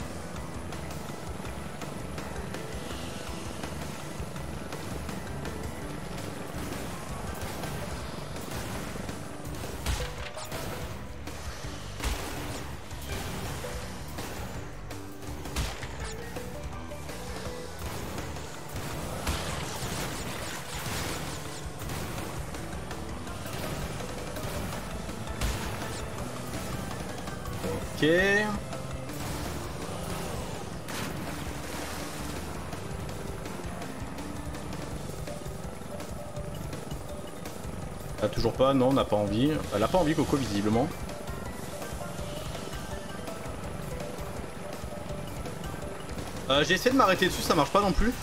Ok. Ah, toujours pas, non, on n'a pas envie. Elle a pas envie, Coco, visiblement. Euh, j'ai essayé de m'arrêter dessus, ça marche pas non plus.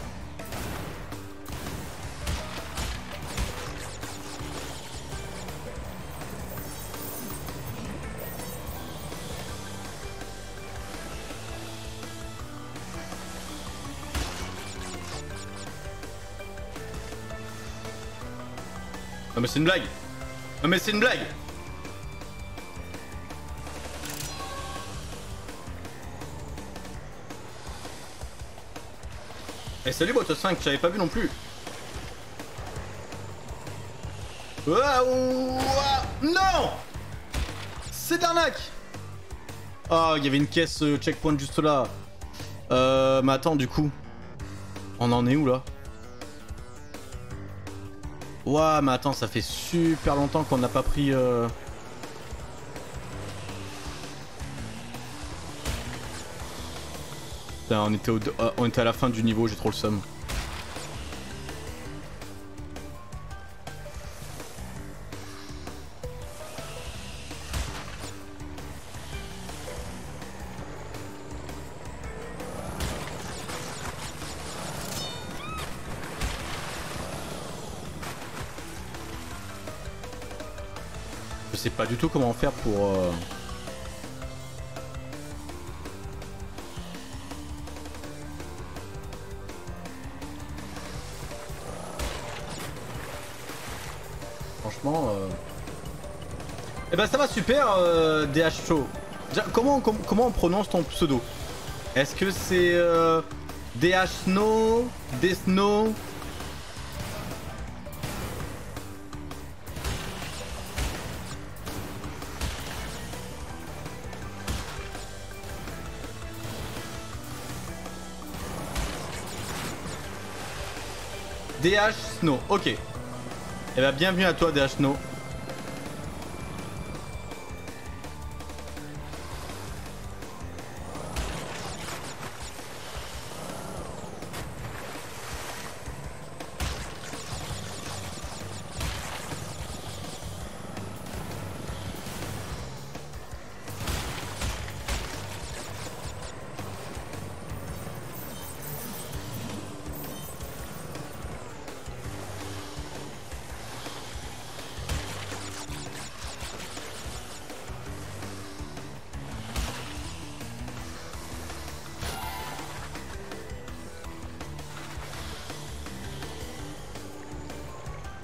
Non mais c'est une blague. Non mais c'est une blague. Eh salut Botte cinq, j'avais pas vu non plus. Waouh, non. C'est d'arnaque. Oh, il y avait une caisse euh, checkpoint juste là. Euh, mais attends, du coup, on en est où là? Ouah, mais attends, ça fait super longtemps qu'on n'a pas pris... Euh... Putain, on était, au... euh, on était à la fin du niveau, j'ai trop le seum. Je sais pas du tout comment faire pour... Euh... Franchement... Euh... Eh ben ça va super, euh, D H Show. Comment, com comment on prononce ton pseudo? Est-ce que c'est euh, D H Snow, D Snow? D H Snow, ok. Eh bien, bienvenue à toi, D H Snow.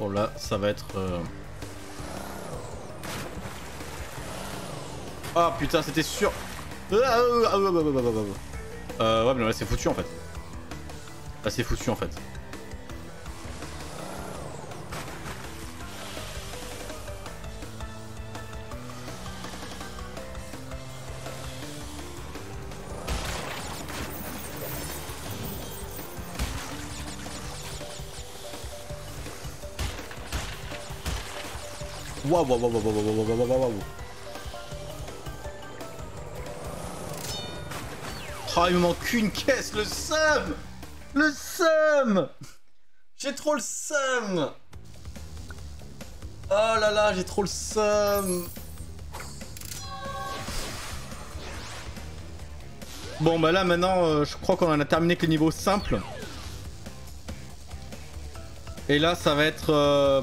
Bon là, ça va être... Euh... Oh putain, c'était sûr. Euh, ouais, mais là c'est foutu en fait. Là c'est foutu en fait. Waouh, waouh, waouh, waouh, waouh, waouh, waouh, waouh. Oh, il me manque qu'une caisse, le seum. Le seum. J'ai trop le seum. Oh là là, j'ai trop le seum. Bon bah là maintenant, euh, je crois qu'on en a terminé avec les niveaux simples. Et là, ça va être... Euh...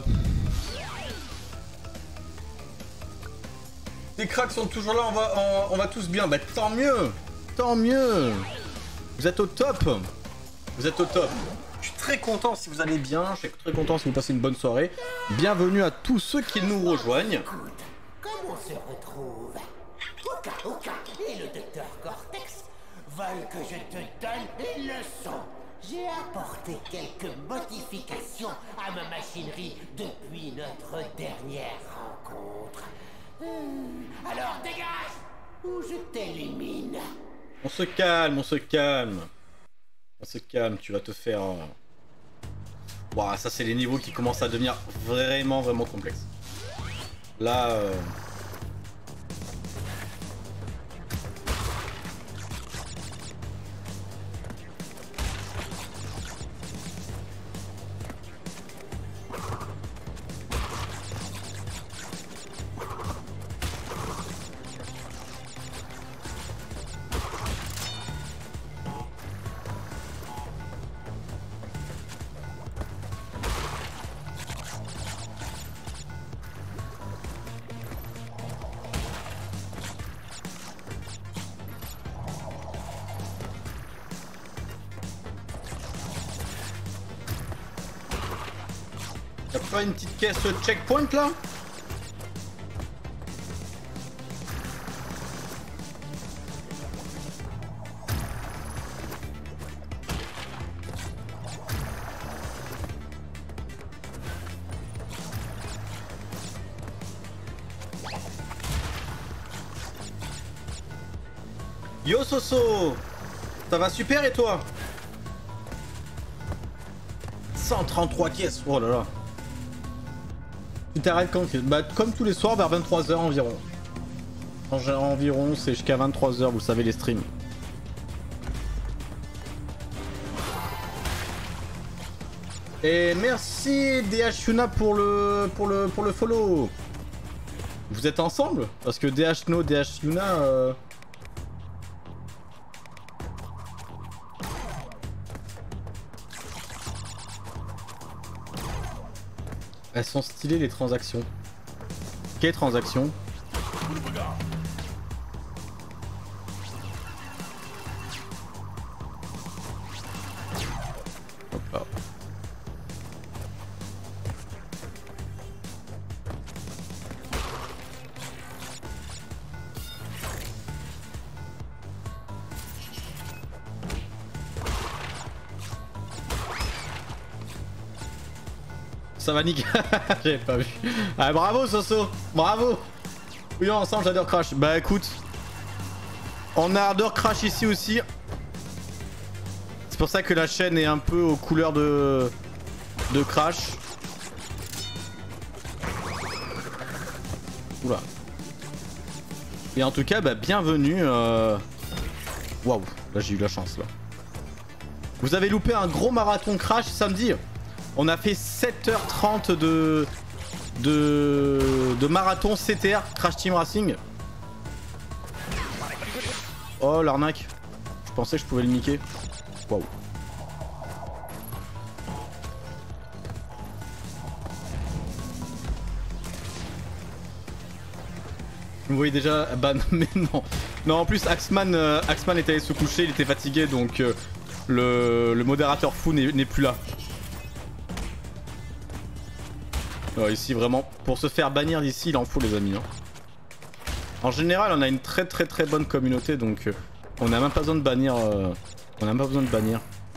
Les cracks sont toujours là, on va, on, on va tous bien. Bah tant mieux. Tant mieux. Vous êtes au top. Vous êtes au top. Je suis très content si vous allez bien. Je suis très content si vous passez une bonne soirée. Bienvenue à tous ceux qui nous rejoignent. Écoute, comme on se retrouve, Uka Uka et le docteur Cortex veulent que je te donne une leçon. J'ai apporté quelques modifications à ma machinerie depuis notre dernière rencontre. Hum, alors dégage ou je t'élimine. On se calme, on se calme. On se calme, tu vas te faire... Waouh, ça c'est les niveaux qui commencent à devenir vraiment, vraiment complexes. Là... Euh... Y'a pas une petite caisse checkpoint là? Yo Soso, ça va super et toi? cent trente-trois caisses, oh là là. Tu t'arrêtes quand? Bah comme tous les soirs vers vingt-trois heures environ. Environ c'est jusqu'à vingt-trois heures, vous savez les streams. Et merci D H Yuna pour le pour le pour le follow. Vous êtes ensemble? Parce que D H No, D H Yuna euh... elles sont stylées les transactions. Quelles transactions? Hop là. Ça va nickel. J'avais pas vu. Ah bravo Soso. Bravo. Oui ensemble j'adore Crash. Bah écoute. On adore Crash ici aussi. C'est pour ça que la chaîne est un peu aux couleurs de, de Crash. Oula. Et en tout cas bah bienvenue. Euh... Waouh. Là j'ai eu la chance là. Vous avez loupé un gros marathon Crash samedi. On a fait sept heures trente de, de, de marathon C T R, Crash Team Racing. Oh l'arnaque. Je pensais que je pouvais le niquer. Waouh. Vous voyez déjà, bah mais non. Non en plus Axman, euh, Axman est allé se coucher, il était fatigué donc euh, le, le modérateur fou n'est plus là. Alors ici vraiment, pour se faire bannir d'ici, il en faut les amis. Hein. En général, on a une très très très bonne communauté, donc euh, on n'a même pas besoin de bannir. Euh, on n'a pas besoin de bannir.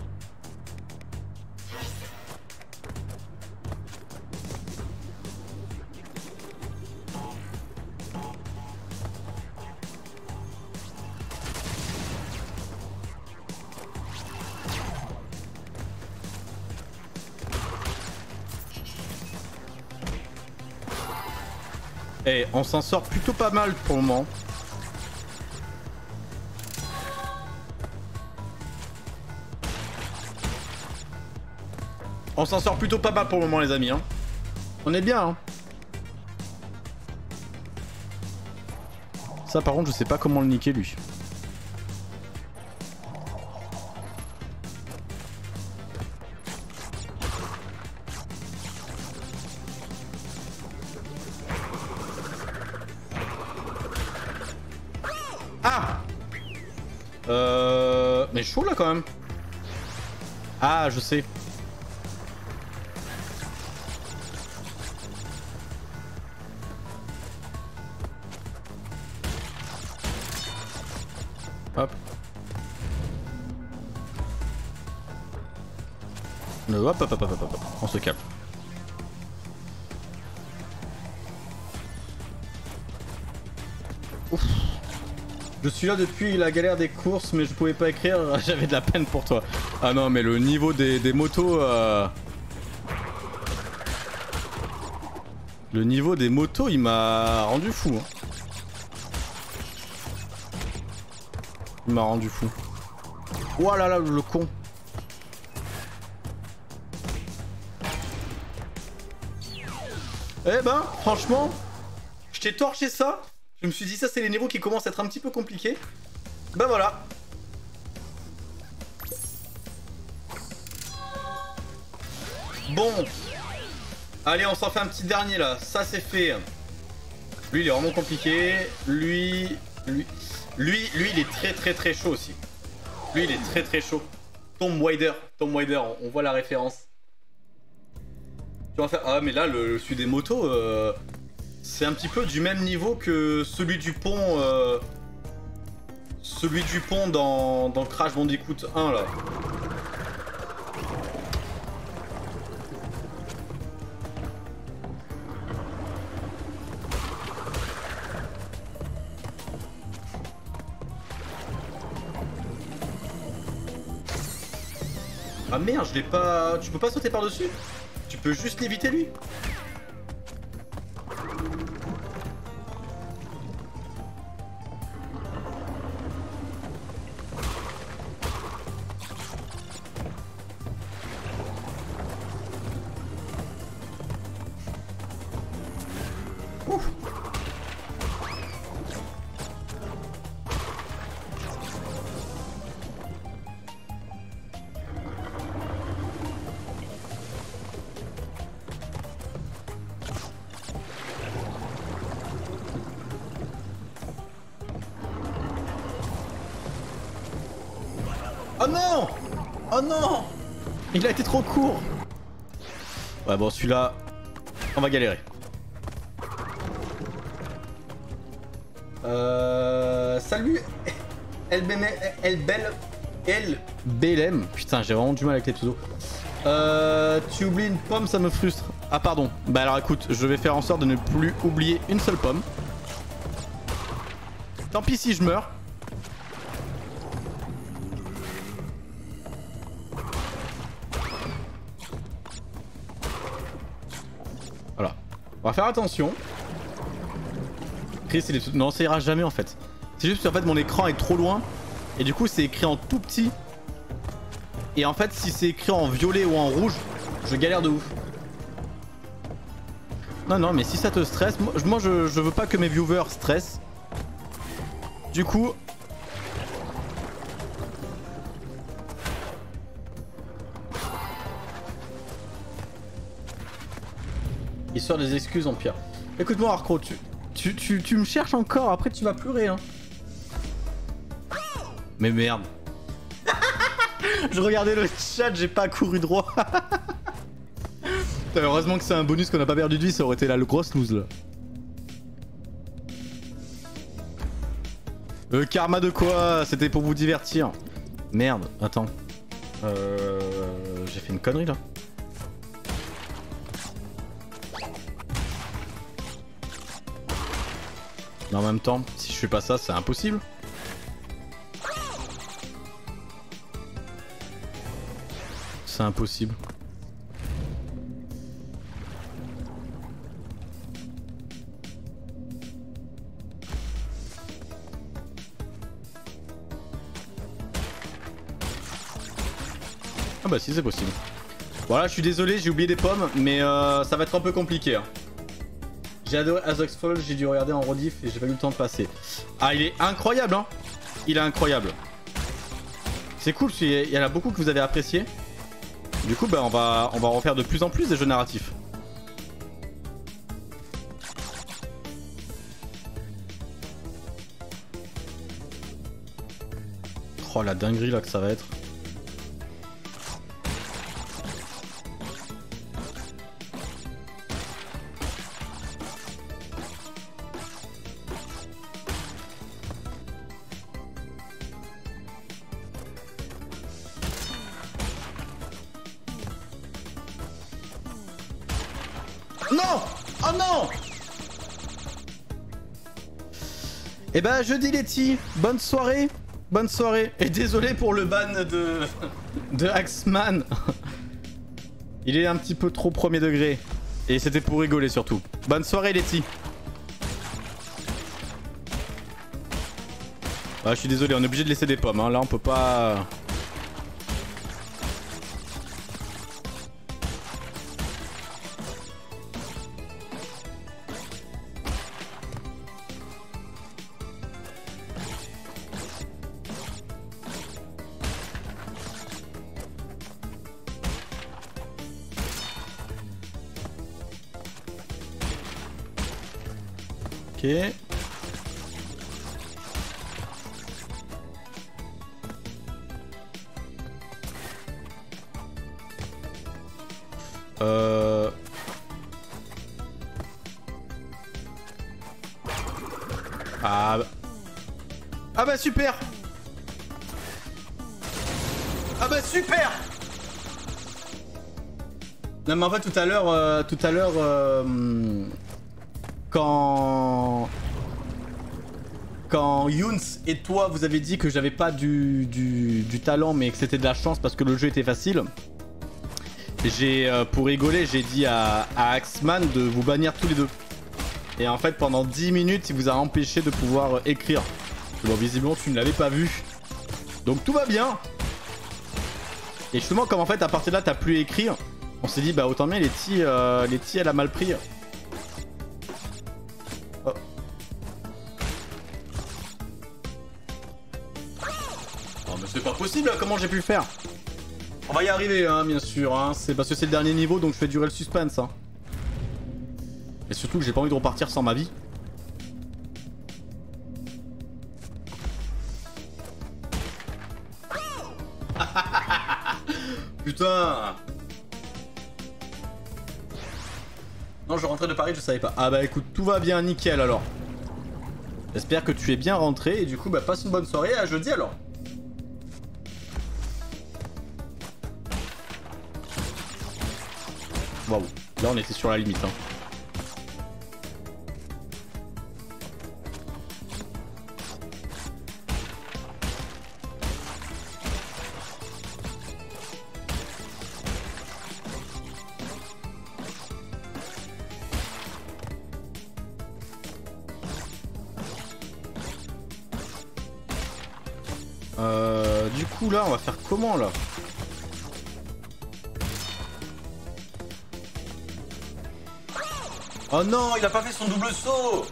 Et on s'en sort plutôt pas mal pour le moment. On s'en sort plutôt pas mal pour le moment les amis. Hein. On est bien. Hein. Ça par contre je sais pas comment le niquer lui. Ah Euh... Mais chaud là quand même. Ah je sais. Hop. Hop, hop, hop, hop, hop, hop. On se calme. Ouf. Je suis là depuis la galère des courses, mais je pouvais pas écrire, j'avais de la peine pour toi. Ah non, mais le niveau des, des motos... Euh... Le niveau des motos, il m'a rendu fou. Hein. Il m'a rendu fou. Oh là là, le con. Eh ben, franchement, je t'ai torché ça. Je me suis dit, ça, c'est les niveaux qui commencent à être un petit peu compliqués. Ben voilà. Bon. Allez, on s'en fait un petit dernier là. Ça, c'est fait. Lui, il est vraiment compliqué. Lui... Lui... Lui, lui, il est très très très chaud aussi. Lui, il est très très chaud. Tomb Raider, Tomb Raider, on, on voit la référence. Tu vas faire... Ah, mais là, le, celui des motos, euh, c'est un petit peu du même niveau que celui du pont. Euh, celui du pont dans, dans Crash Bandicoot un, là. Ah merde, je l'ai pas... Tu peux pas sauter par-dessus? Tu peux juste l'éviter lui? Ouf. Oh non! Oh non! Il a été trop court! Ouais bon celui-là, on va galérer. Euh... Salut Elbel... Elbelem. Putain j'ai vraiment du mal avec les pseudos. Euh... Tu oublies une pomme, ça me frustre. Ah pardon. Bah alors écoute, je vais faire en sorte de ne plus oublier une seule pomme. Tant pis si je meurs. Voilà. On va faire attention. Chris, il est tout... Non, ça ira jamais en fait. C'est juste qu'en fait mon écran est trop loin. Et du coup c'est écrit en tout petit. Et en fait si c'est écrit en violet ou en rouge, je galère de ouf. Non non mais si ça te stresse, moi, moi je, je veux pas que mes viewers stressent. Du coup... Histoire des excuses en pire. Écoute-moi Arcro, tu, tu, tu, tu me cherches encore, après tu vas pleurer hein. Mais merde. Je regardais le chat, j'ai pas couru droit. Heureusement que c'est un bonus qu'on a pas perdu de vie, ça aurait été là le gros snooze là. Euh, karma de quoi? C'était pour vous divertir. Merde, attends. Euh... J'ai fait une connerie là. Mais en même temps, si je fais pas ça, c'est impossible. C'est impossible. Ah bah si, c'est possible. Voilà, je suis désolé, j'ai oublié des pommes, mais euh, ça va être un peu compliqué. Hein. J'ai adoré Azox Fall, j'ai dû regarder en rediff et j'ai pas eu le temps de passer. Ah, il est incroyable, hein. Il est incroyable. C'est cool, parce qu'il y en a beaucoup que vous avez apprécié. Du coup, bah, on va, on va refaire de plus en plus des jeux narratifs. Oh, la dinguerie là que ça va être. Non! Oh non! Eh ben, je dis Letty, bonne soirée, bonne soirée. Et désolé pour le ban de, de Axeman. Il est un petit peu trop premier degré. Et c'était pour rigoler surtout. Bonne soirée Letty. Ah, je suis désolé, on est obligé de laisser des pommes. Hein. Là, on peut pas... Ok. Euh... Ah bah... Ah bah super. Ah bah super. Non mais en fait tout à l'heure, euh, tout à l'heure, euh, quand... Quand Younes et toi vous avez dit que j'avais pas du, du, du talent mais que c'était de la chance parce que le jeu était facile. J'ai, euh, pour rigoler, j'ai dit à, à Axeman de vous bannir tous les deux. Et en fait, pendant dix minutes, il vous a empêché de pouvoir euh, écrire. Bon, visiblement, tu ne l'avais pas vu. Donc tout va bien. Et justement, comme en fait, à partir de là, t'as plus à écrire, on s'est dit, bah autant bien, Letty, euh, Letty, elle a mal pris. Oh. Oh, mais c'est pas possible, là, comment j'ai pu le faire? On va y arriver, hein, bien sûr. Hein. C'est parce que c'est le dernier niveau, donc je fais durer le suspense. Hein. Et surtout que j'ai pas envie de repartir sans ma vie. Putain. Non, je rentrais de Paris, je savais pas. Ah bah écoute, tout va bien, nickel alors. J'espère que tu es bien rentré et du coup, bah passe une bonne soirée, à jeudi alors. Waouh, là on était sur la limite. Hein. Euh, du coup là, on va faire comment là? Oh non, il a pas fait son double saut.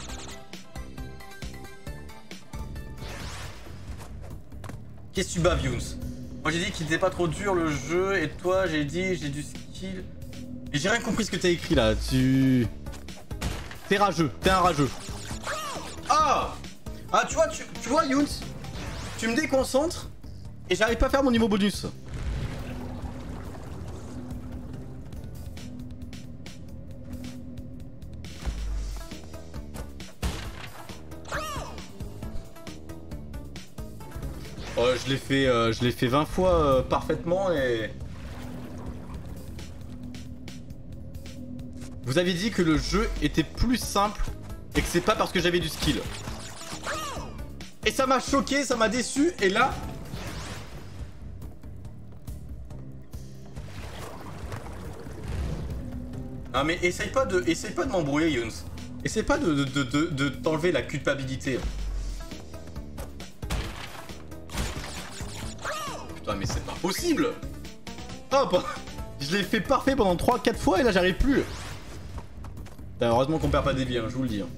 Qu'est-ce que tu baves, Younes? Moi j'ai dit qu'il était pas trop dur le jeu et toi j'ai dit j'ai du skill. Et j'ai rien compris ce que t'as écrit là, tu... T'es rageux, t'es un rageux. Ah. Ah tu vois, tu, tu vois Younes, tu me déconcentres et j'arrive pas à faire mon niveau bonus. Oh, je l'ai fait, euh, je l'ai fait vingt fois euh, parfaitement et... Vous aviez dit que le jeu était plus simple et que c'est pas parce que j'avais du skill. Et ça m'a choqué, ça m'a déçu et là... Ah mais essaye pas de, essaye pas de m'embrouiller Younes. Essaye pas de, de, de, de, de t'enlever la culpabilité. Putain mais c'est pas possible. Hop. Je l'ai fait parfait pendant trois quatre fois et là j'arrive plus. Putain, heureusement qu'on perd pas des vies, hein, je vous le dis. Hein.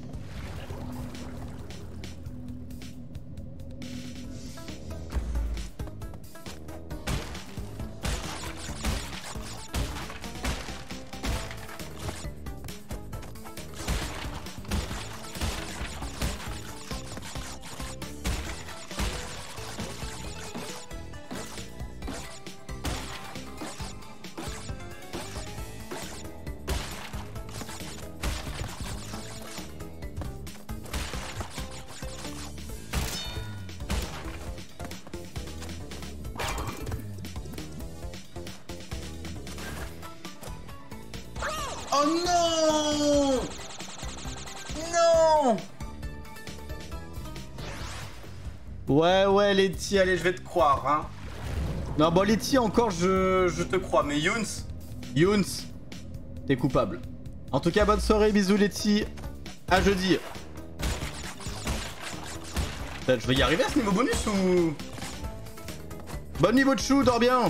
Oh non! Non! Ouais, ouais, Letty, allez, je vais te croire, hein. Non, bon, Letty, encore, je, je te crois, mais Younes, Younes, t'es coupable. En tout cas, bonne soirée, bisous, Letty. À jeudi. Peut-être, je vais y arriver à ce niveau bonus ou... Bon niveau de chou, dors bien.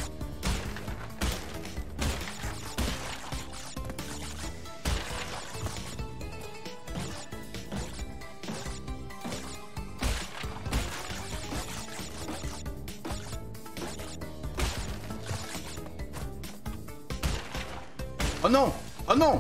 Oh non! Oh non!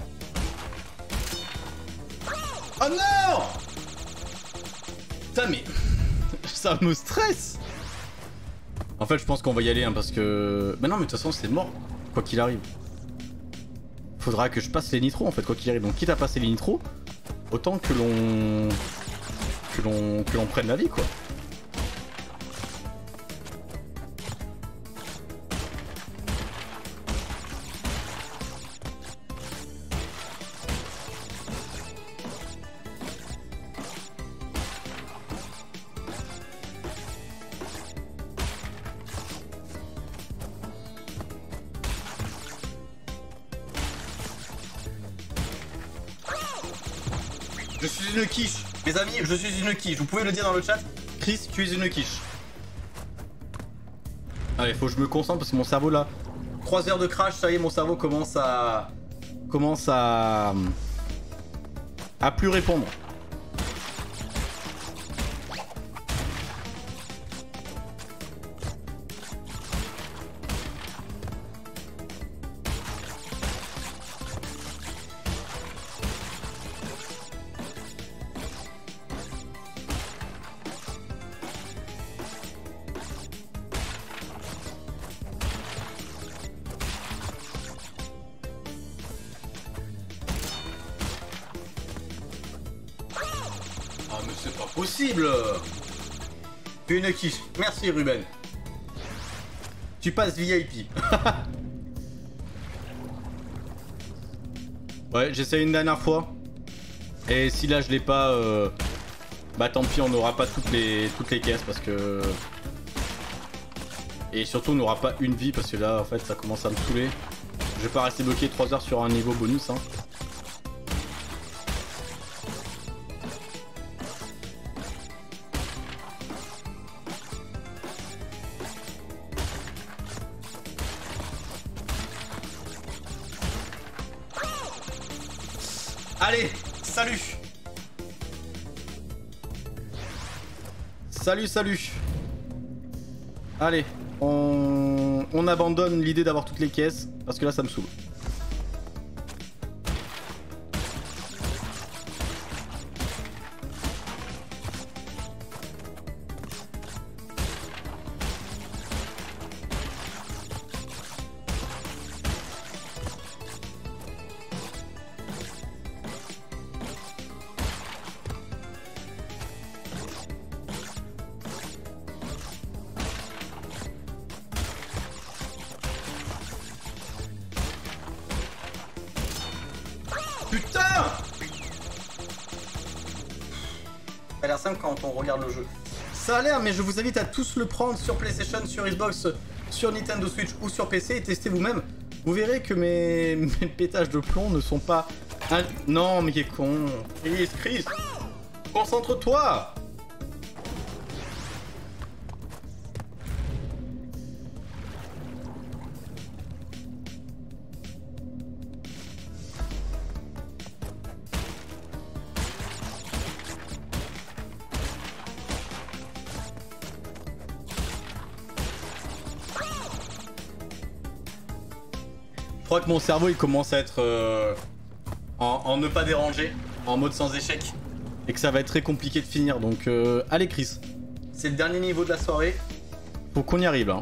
Oh non! Putain mais... Ça me stresse! En fait je pense qu'on va y aller hein, parce que... Mais non mais de toute façon c'est mort, quoi qu'il arrive. Faudra que je passe les nitros en fait, quoi qu'il arrive. Donc quitte à passer les nitros, autant que l'on... Que l'on... Que l'on prenne la vie quoi. Je suis une quiche. Mes amis, je suis une quiche. Vous pouvez le dire dans le chat. Chris, tu es une quiche. Allez, faut que je me concentre parce que mon cerveau là... trois heures de crash, ça y est, mon cerveau commence à... Commence à... À plus répondre. Oh mais c'est pas possible. Une quiche. Merci Ruben. Tu passes V I P. Ouais, j'essaie une dernière fois. Et si là je l'ai pas... Euh... Bah tant pis, on n'aura pas toutes les, toutes les caisses parce que... Et surtout on n'aura pas une vie parce que là en fait ça commence à me saouler. Je vais pas rester bloqué trois heures sur un niveau bonus hein. Allez, salut. Salut, salut. Allez, on, on abandonne l'idée d'avoir toutes les caisses, parce que là ça me saoule. putain! Ça a l'air simple quand on regarde le jeu. Ça a l'air, mais je vous invite à tous le prendre sur PlayStation, sur Xbox, sur Nintendo Switch ou sur P C et tester vous-même. Vous verrez que mes... mes pétages de plomb ne sont pas... Un... Non, mais qu'est con. Chris, Chris, concentre-toi. Je crois que mon cerveau il commence à être euh, en, en ne pas déranger, en mode sans échec, et que ça va être très compliqué de finir. Donc euh, allez Chris, c'est le dernier niveau de la soirée, faut qu'on y arrive là.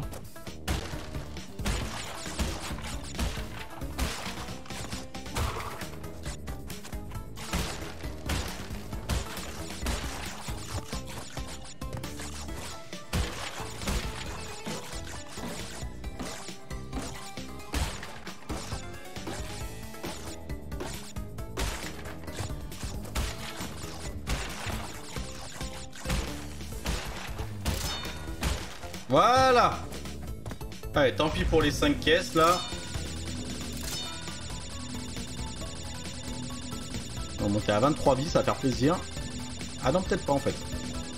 Voilà. Allez, tant pis pour les cinq caisses là. On va monter à vingt-trois vies, ça va faire plaisir. Ah non, peut-être pas en fait.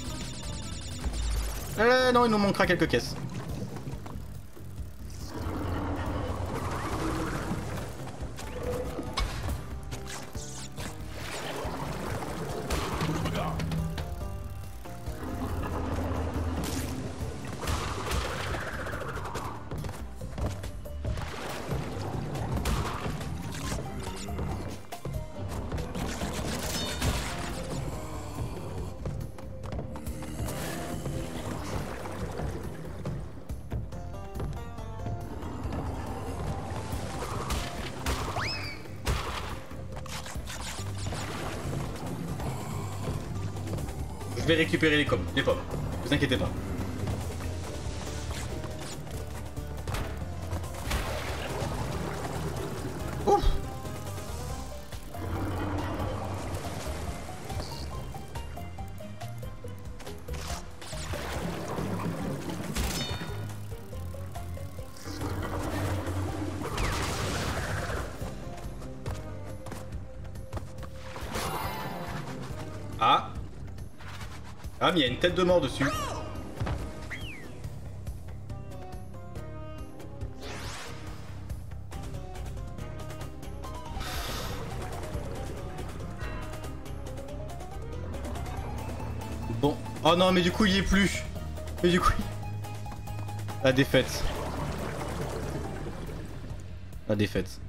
Eh, non, il nous manquera quelques caisses. Je vais récupérer les, com les pommes, vous inquiétez pas. Ouf. Ah. Ah mais il y a une tête de mort dessus. Bon. Oh non mais du coup il y est plus. Mais du coup... La défaite. La défaite.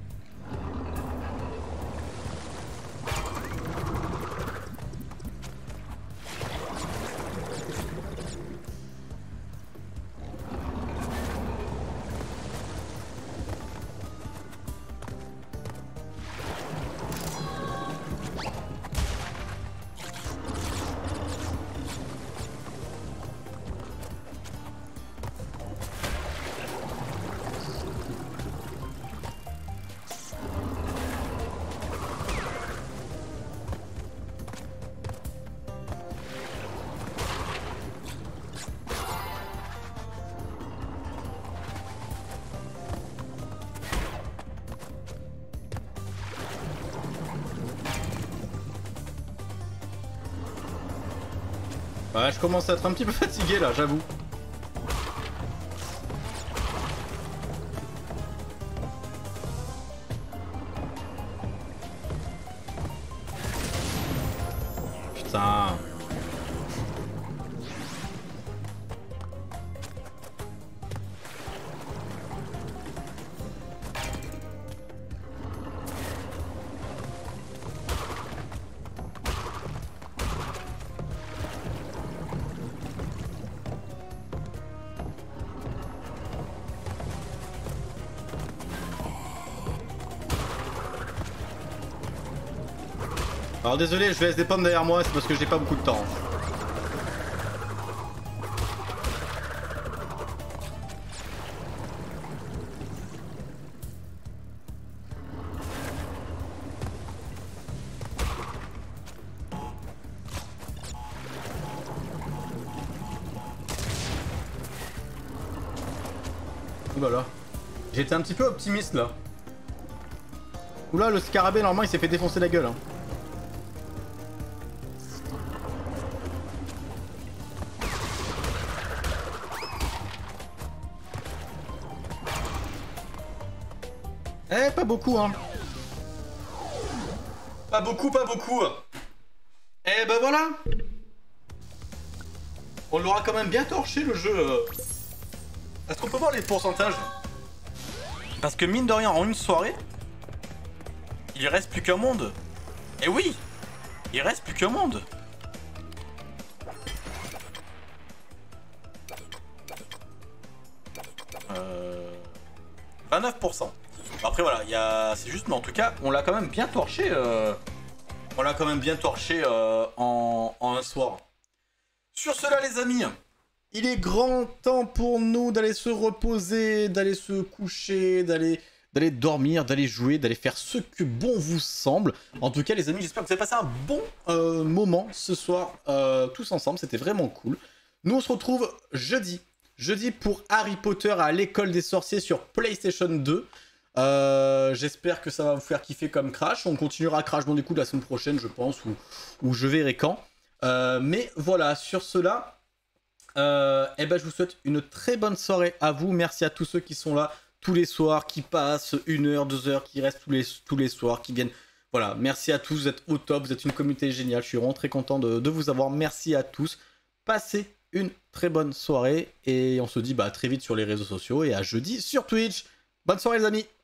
Ouais, je commence à être un petit peu fatigué là, j'avoue. Putain. Alors désolé, je laisse des pommes derrière moi, c'est parce que j'ai pas beaucoup de temps. Ouh là là. J'étais un petit peu optimiste là. Oula, le scarabée, normalement, il s'est fait défoncer la gueule. Hein. Eh, pas beaucoup, hein. Pas beaucoup, pas beaucoup. Eh ben voilà. On l'aura quand même bien torché, le jeu. Est-ce qu'on peut voir les pourcentages? Parce que mine de rien, en une soirée, il reste plus qu'un monde. Et oui, il reste plus qu'un monde. Euh... vingt-neuf pour cent. Après voilà, il y a... c'est juste, mais en tout cas, on l'a quand même bien torché. Euh... On l'a quand même bien torché euh, en... en un soir. Sur cela, les amis, il est grand temps pour nous d'aller se reposer, d'aller se coucher, d'aller d'aller dormir, d'aller jouer, d'aller faire ce que bon vous semble. En tout cas, les amis, j'espère que vous avez passé un bon euh, moment ce soir, euh, tous ensemble. C'était vraiment cool. Nous, on se retrouve jeudi. Jeudi pour Harry Potter à l'école des sorciers sur PlayStation deux. Euh, j'espère que ça va vous faire kiffer comme Crash. On continuera Crash Bandicoot la semaine prochaine, je pense, ou, ou je verrai quand. Euh, mais voilà, sur cela, euh, eh ben, je vous souhaite une très bonne soirée à vous. Merci à tous ceux qui sont là tous les soirs, qui passent une heure, deux heures, qui restent tous les, tous les soirs, qui viennent. Voilà, merci à tous, vous êtes au top, vous êtes une communauté géniale. Je suis vraiment très content de, de vous avoir. Merci à tous. Passez une très bonne soirée et on se dit bah, à très vite sur les réseaux sociaux et à jeudi sur Twitch. Bonne soirée les amis.